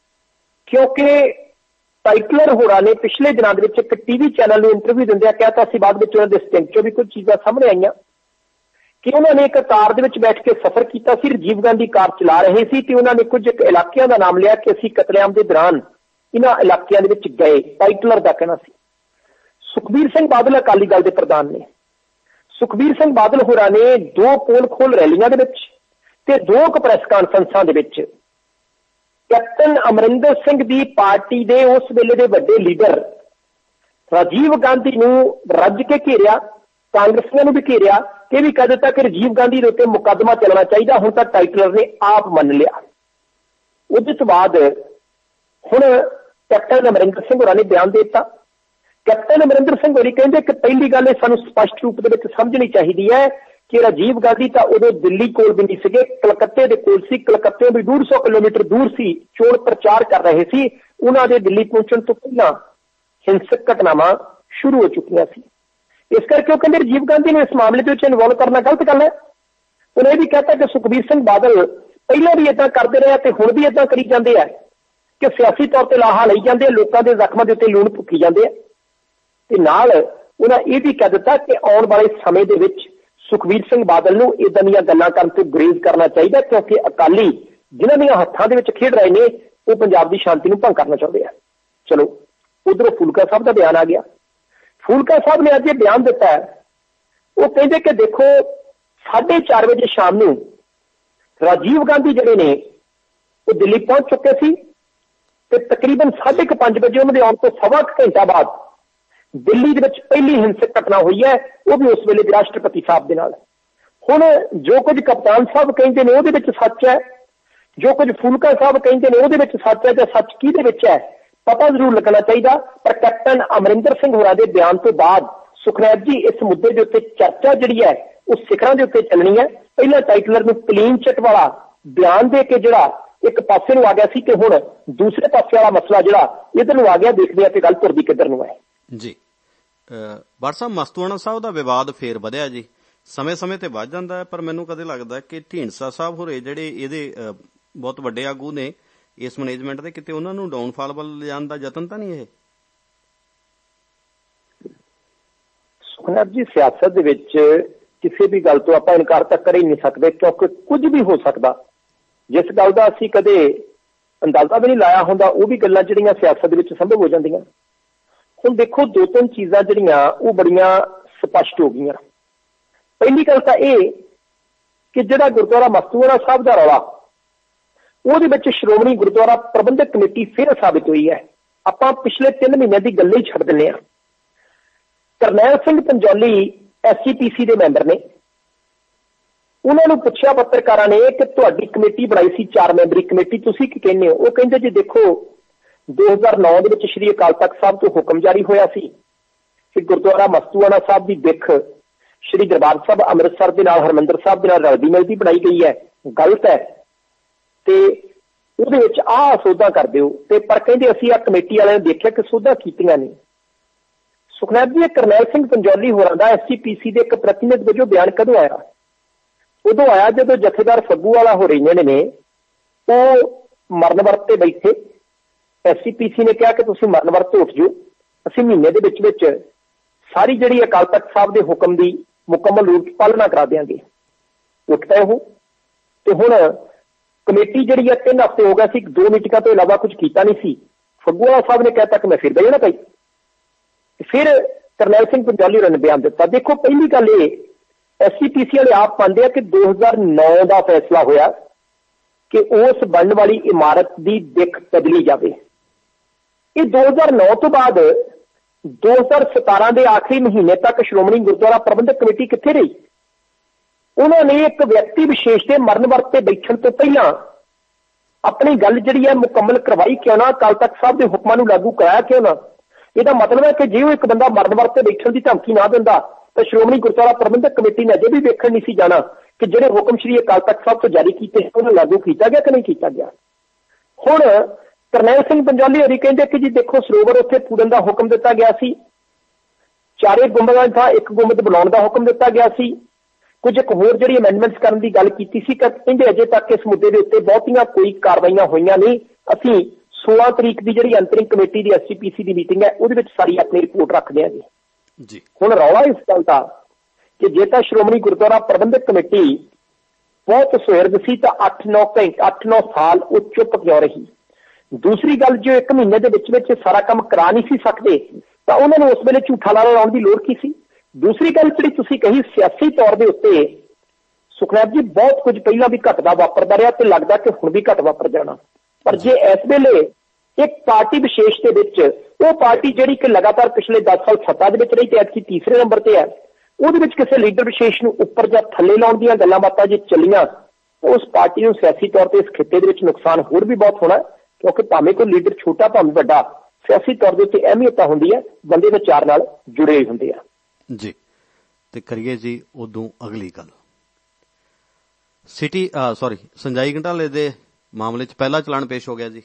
ਕਿਉਂਕਿ ਟਾਈਟਲਰ ਹੋਰਾਂ ਨੇ ਪਿਛਲੇ ਦਿਨਾਂ ਦੇ ਵਿੱਚ ਇੱਕ ਟੀਵੀ ਚੈਨਲ ਨੂੰ ਇੰਟਰਵਿਊ ਦਿੰਦਿਆਂ ਕਹਿਤਾ ਸੀ, ਬਾਅਦ ਵਿੱਚ ਉਹਨਾਂ ਦੇ ਸਟਿੰਗ ਚੋਂ ਵੀ ਕੁਝ ਚੀਜ਼ਾਂ ਸਾਹਮਣੇ ਆਈਆਂ ਕਿ ਉਹਨਾਂ ਨੇ ਇੱਕ ਕਾਰ ਦੇ ਵਿੱਚ ਬੈਠ ਕੇ ਸਫ਼ਰ ਕੀਤਾ ਸੀ, ਰਾਜੀਵ ਗਾਂਧੀ ਕਾਰ ਚਲਾ ਰਹੇ ਸੀ ਤੇ ਉਹਨਾਂ ਨੇ ਕੁਝ ਇਲਾਕਿਆਂ ਦਾ ਨਾਮ ਲਿਆ ਕਿ ਅਸੀਂ ਕਤਲੇਆਮ ਦੇ ਦੌਰਾਨ ਇਹਨਾਂ ਇਲਾਕਿਆਂ ਦੇ ਵਿੱਚ ਗਏ। ਟਾਈਟਲਰ ਦਾ ਕਹਿਣਾ ਸੀ। ਸੁਖਬੀਰ ਸਿੰਘ ਬਾਦਲ ਅਕਾਲੀ ਦਲ ਦੇ ਪ੍ਰਧਾਨ ਨੇ। ਸੁਖਬੀਰ ਸਿੰਘ ਬਾਦਲ ਹੋਰਾਂ ਨੇ 2 ਪੋਲ ਖੋਲ ਰੈਲੀਆਂ ਦੇ ਵਿੱਚ ਤੇ 2 ਪ੍ਰੈਸ ਕਾਨਫਰੰਸਾਂ ਦੇ ਵਿੱਚ ਕੈਪਟਨ ਅਮਰਿੰਦਰ ਸਿੰਘ ਦੀ ਪਾਰਟੀ ਦੇ ਉਸ ਵੇਲੇ ਦੇ ਵੱਡੇ ਲੀਡਰ ਰਾਜੀਵ ਗਾਂਧੀ ਨੂੰ ਰੱਜ ਕੇ ਘੇਰਿਆ, ਕਾਂਗਰਸੀਆਂ ਨੂੰ ਵੀ ਘੇਰਿਆ, ਇਹ ਵੀ ਕਹਿ ਦਿੱਤਾ ਕਿ ਰਾਜੀਵ ਗਾਂਧੀ ਦੇ ਉੱਤੇ ਮੁਕੱਦਮਾ ਚੱਲਣਾ ਚਾਹੀਦਾ। ਹੁਣ ਤਾਂ ਟਾਈਟਲਰ ਨੇ ਆਪ ਮੰਨ ਲਿਆ। ਉਹਦੇ ਤੋਂ ਬਾਅਦ ਹੁਣ ਕੈਪਟਨ ਅਮਰਿੰਦਰ ਸਿੰਘ ਹੋਰਾਂ ਨੇ ਬਿਆਨ ਦੇ ਦਿੱਤਾ। ਕੈਪਟਨ ਅਮਰਿੰਦਰ ਸਿੰਘ ਹੋਰੀ ਕਹਿੰਦੇ ਕਿ ਪਹਿਲੀ ਗੱਲ ਇਹ ਸਾਨੂੰ ਸਪਸ਼ਟ ਰੂਪ ਦੇ ਵਿੱਚ ਸਮਝਣੀ ਚਾਹੀਦੀ ਹੈ ਕਿ ਰਾਜੀਵ ਗਾਂਧੀ ਤਾਂ ਉਦੋਂ ਦਿੱਲੀ ਕੋਲ ਵੀ ਨਹੀਂ ਸੀਗੇ, ਕਲਕੱਤੇ ਦੇ ਕੋਲ ਸੀ। ਕਲਕੱਤੇ ਵੀ 150 ਕਿਲੋਮੀਟਰ ਦੂਰ ਸੀ, ਚੋਣ ਪ੍ਰਚਾਰ ਕਰ ਰਹੇ ਸੀ। ਉਹਨਾਂ ਦੇ ਦਿੱਲੀ ਪਹੁੰਚਣ ਤੋਂ ਪਹਿਲਾਂ ਹਿੰਸਕ ਘਟਨਾਵਾਂ ਸ਼ੁਰੂ ਹੋ ਚੁੱਕੀਆਂ ਸੀ। ਇਸ ਕਰਕੇ ਉਹ ਕਹਿੰਦੇ ਰਾਜੀਵ ਗਾਂਧੀ ਨੂੰ ਇਸ ਮਾਮਲੇ ਦੇ ਵਿੱਚ ਇਨਵੋਲਵ ਕਰਨਾ ਗਲਤ ਗੱਲ ਹੈ। ਉਹਨੇ ਇਹ ਵੀ ਕਹਿਤਾ ਕਿ ਸੁਖਬੀਰ ਸਿੰਘ ਬਾਦਲ ਪਹਿਲਾਂ ਵੀ ਇਦਾਂ ਕਰਦੇ ਰਹੇ ਤੇ ਹੁਣ ਵੀ ਇਦਾਂ ਕਰੀ ਜਾਂਦੇ ਆ ਕਿ ਸਿਆਸੀ ਤੌਰ ਤੇ ਲਾਹਾ ਲਈ ਜਾਂਦੇ ਆ, ਲੋਕਾਂ ਦੇ ਜ਼ਖਮਾਂ ਦੇ ਉੱਤੇ ਲੂਣ ਭੁੱਕੀ ਜਾਂਦੇ ਆ। ਤੇ ਨਾਲ ਉਹਨਾਂ ਇਹ ਵੀ ਕਹਿ ਦਿੱਤਾ ਕਿ ਆਉਣ ਵਾਲੇ ਸਮੇਂ ਦੇ ਵਿੱਚ ਸੁਖਬੀਰ ਸਿੰਘ ਬਾਦਲ ਨੂੰ ਇਦਾਂ ਦੀਆਂ ਗੱਲਾਂ ਕਰਨ ਤੋਂ ਗੁਰੇਜ਼ ਕਰਨਾ ਚਾਹੀਦਾ ਕਿਉਂਕਿ ਅਕਾਲੀ ਜਿਨ੍ਹਾਂ ਦੀਆਂ ਹੱਥਾਂ ਦੇ ਵਿੱਚ ਖੇਡ ਰਹੇ ਨੇ ਉਹ ਪੰਜਾਬ ਦੀ ਸ਼ਾਂਤੀ ਨੂੰ ਭੰਗ ਕਰਨਾ ਚਾਹੁੰਦੇ ਆ। ਚਲੋ ਉਧਰੋਂ ਫੂਲਕਾ ਸਾਹਿਬ ਦਾ ਬਿਆਨ ਆ ਗਿਆ। ਫੂਲਕਾ ਸਾਹਿਬ ਨੇ ਅੱਜ ਇਹ ਬਿਆਨ ਦਿੱਤਾ ਹੈ, ਉਹ ਕਹਿੰਦੇ ਕਿ ਦੇਖੋ 4:30 ਵਜੇ ਸ਼ਾਮ ਨੂੰ ਰਾਜੀਵ ਗਾਂਧੀ ਜਿਹੜੇ ਨੇ ਉਹ ਦਿੱਲੀ ਪਹੁੰਚ ਚੁੱਕੇ ਸੀ ਤੇ ਤਕਰੀਬਨ 5:30 ਵਜੇ ਉਹਨਾਂ ਦੇ ਆਉਣ ਤੋਂ ਸਵਾ ਘੰਟਾ ਬਾਅਦ ਦਿੱਲੀ ਦੇ ਵਿੱਚ ਪਹਿਲੀ ਹਿੰਸਕ ਘਟਨਾ ਹੋਈ ਹੈ, ਉਹ ਵੀ ਉਸ ਵੇਲੇ ਦੇ ਰਾਸ਼ਟਰਪਤੀ ਸਾਹਿਬ ਦੇ ਨਾਲ। ਹੁਣ ਜੋ ਕੁਝ ਕਪਤਾਨ ਸਾਹਿਬ ਕਹਿੰਦੇ ਨੇ ਉਹਦੇ ਵਿੱਚ ਸੱਚ ਹੈ, ਜੋ ਕੁਝ ਫੂਲਕਾ ਸਾਹਿਬ ਕਹਿੰਦੇ ਨੇ ਉਹਦੇ ਵਿੱਚ ਸੱਚ ਹੈ, ਜਾਂ ਸੱਚ ਕਿਹਦੇ ਵਿੱਚ ਹੈ ਪਤਾ ਜ਼ਰੂਰ ਲੱਗਣਾ ਚਾਹੀਦਾ। ਪਰ ਕੈਪਟਨ ਅਮਰਿੰਦਰ ਸਿੰਘ ਹੋਰਾਂ ਦੇ ਬਿਆਨ ਤੋਂ ਬਾਅਦ ਸੁਖਨੈਬ ਜੀ ਇਸ ਮੁੱਦੇ ਦੇ ਉੱਤੇ ਚਰਚਾ ਜਿਹੜੀ ਹੈ ਉਹ ਸਿਖਰਾਂ ਦੇ ਉੱਤੇ ਚੱਲਣੀ ਹੈ। ਪਹਿਲਾਂ ਟਾਈਟਲਰ ਨੂੰ ਕਲੀਨ ਚਿੱਟ ਵਾਲਾ ਬਿਆਨ ਦੇ ਕੇ ਜਿਹੜਾ ਇੱਕ ਪਾਸੇ ਨੂੰ ਆ ਗਿਆ ਸੀ ਤੇ ਹੁਣ ਦੂਸਰੇ ਪਾਸੇ ਵਾਲਾ ਮਸਲਾ ਜਿਹੜਾ ਇਧਰ ਨੂੰ ਆ ਗਿਆ। ਦੇਖਦੇ ਆ ਕਿ ਗੱਲ ਤੁਰਦੀ ਕਿੱਧਰ ਨੂੰ ਹੈ ਜੀ। WhatsApp ਮਸਤੂਆਣਾ ਸਾਹਿਬ ਦਾ ਵਿਵਾਦ ਫੇਰ ਵਧਿਆ ਜੀ, ਸਮੇਂ-ਸਮੇਂ ਤੇ ਵੱਧ ਜਾਂਦਾ ਹੈ, ਪਰ ਮੈਨੂੰ ਕਦੇ ਲੱਗਦਾ ਕਿ ਢੀਂਡਸਾ ਸਾਹਿਬ ਹੋਰੇ ਜਿਹੜੇ ਇਹਦੇ ਬਹੁਤ ਵੱਡੇ ਆਗੂ ਨੇ ਇਸ ਮੈਨੇਜਮੈਂਟ ਦੇ, ਕਿਤੇ ਉਹਨਾਂ ਨੂੰ ਡਾਊਨਫਾਲ ਵੱਲ ਲਿਜਾਣ ਦਾ ਯਤਨ ਤਾਂ ਨਹੀਂ ਇਹ? ਸੁਖਨਾ ਜੀ ਸਿਆਸਤ ਦੇ ਵਿੱਚ ਕਿਸੇ ਵੀ ਗੱਲ ਤੋਂ ਆਪਾਂ ਇਨਕਾਰ ਤਾਂ ਕਰ ਹੀ ਨਹੀਂ ਸਕਦੇ, ਕਿਉਂਕਿ ਕੁਝ ਵੀ ਹੋ ਸਕਦਾ। ਜਿਸ ਗੱਲ ਦਾ ਅਸੀਂ ਕਦੇ ਅੰਦਾਜ਼ਾ ਵੀ ਨਹੀਂ ਲਾਇਆ ਹੁੰਦਾ, ਉਹ ਵੀ ਗੱਲਾਂ ਜਿਹੜੀਆਂ ਸਿਆਸਤ ਦੇ ਵਿੱਚ ਸੰਭਵ ਹੋ ਜਾਂਦੀਆਂ। ਹੁਣ ਦੇਖੋ, ਦੋ ਤਿੰਨ ਚੀਜ਼ਾਂ ਜਿਹੜੀਆਂ ਉਹ ਬੜੀਆਂ ਸਪਸ਼ਟ ਹੋ ਗਈਆਂ। ਪਹਿਲੀ ਗੱਲ ਤਾਂ ਇਹ ਕਿ ਜਿਹੜਾ ਗੁਰਦੁਆਰਾ ਮਸਤੂਆਣਾ ਸਾਹਿਬ ਦਾ ਰੌਲਾ, ਉਹਦੇ ਵਿੱਚ ਸ਼੍ਰੋਮਣੀ ਗੁਰਦੁਆਰਾ ਪ੍ਰਬੰਧਕ ਕਮੇਟੀ ਫਿਰ ਸਾਬਿਤ ਹੋਈ ਹੈ। ਆਪਾਂ ਪਿਛਲੇ 3 ਮਹੀਨਿਆਂ ਦੀ ਗੱਲ ਹੀ ਛੱਡ ਦਿੰਦੇ ਹਾਂ। ਕਰਨੈਲ ਸਿੰਘ ਪੰਜੌਲੀ SCPC ਦੇ ਮੈਂਬਰ ਨੇ। ਉਹਨਾਂ ਨੂੰ ਪੁੱਛਿਆ ਪੱਤਰਕਾਰਾਂ ਨੇ ਕਿ ਤੁਹਾਡੀ ਕਮੇਟੀ ਬਣਾਈ ਸੀ 4 ਮੈਂਬਰੀ ਕਮੇਟੀ, ਤੁਸੀਂ ਕੀ ਕਹਿੰਦੇ ਹੋ? ਉਹ ਕਹਿੰਦੇ ਜੀ ਦੇਖੋ, 2009 ਦੇ ਵਿੱਚ ਸ਼੍ਰੀ ਅਕਾਲ ਤਖਤ ਸਾਹਿਬ ਤੋਂ ਹੁਕਮ ਜਾਰੀ ਹੋਇਆ ਸੀ ਕਿ ਗੁਰਦੁਆਰਾ ਮਸਤੂਆਣਾ ਸਾਹਿਬ ਦੀ ਦਿੱਖ ਸ਼੍ਰੀ ਦਰਬਾਰ ਸਾਹਿਬ ਅੰਮ੍ਰਿਤਸਰ ਦੇ ਨਾਲ ਹਰਿਮੰਦਰ ਸਾਹਿਬ ਦੇ ਨਾਲ ਰਲਦੀ ਮਿਲਦੀ ਬਣਾਈ ਗਈ ਹੈ, ਗਲਤ ਹੈ, ਤੇ ਉਹਦੇ ਵਿੱਚ ਆਹ ਸੋਧਾਂ ਕਰ ਦਿਓ। ਤੇ ਪਰ ਕਹਿੰਦੇ ਅਸੀਂ ਆ ਕਮੇਟੀ ਵਾਲਿਆਂ ਨੇ ਦੇਖਿਆ ਕਿ ਸੋਧਾਂ ਕੀਤੀਆਂ ਨਹੀਂ। ਸੁਖਨੈਬ ਜੀ, ਕਰਨੈਲ ਸਿੰਘ ਪੰਜੌਲੀ ਹੋਰਾਂ ਦਾ SCPC ਦੇ ਇੱਕ ਪ੍ਰਤੀਨਿਧ ਵਜੋਂ ਬਿਆਨ ਕਦੋਂ ਆਇਆ? ਉਦੋਂ ਆਇਆ ਜਦੋਂ ਜਥੇਦਾਰ ਫੱਗੂਵਾਲਾ ਹੋ ਰਹੀਆਂ ਨੇ ਉਹ ਮਰਨ ਵਰਤ ਤੇ ਬੈਠੇ। SCPC ਨੇ ਕਿਹਾ ਕਿ ਤੁਸੀਂ ਮਰਨ ਵਰਤ ਤੋਂ ਉੱਠ ਜਾਓ, ਅਸੀਂ ਮਹੀਨੇ ਦੇ ਵਿੱਚ ਵਿੱਚ ਸਾਰੀ ਜਿਹੜੀ ਅਕਾਲ ਤਖਤ ਸਾਹਿਬ ਦੇ ਹੁਕਮ ਦੀ ਮੁਕੰਮਲ ਰੂਪ ਚ ਪਾਲਣਾ ਕਰਾ ਦਿਆਂਗੇ। ਉੱਠ ਪਏ ਉਹ, ਤੇ ਹੁਣ ਕਮੇਟੀ ਜਿਹੜੀ ਹੈ 3 ਹਫ਼ਤੇ ਹੋ ਗਏ ਸੀ, 2 ਮੀਟਿੰਗਾਂ ਤੋਂ ਇਲਾਵਾ ਕੁਝ ਕੀਤਾ ਨਹੀਂ ਸੀ। ਫੱਗੂਵਾਲਾ ਸਾਹਿਬ ਨੇ ਕਹਿਤਾ ਕਿ ਮੈਂ ਫਿਰ ਬਹਿਣਾ ਪਈ। ਫਿਰ ਕਰਨੈਲ ਸਿੰਘ ਪੰਜੌਲੀ ਹੋਰਾਂ ਨੇ ਬਿਆਨ ਦਿੱਤਾ। ਦੇਖੋ, ਪਹਿਲੀ ਗੱਲ ਇਹ SCPC ਵਾਲੇ ਆਪ ਮੰਨਦੇ ਆ ਕਿ 2009 ਦਾ ਫੈਸਲਾ ਹੋਇਆ ਕਿ ਉਸ ਬਣਨ ਵਾਲੀ ਇਮਾਰਤ ਦੀ ਦਿੱਖ ਬਦਲੀ ਜਾਵੇ। ਇਹ 2009 ਤੋਂ ਬਾਅਦ 2017 ਦੇ ਆਖਰੀ ਮਹੀਨੇ ਤੱਕ ਸ਼੍ਰੋਮਣੀ ਗੁਰਦੁਆਰਾ ਪ੍ਰਬੰਧਕ ਕਮੇਟੀ ਕਿੱਥੇ ਰਹੀ? ਉਹਨਾਂ ਨੇ ਇੱਕ ਵਿਅਕਤੀ ਵਿਸ਼ੇਸ਼ ਦੇ ਮਰਨ ਵਰਤ ਤੇ ਬੈਠਣ ਤੋਂ ਪਹਿਲਾਂ ਆਪਣੀ ਗੱਲ ਜਿਹੜੀ ਹੈ ਮੁਕੰਮਲ ਕਰਵਾਈ ਕਿਉਂ ਨਾ? ਅਕਾਲ ਤਖਤ ਸਾਹਿਬ ਦੇ ਹੁਕਮਾਂ ਨੂੰ ਲਾਗੂ ਕਰਾਇਆ ਕਿਉਂ ਨਾ? ਇਹਦਾ ਮਤਲਬ ਹੈ ਕਿ ਜੇ ਉਹ ਇੱਕ ਬੰਦਾ ਮਰਨ ਵਰਤ ਤੇ ਬੈਠਣ ਦੀ ਧਮਕੀ ਨਾ ਦਿੰਦਾ ਤਾਂ ਸ਼੍ਰੋਮਣੀ ਗੁਰਦੁਆਰਾ ਪ੍ਰਬੰਧਕ ਕਮੇਟੀ ਨੇ ਅਜੇ ਵੀ ਵੇਖਣ ਨਹੀਂ ਸੀ ਜਾਣਾ ਕਿ ਜਿਹੜੇ ਹੁਕਮ ਸ਼੍ਰੀ ਅਕਾਲ ਤਖਤ ਸਾਹਿਬ ਤੋਂ ਜਾਰੀ ਕੀਤੇ ਉਹਨਾਂ ਲਾਗੂ ਕੀਤਾ ਗਿਆ ਕਿ ਨਹੀਂ ਕੀਤਾ ਗਿਆ। ਹੁਣ ਕਰਨੈਲ ਸਿੰਘ ਪੰਜੌਲੀ ਹੋਰੀ ਕਹਿੰਦੇ ਕਿ ਜੀ ਦੇਖੋ, ਸਰੋਵਰ ਉੱਥੇ ਪੂਰਨ ਦਾ ਹੁਕਮ ਦਿੱਤਾ ਗਿਆ ਸੀ, 4 ਗੁੰਬਦਾਂ ਦੀ ਥਾਂ 1 ਗੁੰਬਦ ਬਣਾਉਣ ਦਾ ਹੁਕਮ ਦਿੱਤਾ ਗਿਆ ਸੀ, ਕੁਝ ਇੱਕ ਹੋਰ ਜਿਹੜੀ ਅਮੈਂਡਮੈਂਟਸ ਕਰਨ ਦੀ ਗੱਲ ਕੀਤੀ ਸੀ। ਕਹਿੰਦੇ ਅਜੇ ਤੱਕ ਇਸ ਮੁੱਦੇ ਦੇ ਉੱਤੇ ਬਹੁਤੀਆਂ ਕੋਈ ਕਾਰਵਾਈਆਂ ਹੋਈਆਂ ਨਹੀਂ। ਅਸੀਂ 16 ਤਰੀਕ ਦੀ ਜਿਹੜੀ ਅੰਤਰਿਮ ਕਮੇਟੀ ਦੀ SCPC ਦੀ ਮੀਟਿੰਗ ਹੈ ਉਹਦੇ ਵਿੱਚ ਸਾਰੀ ਆਪਣੀ ਰਿਪੋਰਟ ਰੱਖਦੇ ਹਾਂ ਜੀ। ਹੁਣ ਰੌਲਾ ਇਸ ਗੱਲ ਦਾ ਕਿ ਜੇ ਤਾਂ ਸ਼੍ਰੋਮਣੀ ਗੁਰਦੁਆਰਾ ਪ੍ਰਬੰਧਕ ਕਮੇਟੀ ਬਹੁਤ ਸੁਹਿਰਦ ਸੀ ਤਾਂ 8-9 ਸਾਲ ਉਹ ਚੁੱਪ ਕਿਉਂ ਰਹੀ? ਦੂਸਰੀ ਗੱਲ, ਜੋ 1 ਮਹੀਨੇ ਦੇ ਵਿੱਚ ਸਾਰਾ ਕੰਮ ਕਰਾ ਨਹੀਂ ਸੀ ਸਕਦੇ ਤਾਂ ਉਹਨਾਂ ਨੂੰ ਉਸ ਵੇਲੇ ਝੂਠਾ ਲਾਰਾ ਲਾਉਣ ਦੀ ਲੋੜ ਕੀ ਸੀ? ਦੂਸਰੀ ਗੱਲ ਜਿਹੜੀ ਤੁਸੀਂ ਕਹੀ, ਸਿਆਸੀ ਤੌਰ ਦੇ ਉੱਤੇ ਸੁਖਨੈਬ ਜੀ ਬਹੁਤ ਕੁਝ ਪਹਿਲਾਂ ਵੀ ਘਟਦਾ ਵਾਪਰਦਾ ਰਿਹਾ ਤੇ ਲੱਗਦਾ ਕਿ ਹੁਣ ਵੀ ਘਟ ਵਾਪਰ ਜਾਣਾ। ਪਰ ਜੇ ਇਸ ਵੇਲੇ ਇੱਕ ਪਾਰਟੀ ਵਿਸ਼ੇਸ਼ ਦੇ ਵਿੱਚ, ਉਹ ਪਾਰਟੀ ਜਿਹੜੀ ਕਿ ਲਗਾਤਾਰ ਪਿਛਲੇ 10 ਸਾਲ ਸੱਤਾ ਦੇ ਵਿੱਚ ਰਹੀ ਤੇ ਐਤਕੀ ਤੀਸਰੇ ਨੰਬਰ ਤੇ ਹੈ, ਉਹਦੇ ਵਿੱਚ ਕਿਸੇ ਲੀਡਰ ਵਿਸ਼ੇਸ਼ ਨੂੰ ਉੱਪਰ ਜਾਂ ਥੱਲੇ ਲਾਉਣ ਦੀਆਂ ਗੱਲਾਂ ਬਾਤਾਂ ਜੇ ਚੱਲੀਆਂ ਤਾਂ ਉਸ ਪਾਰਟੀ ਨੂੰ ਸਿਆਸੀ ਤੌਰ ਤੇ ਇਸ ਖਿੱਤੇ ਦੇ ਵਿੱਚ ਨੁਕਸਾਨ ਹੋਰ ਵੀ ਬਹੁਤ ਹੋਣਾ, ਕਿਉਂਕਿ ਭਾਵੇਂ ਕੋਈ ਲੀਡਰ ਛੋਟਾ ਭਾਵੇਂ ਵੱਡਾ, ਸਿਆਸੀ ਤੌਰ ਦੇ ਉੱਤੇ ਅਹਿਮੀਅਤ ਹੁੰਦੀ ਹੈ, ਬੰਦੇ ਵਿਚਾਰ ਨਾਲ ਜੁੜੇ ਹੋਏ ਹੁੰਦੇ ਆ ਜੀ। ਤੇ ਕਰੀਏ ਜੀ ਉਦੋਂ ਅਗਲੀ ਗੱਲ, ਸੰਜਾਈ ਘੰਟਾਲੇ ਦੇ ਮਾਮਲੇ 'ਚ ਪਹਿਲਾ ਚਲਾਨ ਪੇਸ਼ ਹੋ ਗਿਆ ਜੀ।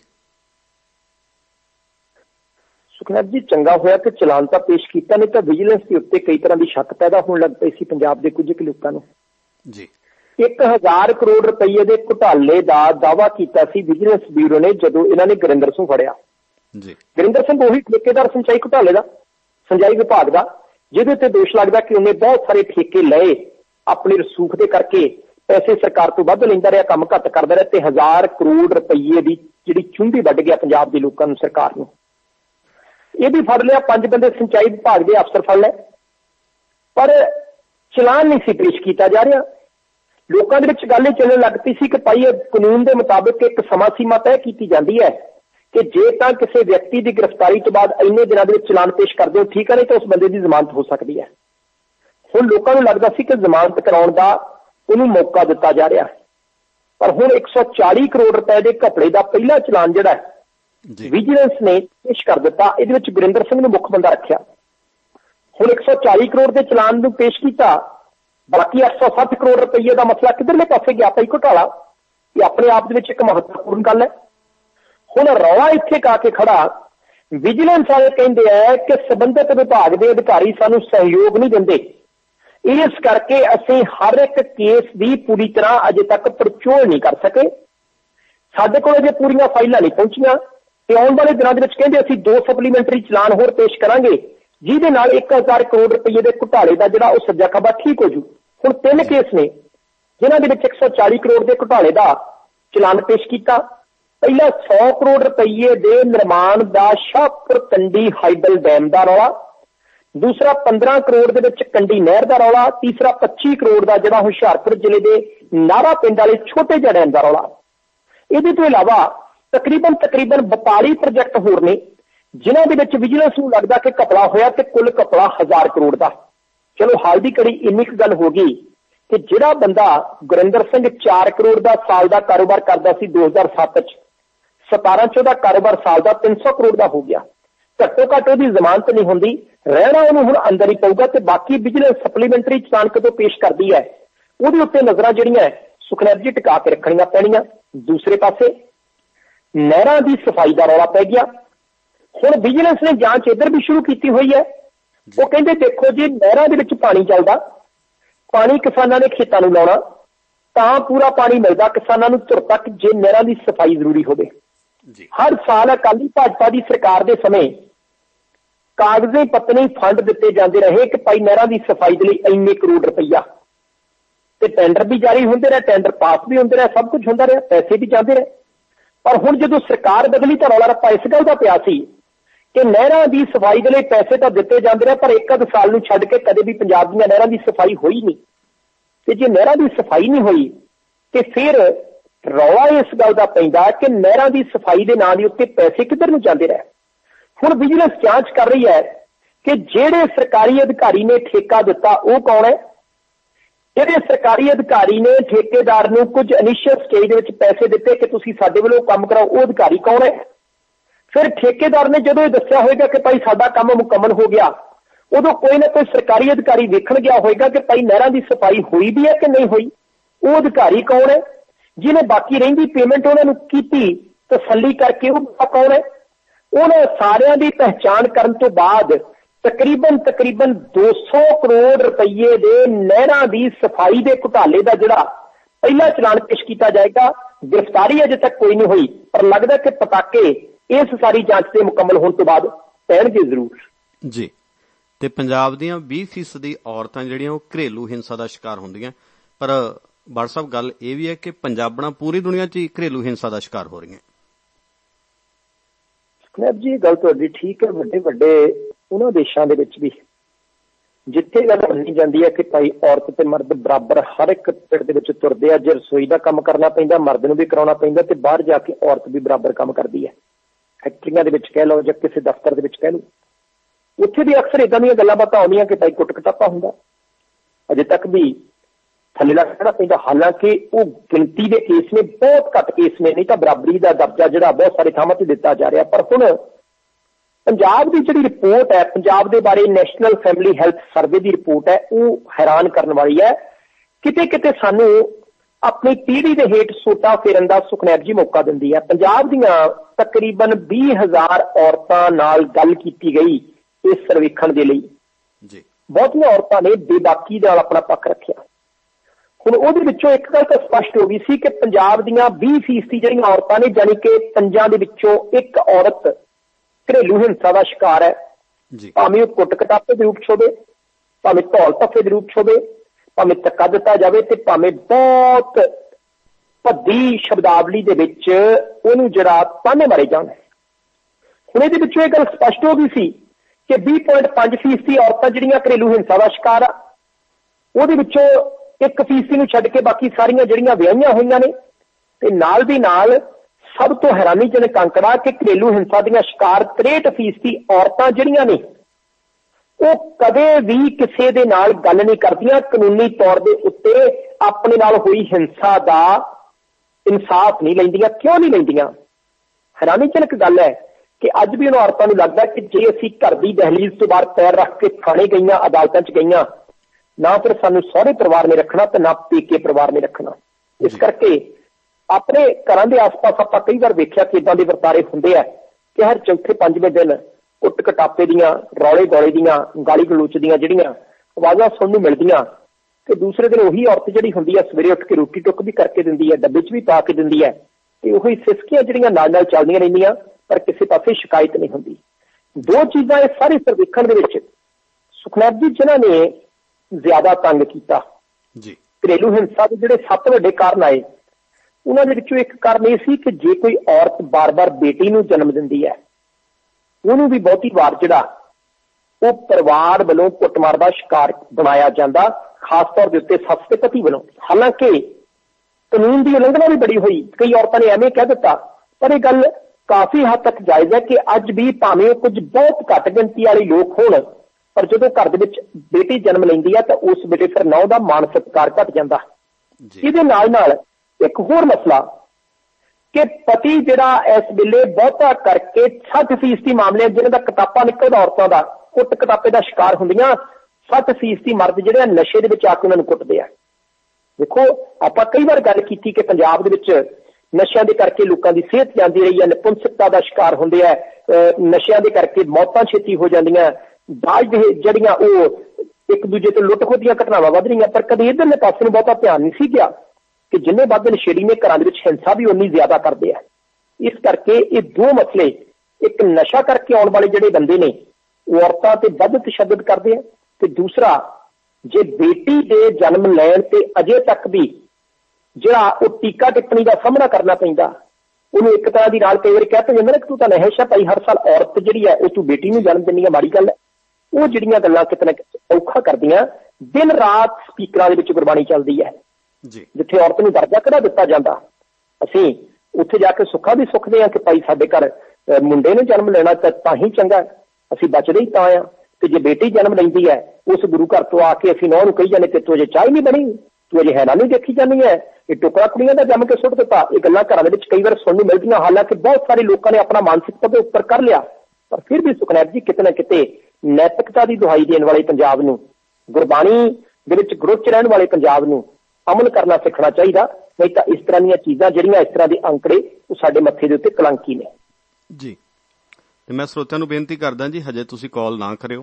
ਸੁਖਨੈਬ ਜੀ, ਚੰਗਾ ਹੋਇਆ ਕਿ ਚਲਾਨ ਤਾਂ ਪੇਸ਼ ਕੀਤਾ, ਨਹੀਂ ਤਾਂ ਵਿਜੀਲੈਂਸ ਦੇ ਉੱਤੇ ਕਈ ਤਰ੍ਹਾਂ ਦੀ ਸ਼ੱਕ ਪੈਦਾ ਹੋਣ ਲੱਗ ਪਈ ਸੀ ਪੰਜਾਬ ਦੇ ਕੁਝ ਕੁ ਲੋਕਾਂ ਨੂੰ ਜੀ। 1000 ਕਰੋੜ ਰੁਪਏ ਦੇ ਘੁਟਾਲੇ ਦਾ ਦਾਅਵਾ ਕੀਤਾ ਸੀ ਵਿਜੀਲੈਂਸ ਬਿਊਰੋ ਨੇ ਜਦੋਂ ਇਹਨਾਂ ਨੇ ਗੁਰਿੰਦਰ ਸਿੰਘ ਫੜਿਆ ਜੀ। ਗੁਰਿੰਦਰ ਸਿੰਘ ਉਹੀ ਠੇਕੇਦਾਰ ਸਿੰਚਾਈ ਘੁਟਾਲੇ ਦਾ, ਸਿੰਚਾਈ ਵਿਭਾਗ ਦਾ, ਜਿਹਦੇ ਉੱਤੇ ਦੋਸ਼ ਲੱਗਦਾ ਕਿ ਉਹਨੇ ਬਹੁਤ ਸਾਰੇ ਠੇਕੇ ਲਏ, ਆਪਣੀ ਰਸੂਖ ਦੇ ਕਰਕੇ ਪੈਸੇ ਸਰਕਾਰ ਤੋਂ ਵੱਧ ਲੈਂਦਾ ਰਿਹਾ, ਕੰਮ ਘੱਟ ਕਰਦਾ ਰਿਹਾ ਤੇ 1000 ਕਰੋੜ ਰੁਪਏ ਦੀ ਜਿਹੜੀ ਚੁੰਡੀ ਵੱਢ ਗਿਆ ਪੰਜਾਬ ਦੇ ਲੋਕਾਂ ਨੂੰ, ਸਰਕਾਰ ਨੂੰ। ਇਹ ਵੀ ਫੜ ਲਿਆ, 5 ਬੰਦੇ ਸਿੰਚਾਈ ਵਿਭਾਗ ਦੇ ਅਫਸਰ ਫੜ ਲਏ, ਪਰ ਚਲਾਨ ਨਹੀਂ ਸੀ ਪੇਸ਼ ਕੀਤਾ ਜਾ ਰਿਹਾ। ਲੋਕਾਂ ਦੇ ਵਿੱਚ ਗੱਲ ਇਹ ਚੱਲਣ ਲੱਗ ਪਈ ਸੀ ਕਿ ਭਾਈ ਕਾਨੂੰਨ ਦੇ ਮੁਤਾਬਕ ਇੱਕ ਸਮਾਂ ਸੀਮਾ ਤੈਅ ਕੀਤੀ ਜਾਂਦੀ ਹੈ ਕਿ ਜੇ ਤਾਂ ਕਿਸੇ ਵਿਅਕਤੀ ਦੀ ਗ੍ਰਿਫਤਾਰੀ ਤੋਂ ਬਾਅਦ ਇੰਨੇ ਦਿਨਾਂ ਦੇ ਵਿੱਚ ਚਲਾਨ ਪੇਸ਼ ਕਰਦੇ ਹੋ ਠੀਕ ਹੈ, ਨਹੀਂ ਤਾਂ ਉਸ ਬੰਦੇ ਦੀ ਜ਼ਮਾਨਤ ਹੋ ਸਕਦੀ ਹੈ। ਹੁਣ ਲੋਕਾਂ ਨੂੰ ਲੱਗਦਾ ਸੀ ਕਿ ਜ਼ਮਾਨਤ ਕਰਾਉਣ ਦਾ ਉਹਨੂੰ ਮੌਕਾ ਦਿੱਤਾ ਜਾ ਰਿਹਾ, ਪਰ ਹੁਣ 140 ਕਰੋੜ ਰੁਪਏ ਦੇ ਘਪਲੇ ਦਾ ਪਹਿਲਾ ਚਲਾਨ ਜਿਹੜਾ ਵਿਜੀਲੈਂਸ ਨੇ ਪੇਸ਼ ਕਰ ਦਿੱਤਾ। ਇਹਦੇ ਵਿੱਚ ਗੁਰਿੰਦਰ ਸਿੰਘ ਨੂੰ ਮੁੱਖ ਬੰਦਾ ਰੱਖਿਆ। ਹੁਣ 140 ਕਰੋੜ ਦੇ ਚਲਾਨ ਨੂੰ ਪੇਸ਼ ਕੀਤਾ, ਬਾਕੀ 860 ਕਰੋੜ ਰੁਪਏ ਦਾ ਮਸਲਾ ਕਿੱਧਰਲੇ ਪਾਸੇ ਗਿਆ ਭਾਈ ਘੁਟਾਲਾ? ਇਹ ਆਪਣੇ ਆਪ ਦੇ ਵਿੱਚ ਇੱਕ ਮਹੱਤਵਪੂਰਨ ਗੱਲ ਹੈ। ਹੁਣ ਰੌਲਾ ਇੱਥੇ ਕਾ ਕੇ ਖੜਾ, ਵਿਜੀਲੈਂਸ ਵਾਲੇ ਕਹਿੰਦੇ ਆ ਕਿ ਸੰਬੰਧਿਤ ਵਿਭਾਗ ਦੇ ਅਧਿਕਾਰੀ ਸਾਨੂੰ ਸਹਿਯੋਗ ਨਹੀਂ ਦਿੰਦੇ, ਇਸ ਕਰਕੇ ਅਸੀਂ ਹਰ ਇੱਕ ਕੇਸ ਦੀ ਪੂਰੀ ਤਰ੍ਹਾਂ ਅਜੇ ਤੱਕ ਪੜਚੋਲ ਨਹੀਂ ਕਰ ਸਕੇ, ਸਾਡੇ ਕੋਲ ਅਜੇ ਪੂਰੀਆਂ ਫਾਈਲਾਂ ਨਹੀਂ ਪਹੁੰਚੀਆਂ ਤੇ ਆਉਣ ਵਾਲੇ ਦਿਨਾਂ ਦੇ ਵਿੱਚ ਕਹਿੰਦੇ ਅਸੀਂ 2 ਸਪਲੀਮੈਂਟਰੀ ਚਲਾਨ ਹੋਰ ਪੇਸ਼ ਕਰਾਂਗੇ ਜਿਹਦੇ ਨਾਲ 1000 ਕਰੋੜ ਰੁਪਏ ਦੇ ਘੁਟਾਲੇ ਦਾ ਜਿਹੜਾ ਉਹ ਸੱਜਾ ਖੱਬਾ ਠੀਕ ਹੋ ਜੂ। ਹੁਣ 3 ਕੇਸ ਨੇ ਜਿਨ੍ਹਾਂ ਦੇ ਵਿੱਚ 140 ਕਰੋੜ ਦੇ ਘੁਟਾਲੇ ਦਾ ਚਲਾਨ ਪੇਸ਼ ਕੀਤਾ। ਪਹਿਲਾ 100 ਕਰੋੜ ਰੁਪਏ ਦੇ ਨਿਰਮਾਣ ਦਾ ਸ਼ਾਹਪੁਰ ਕੰਡੀ ਹਾਈਡਲ ਡੈਮ ਦਾ ਰੌਲਾ, ਦੂਸਰਾ 15 ਕਰੋੜ ਦੇ ਵਿੱਚ ਕੰਡੀ ਨਹਿਰ ਦਾ ਰੌਲਾ, ਤੀਸਰਾ 25 ਕਰੋੜ ਦਾ ਜਿਹੜਾ ਹੁਸ਼ਿਆਰਪੁਰ ਜ਼ਿਲ੍ਹੇ ਦੇ ਨਾਰਾ ਪਿੰਡ ਵਾਲੇ ਛੋਟੇ ਜਿਹੇ ਡੈਮ ਦਾ ਰੌਲਾ। ਇਹਦੇ ਤੋਂ ਇਲਾਵਾ ਤਕਰੀਬਨ 42 ਪ੍ਰੋਜੈਕਟ ਹੋਰ ਨੇ ਜਿਨ੍ਹਾਂ ਦੇ ਵਿੱਚ ਵਿਜੀਲੈਂਸ ਨੂੰ ਲੱਗਦਾ ਕਿ ਘਪਲਾ ਹੋਇਆ ਤੇ ਕੁੱਲ ਘਪਲਾ 1000 ਕਰੋੜ ਦਾ। ਚਲੋ ਹਾਲ ਦੀ ਘੜੀ ਇੰਨੀ ਕੁ ਗੱਲ ਹੋ ਗਈ ਕਿ ਜਿਹੜਾ ਬੰਦਾ ਗੁਰਿੰਦਰ ਸਿੰਘ 4 ਕਰੋੜ ਦਾ ਸਾਲ ਦਾ ਕਾਰੋਬਾਰ ਕਰਦਾ ਸੀ 2007 ਚ, 17 ਚ ਉਹਦਾ ਕਾਰੋਬਾਰ ਸਾਲ ਦਾ 300 ਕਰੋੜ ਦਾ ਹੋ ਗਿਆ। ਘੱਟੋ ਘੱਟ ਉਹਦੀ ਜ਼ਮਾਨਤ ਨਹੀਂ ਹੁੰਦੀ, ਰਹਿਣਾ ਉਹਨੂੰ ਹੁਣ ਅੰਦਰ ਹੀ ਪਊਗਾ ਤੇ ਬਾਕੀ ਵਿਜੀਲੈਂਸ ਸਪਲੀਮੈਂਟਰੀ ਚਲਾਨ ਕਦੋਂ ਪੇਸ਼ ਕਰਦੀ ਹੈ ਉਹਦੇ ਉੱਤੇ ਨਜ਼ਰਾਂ ਜਿਹੜੀਆਂ ਸੁਖਨੈਬ ਜੀ ਟਿਕਾ ਕੇ ਰੱਖਣੀਆਂ ਪੈਣੀਆਂ। ਦੂਸਰੇ ਪਾਸੇ ਨਹਿਰਾਂ ਦੀ ਸਫਾਈ ਦਾ ਰੌਲਾ ਪੈ ਗਿਆ। ਹੁਣ ਵਿਜੀਲੈਂਸ ਨੇ ਜਾਂਚ ਇੱਧਰ ਵੀ ਸ਼ੁਰੂ ਕੀਤੀ ਹੋਈ ਹੈ। ਉਹ ਕਹਿੰਦੇ ਦੇਖੋ ਜੀ ਨਹਿਰਾਂ ਦੇ ਵਿੱਚ ਪਾਣੀ ਚੱਲਦਾ, ਪਾਣੀ ਕਿਸਾਨਾਂ ਨੇ ਖੇਤਾਂ ਨੂੰ ਲਾਉਣਾ ਤਾਂ ਪੂਰਾ ਪਾਣੀ ਮਿਲਦਾ ਕਿਸਾਨਾਂ ਨੂੰ ਧੁਰ ਤੱਕ ਜੇ ਨਹਿਰਾਂ ਦੀ ਸਫਾਈ ਜ਼ਰੂਰੀ ਹੋਵੇ। ਹਰ ਸਾਲ ਅਕਾਲੀ ਭਾਜਪਾ ਦੀ ਸਰਕਾਰ ਦੇ ਸਮੇਂ ਕਾਗਜ਼ੇ ਪੱਤਨੀ ਫੰਡ ਦਿੱਤੇ ਜਾਂਦੇ ਰਹੇ ਕਿ ਭਾਈ ਨਹਿਰਾਂ ਦੀ ਸਫਾਈ ਦੇ ਲਈ ਇੰਨੇ ਕਰੋੜ ਰੁਪਈਆ, ਤੇ ਟੈਂਡਰ ਵੀ ਜਾਰੀ ਹੁੰਦੇ ਰਹੇ, ਟੈਂਡਰ ਪਾਸ ਵੀ ਹੁੰਦੇ ਰਹੇ, ਸਭ ਕੁਝ ਹੁੰਦਾ ਰਿਹਾ, ਪੈਸੇ ਵੀ ਜਾਂਦੇ ਰਹੇ। ਪਰ ਹੁਣ ਜਦੋਂ ਸਰਕਾਰ ਬਦਲੀ ਤਾਂ ਰੌਲਾ ਰੱਪਾ ਇਸ ਗੱਲ ਦਾ ਪਿਆ ਸੀ ਕਿ ਨਹਿਰਾਂ ਦੀ ਸਫਾਈ ਦੇ ਲਈ ਪੈਸੇ ਤਾਂ ਦਿੱਤੇ ਜਾਂਦੇ ਰਹੇ ਪਰ ਇੱਕ ਅੱਧ ਸਾਲ ਨੂੰ ਛੱਡ ਕੇ ਕਦੇ ਵੀ ਪੰਜਾਬ ਦੀਆਂ ਨਹਿਰਾਂ ਦੀ ਸਫਾਈ ਹੋਈ ਨਹੀਂ। ਤੇ ਜੇ ਨਹਿਰਾਂ ਦੀ ਸਫਾਈ ਨਹੀਂ ਹੋਈ ਤੇ ਫਿਰ ਰੌਲਾ ਇਸ ਗੱਲ ਦਾ ਪੈਂਦਾ ਕਿ ਨਹਿਰਾਂ ਦੀ ਸਫਾਈ ਦੇ ਨਾਂ ਦੇ ਉੱਤੇ ਪੈਸੇ ਕਿੱਧਰ ਨੂੰ ਜਾਂਦੇ ਰਹੇ। ਹੁਣ ਵਿਜੀਲੈਂਸ ਜਾਂਚ ਕਰ ਰਹੀ ਹੈ ਕਿ ਜਿਹੜੇ ਸਰਕਾਰੀ ਅਧਿਕਾਰੀ ਨੇ ਠੇਕਾ ਦਿੱਤਾ ਉਹ ਕੌਣ ਹੈ, ਜਿਹੜੇ ਸਰਕਾਰੀ ਅਧਿਕਾਰੀ ਨੇ ਠੇਕੇਦਾਰ ਨੂੰ ਕੁਝ ਇਨੀਸ਼ੀਅਲ ਸਟੇਜ ਦੇ ਵਿੱਚ ਪੈਸੇ ਦਿੱਤੇ ਕਿ ਤੁਸੀਂ ਸਾਡੇ ਵੱਲੋਂ ਕੰਮ ਕਰਾਓ, ਉਹ ਅਧਿਕਾਰੀ ਕੌਣ ਹੈ। ਫਿਰ ਠੇਕੇਦਾਰ ਨੇ ਜਦੋਂ ਇਹ ਦੱਸਿਆ ਹੋਏਗਾ ਕਿ ਭਾਈ ਸਾਡਾ ਕੰਮ ਮੁਕੰਮਲ ਹੋ ਗਿਆ, ਉਦੋਂ ਕੋਈ ਨਾ ਕੋਈ ਸਰਕਾਰੀ ਅਧਿਕਾਰੀ ਵੇਖਣ ਗਿਆ ਹੋਏਗਾ ਕਿ ਭਾਈ ਨਹਿਰਾਂ ਦੀ ਸਫਾਈ ਹੋਈ ਵੀ ਹੈ ਕਿ ਨਹੀਂ ਹੋਈ। ਉਹ ਅਧਿਕਾਰੀ ਕੌਣ ਹੈ, ਜਿਹਨੇ ਬਾਕੀ ਰਹਿੰਦੀ ਪੇਮੈਂਟ ਉਹਨਾਂ ਨੂੰ ਕੀਤੀ ਤਸੱਲੀ ਕਰਕੇ ਉਹ ਕੌਣ ਹੈ। ਉਹਨਾਂ ਸਾਰਿਆਂ ਦੀ ਪਹਿਚਾਣ ਕਰਨ ਤੋਂ ਬਾਅਦ ਤਕਰੀਬਨ 200 ਕਰੋੜ ਰੁਪਏ ਦੇ ਨਹਿਰਾਂ ਦੀ ਸਫਾਈ ਦੇ ਘੁਟਾਲੇ ਦਾ ਜਿਹੜਾ ਪਹਿਲਾ ਚਲਾਨ ਪੇਸ਼ ਕੀਤਾ ਜਾਏਗਾ। ਗ੍ਰਿਫਤਾਰੀ ਅਜੇ ਤੱਕ ਕੋਈ ਨਹੀਂ ਹੋਈ ਪਰ ਲੱਗਦਾ ਕਿ ਪਟਾਕੇ ਇਸ ਸਾਰੀ ਜਾਂਚ ਦੇ ਮੁਕੰਮਲ ਹੋਣ ਤੋਂ ਬਾਅਦ ਪੈਣਗੇ ਜ਼ਰੂਰ ਜੀ। ਤੇ ਪੰਜਾਬ ਦੀਆਂ 20% ਔਰਤਾਂ ਜਿਹੜੀਆਂ ਉਹ ਘਰੇਲੂ ਹਿੰਸਾ ਦਾ ਸ਼ਿਕਾਰ ਹੁੰਦੀਆਂ, ਪਰ ਬਾੜ ਸਾਹਿਬ ਗੱਲ ਇਹ ਵੀ ਹੈ ਕਿ ਪੰਜਾਬਣਾਂ ਪੂਰੀ ਦੁਨੀਆ 'ਚ ਹੀ ਘਰੇਲੂ ਹਿੰਸਾ ਦਾ ਸ਼ਿਕਾਰ ਹੋ ਰਹੀਆਂ। ਸੁਖਨੈਬ ਜੀ ਗੱਲ ਤੁਹਾਡੀ ਠੀਕ ਹੈ। ਵੱਡੇ ਉਹਨਾਂ ਦੇਸ਼ਾਂ ਦੇ ਵਿੱਚ ਵੀ ਜਿੱਥੇ ਗੱਲ ਮੰਨੀ ਜਾਂਦੀ ਹੈ ਕਿ ਭਾਈ ਔਰਤ ਤੇ ਮਰਦ ਬਰਾਬਰ ਹਰ ਇੱਕ ਪਿੰਡ ਦੇ ਵਿੱਚ ਤੁਰਦੇ ਆ, ਜੇ ਰਸੋਈ ਦਾ ਕੰਮ ਕਰਨਾ ਪੈਂਦਾ ਮਰਦ ਨੂੰ ਵੀ ਕਰਾਉਣਾ ਪੈਂਦਾ ਤੇ ਬਾਹਰ ਜਾ ਕੇ ਔਰਤ ਵੀ ਬਰਾਬਰ ਕੰਮ ਕਰਦੀ ਹੈ, ਫੈਕਟਰੀਆਂ ਦੇ ਵਿੱਚ ਕਹਿ ਲਓ ਜਾਂ ਕਿਸੇ ਦਫ਼ਤਰ ਦੇ ਵਿੱਚ ਕਹਿ ਲਓ, ਉੱਥੇ ਵੀ ਅਕਸਰ ਇਦਾਂ ਦੀਆਂ ਗੱਲਾਂ ਬਾਤਾਂ ਆਉਂਦੀਆਂ ਕਿ ਭਾਈ ਕੁੱਟ ਕਟਾਪਾ ਹੁੰਦਾ। ਅਜੇ ਤੱਕ ਵੀ ਥੱਲੇ ਲੱਗਣਾ ਪੈਂਦਾ, ਹਾਲਾਂਕਿ ਉਹ ਗਿਣਤੀ ਦੇ ਕੇਸ ਨੇ, ਬਹੁਤ ਘੱਟ ਕੇਸ ਨੇ, ਨਹੀਂ ਤਾਂ ਬਰਾਬਰੀ ਦਾ ਦਰਜਾ ਜਿਹੜਾ ਬਹੁਤ ਸਾਰੇ ਥਾਵਾਂ ਤੇ ਦਿੱਤਾ ਜਾ ਰਿਹਾ। ਪਰ ਹੁਣ ਪੰਜਾਬ ਦੀ ਜਿਹੜੀ ਰਿਪੋਰਟ ਹੈ, ਪੰਜਾਬ ਦੇ ਬਾਰੇ ਨੈਸ਼ਨਲ ਫੈਮਿਲੀ ਹੈਲਥ ਸਰਵੇ ਦੀ ਰਿਪੋਰਟ ਹੈ, ਉਹ ਹੈਰਾਨ ਕਰਨ ਵਾਲੀ ਹੈ। ਕਿਤੇ ਕਿਤੇ ਸਾਨੂੰ ਆਪਣੀ ਪੀੜ੍ਹੀ ਦੇ ਹੇਠ ਸੋਟਾ ਫੇਰਨ ਦਾ ਸੁਖਨੈਬ ਜੀ ਮੌਕਾ ਦਿੰਦੀ ਹੈ। ਪੰਜਾਬ ਦੀਆਂ ਤਕਰੀਬਨ 20,000 ਔਰਤਾਂ ਨਾਲ ਗੱਲ ਕੀਤੀ ਗਈ ਇਸ ਸਰਵੇਖਣ ਦੇ ਲਈ। ਬਹੁਤੀਆਂ ਔਰਤਾਂ ਨੇ ਬੇਬਾਕੀ ਨਾਲ ਆਪਣਾ ਪੱਖ ਰੱਖਿਆ। ਹੁਣ ਉਹਦੇ ਵਿੱਚੋਂ ਇੱਕ ਗੱਲ ਤਾਂ ਸਪਸ਼ਟ ਹੋ ਗਈ ਸੀ ਕਿ ਪੰਜਾਬ ਦੀਆਂ 20% ਜਿਹੜੀਆਂ ਔਰਤਾਂ ਨੇ, ਯਾਨੀ ਕਿ 5 ਦੇ ਵਿੱਚੋਂ ਇੱਕ ਔਰਤ ਘਰੇਲੂ ਹਿੰਸਾ ਦਾ ਸ਼ਿਕਾਰ ਹੈ। ਭਾਵੇਂ ਉਹ ਕੁੱਟ ਕਟਾਪੇ ਦੇ ਰੂਪ 'ਚ ਹੋਵੇ, ਭਾਵੇਂ ਧੌਲ ਧੱਫੇ ਦੇ ਰੂਪ 'ਚ ਹੋਵੇ, ਭਾਵੇਂ ਧੱਕਾ ਦਿੱਤਾ ਜਾਵੇ ਤੇ ਭਾਵੇਂ ਬਹੁਤ ਭੱਦੀ ਸ਼ਬਦਾਵਲੀ ਦੇ ਵਿੱਚ ਉਹਨੂੰ ਜਿਹੜਾ ਤਾਨੇ ਮਾਰੇ ਜਾਣ। ਹੁਣ ਇਹਦੇ ਵਿੱਚੋਂ ਇਹ ਗੱਲ ਸਪਸ਼ਟ ਹੋ ਗਈ ਸੀ ਕਿ 20.5% ਔਰਤਾਂ ਜਿਹੜੀਆਂ ਘਰੇਲੂ ਹਿੰਸਾ ਦਾ ਸ਼ਿਕਾਰ ਆ, ਉਹਦੇ ਵਿੱਚੋਂ 1% ਨੂੰ ਛੱਡ ਕੇ ਬਾਕੀ ਸਾਰੀਆਂ ਜਿਹੜੀਆਂ ਵਿਆਹੀਆਂ ਹੋਈਆਂ ਨੇ। ਤੇ ਨਾਲ ਦੀ ਨਾਲ ਸਭ ਤੋਂ ਹੈਰਾਨੀਜਨਕ ਅੰਕੜਾ ਕਿ ਘਰੇਲੂ ਹਿੰਸਾ ਦੀਆਂ ਸ਼ਿਕਾਰ 63% ਔਰਤਾਂ ਜਿਹੜੀਆਂ ਨੇ ਉਹ ਕਦੇ ਵੀ ਕਿਸੇ ਦੇ ਨਾਲ ਗੱਲ ਨਹੀਂ ਕਰਦੀਆਂ, ਕਾਨੂੰਨੀ ਤੌਰ ਦੇ ਉੱਤੇ ਆਪਣੇ ਨਾਲ ਹੋਈ ਹਿੰਸਾ ਦਾ ਇਨਸਾਫ ਨਹੀਂ ਲੈਂਦੀਆਂ। ਕਿਉਂ ਨਹੀਂ ਲੈਂਦੀਆਂ? ਹੈਰਾਨੀਜਨਕ ਗੱਲ ਹੈ ਕਿ ਅੱਜ ਵੀ ਉਹਨਾਂ ਔਰਤਾਂ ਨੂੰ ਲੱਗਦਾ ਕਿ ਜੇ ਅਸੀਂ ਘਰ ਦੀ ਦਹਲੀਜ਼ ਤੋਂ ਬਾਹਰ ਪੈਰ ਰੱਖ ਕੇ ਥਾਣੇ ਗਈਆਂ, ਅਦਾਲਤਾਂ 'ਚ ਗਈਆਂ, ਨਾ ਫਿਰ ਸਾਨੂੰ ਸਹੁਰੇ ਪਰਿਵਾਰ ਨੇ ਰੱਖਣਾ ਤੇ ਨਾ ਪੇਕੇ ਪਰਿਵਾਰ ਨੇ ਰੱਖਣਾ। ਇਸ ਕਰਕੇ ਆਪਣੇ ਘਰਾਂ ਦੇ ਆਸ-ਪਾਸ ਆਪਾਂ ਕਈ ਵਾਰ ਵੇਖਿਆ ਕਿ ਇਦਾਂ ਦੇ ਵਰਤਾਰੇ ਹੁੰਦੇ ਆ ਕਿ ਹਰ ਚੌਥੇ 5ਵੇਂ ਦਿਨ ਕੁੱਟ ਕਟਾਪੇ ਦੀਆਂ, ਰੌਲੇ ਗੋਲੇ ਦੀਆਂ, ਗਾਲੀ ਗਲੋਚ ਦੀਆਂ ਜਿਹੜੀਆਂ ਆਵਾਜ਼ਾਂ ਸੁਣਨ ਨੂੰ ਮਿਲਦੀਆਂ ਤੇ ਦੂਸਰੇ ਦਿਨ ਉਹੀ ਔਰਤ ਜਿਹੜੀ ਹੁੰਦੀ ਹੈ ਸਵੇਰੇ ਉੱਠ ਕੇ ਰੋਟੀ ਟੁੱਕ ਵੀ ਕਰਕੇ ਦਿੰਦੀ ਹੈ, ਡੱਬੇ 'ਚ ਵੀ ਪਾ ਕੇ ਦਿੰਦੀ ਹੈ ਤੇ ਉਹੀ ਸਿਸਕੀਆਂ ਜਿਹੜੀਆਂ ਨਾਲ ਚੱਲਦੀਆਂ ਰਹਿੰਦੀਆਂ ਪਰ ਕਿਸੇ ਪਾਸੇ ਸ਼ਿਕਾਇਤ ਨਹੀਂ ਹੁੰਦੀ। ਦੋ ਚੀਜ਼ਾਂ ਇਸ ਸਾਰੇ ਸਰਵੇਖਣ ਦੇ ਵਿੱਚ ਸੁਖਨੈਬ ਜੀ, ਜਿਨ੍ਹਾਂ ਨੇ ਜ਼ਿਆਦਾ ਤੰਗ ਕੀਤਾ, ਜੀ, ਘਰੇਲੂ ਹਿੰਸਾ ਦੇ ਜਿਹੜੇ 7 ਵੱਡੇ ਕਾਰਨ ਆਏ, ਉਹਨਾਂ ਦੇ ਵਿੱਚੋਂ ਇੱਕ ਕਾਰਨ ਇਹ ਸੀ ਕਿ ਜੇ ਕੋਈ ਔਰਤ ਬਾਰ-ਬਾਰ ਬੇਟੀ ਨੂੰ ਜਨਮ ਦਿੰਦੀ ਹੈ, ਉਹਨੂੰ ਵੀ ਬਹੁਤੀ ਵਾਰ ਜਿਹੜਾ ਉਹ ਪਰਿਵਾਰ ਵੱਲੋਂ ਕੁੱਟਮਾਰ ਦਾ ਸ਼ਿਕਾਰ ਬਣਾਇਆ ਜਾਂਦਾ, ਖਾਸ ਤੌਰ ਦੇ ਉੱਤੇ ਸੱਸ ਤੇ ਪਤੀ ਵੱਲੋਂ। ਹਾਲਾਂਕਿ ਕਾਨੂੰਨ ਦੀ ਉਲੰਘਣਾ ਵੀ ਬੜੀ ਹੋਈ, ਕਈ ਔਰਤਾਂ ਨੇ ਐਵੇਂ ਕਹਿ ਦਿੱਤਾ, ਪਰ ਇਹ ਗੱਲ ਕਾਫੀ ਹੱਦ ਤੱਕ ਜਾਇਜ਼ ਹੈ ਕਿ ਅੱਜ ਵੀ ਭਾਵੇਂ ਉਹ ਕੁਝ ਬਹੁਤ ਘੱਟ ਗਿਣਤੀ ਵਾਲੇ ਲੋਕ ਹੋਣ, ਪਰ ਜਦੋਂ ਘਰ ਦੇ ਵਿੱਚ ਬੇਟੀ ਜਨਮ ਲੈਂਦੀ ਹੈ ਤਾਂ ਉਸ ਬੇਟੇ ਫਿਰ ਨਹੁੰ ਦਾ ਮਾਣ ਸਤਿਕਾਰ ਘਟ ਜਾਂਦਾ। ਇਹਦੇ ਨਾਲ ਇੱਕ ਹੋਰ ਮਸਲਾ ਕਿ ਪਤੀ ਜਿਹੜਾ ਇਸ ਵੇਲੇ ਬਹੁਤਾ ਕਰਕੇ 60% ਮਾਮਲੇ ਜਿਹਨਾਂ ਦਾ ਕਿਤਾਬਾਂ ਨਿਕਲਦਾ ਔਰਤਾਂ ਦਾ ਕੁੱਟ ਕਟਾਪੇ ਦਾ ਸ਼ਿਕਾਰ ਹੁੰਦੀਆਂ, 60% ਮਰਦ ਜਿਹੜੇ ਨਸ਼ੇ ਦੇ ਵਿੱਚ ਆ ਕੇ ਉਹਨਾਂ ਨੂੰ ਕੁੱਟਦੇ ਆ। ਦੇਖੋ, ਆਪਾਂ ਕਈ ਵਾਰ ਗੱਲ ਕੀਤੀ ਕਿ ਪੰਜਾਬ ਦੇ ਵਿੱਚ ਨਸ਼ਿਆਂ ਦੇ ਕਰਕੇ ਲੋਕਾਂ ਦੀ ਸਿਹਤ ਜਾਂਦੀ ਰਹੀ ਹੈ, ਨਪੁੰਸਕਤਾ ਦਾ ਸ਼ਿਕਾਰ ਹੁੰਦੇ ਆ, ਨਸ਼ਿਆਂ ਦੇ ਕਰਕੇ ਮੌਤਾਂ ਛੇਤੀ ਹੋ ਜਾਂਦੀਆਂ, ਦਾਜ ਦੇ ਜਿਹੜੀਆਂ ਉਹ ਇੱਕ ਦੂਜੇ ਤੋਂ ਲੁੱਟ-ਖੋਹ ਦੀਆਂ ਘਟਨਾਵਾਂ ਵੱਧ ਰਹੀਆਂ, ਪਰ ਕਦੇ ਇੱਧਰਲੇ ਪਾਸੇ ਨੂੰ ਬਹੁਤਾ ਧਿਆਨ ਨਹੀਂ ਸੀ ਗਿਆ ਕਿ ਜਿੰਨੇ ਵੱਧ ਨਸ਼ੇੜੀ ਨੇ ਘਰਾਂ ਦੇ ਵਿੱਚ ਹਿੰਸਾ ਵੀ ਉਨੀ ਜ਼ਿਆਦਾ ਕਰਦੇ ਆ। ਇਸ ਕਰਕੇ ਇਹ ਦੋ ਮਸਲੇ, ਇੱਕ ਨਸ਼ਾ ਕਰਕੇ ਆਉਣ ਵਾਲੇ ਜਿਹੜੇ ਬੰਦੇ ਨੇ ਉਹ ਔਰਤਾਂ ਤੇ ਵੱਧ ਤਸ਼ੱਦਦ ਕਰਦੇ ਆ, ਤੇ ਦੂਸਰਾ ਜੇ ਬੇਟੀ ਦੇ ਜਨਮ ਲੈਣ ਤੇ ਅਜੇ ਤੱਕ ਵੀ ਜਿਹੜਾ ਉਹ ਟੀਕਾ ਟਿੱਪਣੀ ਦਾ ਸਾਹਮਣਾ ਕਰਨਾ ਪੈਂਦਾ, ਉਹਨੂੰ ਇੱਕ ਤਰ੍ਹਾਂ ਦੀ ਨਾਲ ਕਈ ਵਾਰੀ ਕਹਿ ਤਾਂ ਜਾਂਦਾ ਨਾ ਕਿ ਤੂੰ ਤਾਂ ਨਹਿਸ਼ਾ ਭਾਈ, ਹਰ ਸਾਲ ਔਰਤ ਜਿਹੜੀ ਹੈ ਉਹ ਤੂੰ ਬੇਟੀ ਨੂੰ ਜਨਮ ਦਿੰਦੀ ਹੈ, ਮਾੜੀ ਗੱਲ ਹੈ। ਉਹ ਜਿਹੜੀਆਂ ਗੱਲਾਂ ਕਿਤੇ ਨਾ ਕਿਤੇ ਔਖਾ ਕਰਦੀਆਂ, ਦਿਨ ਰਾਤ ਸਪੀਕਰਾਂ ਦੇ ਵਿੱਚ ਗੁਰਬਾਣੀ ਚੱਲਦੀ ਹੈ, ਜਿੱਥੇ ਔਰਤ ਨੂੰ ਦਰਜਾ ਕਿਹੜਾ ਦਿੱਤਾ ਜਾਂਦਾ। ਅਸੀਂ ਉੱਥੇ ਜਾ ਕੇ ਸੁੱਖਾਂ ਵੀ ਸੁੱਖਦੇ ਹਾਂ ਕਿ ਭਾਈ ਸਾਡੇ ਘਰ ਮੁੰਡੇ ਨੇ ਜਨਮ ਲੈਣਾ ਤਾਂ ਹੀ ਚੰਗਾ, ਅਸੀਂ ਬਚਦੇ ਹੀ ਤਾਂ ਆ। ਤੇ ਜੇ ਬੇਟੀ ਜਨਮ ਲੈਂਦੀ ਹੈ, ਉਸ ਗੁਰੂ ਘਰ ਤੋਂ ਆ ਕੇ ਅਸੀਂ ਨੌਂ ਨੂੰ ਕਹੀ ਜਾਂਦੇ ਕਿ ਤੂੰ ਅਜੇ ਚਾਹ ਹੀ ਨਹੀਂ ਬਣੀ, ਤੂੰ ਅਜੇ ਹੈਰਾਨੀ ਨਹੀਂ ਦੇਖੀ ਜਾਂਦੀ ਹੈ, ਇਹ ਟੁਕੜਾ ਕੁੜੀਆਂ ਦਾ ਜੰਮ ਕੇ ਸੁੱਟ ਦਿੱਤਾ। ਇਹ ਗੱਲਾਂ ਘਰਾਂ ਦੇ ਵਿੱਚ ਕਈ ਵਾਰ ਸੁਣਨ ਨੂੰ ਮਿਲਦੀਆਂ, ਹਾਲਾਂਕਿ ਬਹੁਤ ਸਾਰੇ ਲੋਕਾਂ ਨੇ ਆਪਣਾ ਮਾਨਸਿਕ ਪੱਧਰ ਉੱਪਰ ਕਰ ਲਿਆ, ਪਰ ਫਿਰ ਵੀ ਸੁਖਨੈਬ ਜੀ ਕਿਤੇ ਨਾ ਕਿਤੇ ਨੈਤਿਕਤਾ ਦੀ ਦੁਹਾਈ ਦੇਣ ਵਾਲੇ ਪੰਜਾਬ ਨੂੰ, ਗੁਰਬਾਣੀ ਦੇ ਵਿੱਚ ਗੁਰੁੱਚ ਰਹਿਣ ਵਾਲੇ ਪੰਜਾਬ ਨੂੰ ਅਮਲ ਕਰਨਾ ਸਿੱਖਣਾ ਚਾਹੀਦਾ। ਨਹੀਂ ਤਾਂ ਇਸ ਤਰ੍ਹਾਂ ਦੀਆਂ ਚੀਜ਼ਾਂ ਜਿਹੜੀਆਂ, ਇਸ ਤਰ੍ਹਾਂ ਦੇ ਅੰਕੜੇ, ਉਹ ਸਾਡੇ ਮੱਥੇ ਦੇ ਉੱਤੇ ਕਲੰਕੀ ਨੇ। ਜੀ, ਤੇ ਮੈਂ ਸਰੋਤਿਆਂ ਨੂੰ ਬੇਨਤੀ ਕਰਦਾ ਜੀ, ਹਜੇ ਤੁਸੀਂ ਕਾਲ ਨਾ ਕਰਿਓ,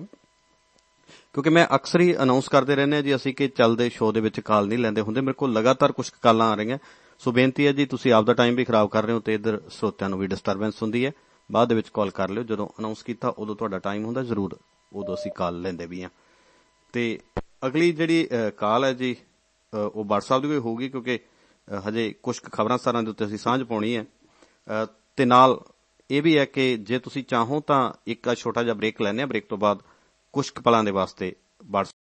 ਕਿਉਂਕਿ ਮੈਂ ਅਕਸਰ ਹੀ ਅਨਾਉਂਸ ਕਰਦੇ ਰਹਿੰਦੇ ਹਾਂ ਜੀ ਅਸੀਂ ਕਿ ਚੱਲਦੇ ਸ਼ੋਅ ਦੇ ਵਿੱਚ ਕਾਲ ਨਹੀਂ ਲੈਂਦੇ ਹੁੰਦੇ। ਮੇਰੇ ਕੋਲ ਲਗਾਤਾਰ ਕੁਝ ਕਾਲਾਂ ਆ ਰਹੀਆਂ, ਸੋ ਬੇਨਤੀ ਹੈ ਜੀ, ਤੁਸੀਂ ਆਪਦਾ ਟਾਈਮ ਵੀ ਖਰਾਬ ਕਰ ਰਹੇ ਹੋ ਤੇ ਇੱਧਰ ਸਰੋਤਿਆਂ ਨੂੰ ਵੀ ਡਿਸਟਰਬੈਂਸ ਹੁੰਦੀ ਹੈ। ਬਾਅਦ ਦੇ ਵਿੱਚ ਕਾਲ ਕਰ ਲਿਓ, ਜਦੋਂ ਅਨਾਉਂਸ ਕੀਤਾ ਉਦੋਂ ਤੁਹਾਡਾ ਟਾਈਮ ਹੁੰਦਾ, ਜ਼ਰੂਰ ਉਦੋਂ ਅਸੀਂ ਕਾਲ ਲੈਂਦੇ ਵੀ ਹਾਂ। ਤੇ ਅਗਲੀ ਜਿਹੜੀ ਕਾਲ ਹੈ ਜੀ, ਉਹ WhatsApp ਦੀ ਕੋਈ ਹੋਊਗੀ, ਕਿਉਂਕਿ ਹਜੇ ਕੁਝ ਖਬਰਾਂ ਸਾਰਾਂ ਦੇ ਉੱਤੇ ਅਸੀਂ ਸਾਂਝ ਪਾਉਣੀ ਹੈ। ਤੇ ਨਾਲ ਇਹ ਵੀ ਹੈ ਕਿ ਜੇ ਤੁਸੀਂ ਚਾਹੋ ਤਾਂ ਇੱਕ ਛੋਟਾ ਜਿਹਾ ਬ੍ਰੇਕ ਲੈਂਦੇ ਹਾਂ, ਬ੍ਰੇਕ ਤੋਂ ਬਾਅਦ ਕੁਝ ਪਲਾਂ ਦੇ ਵਾਸਤੇ WhatsApp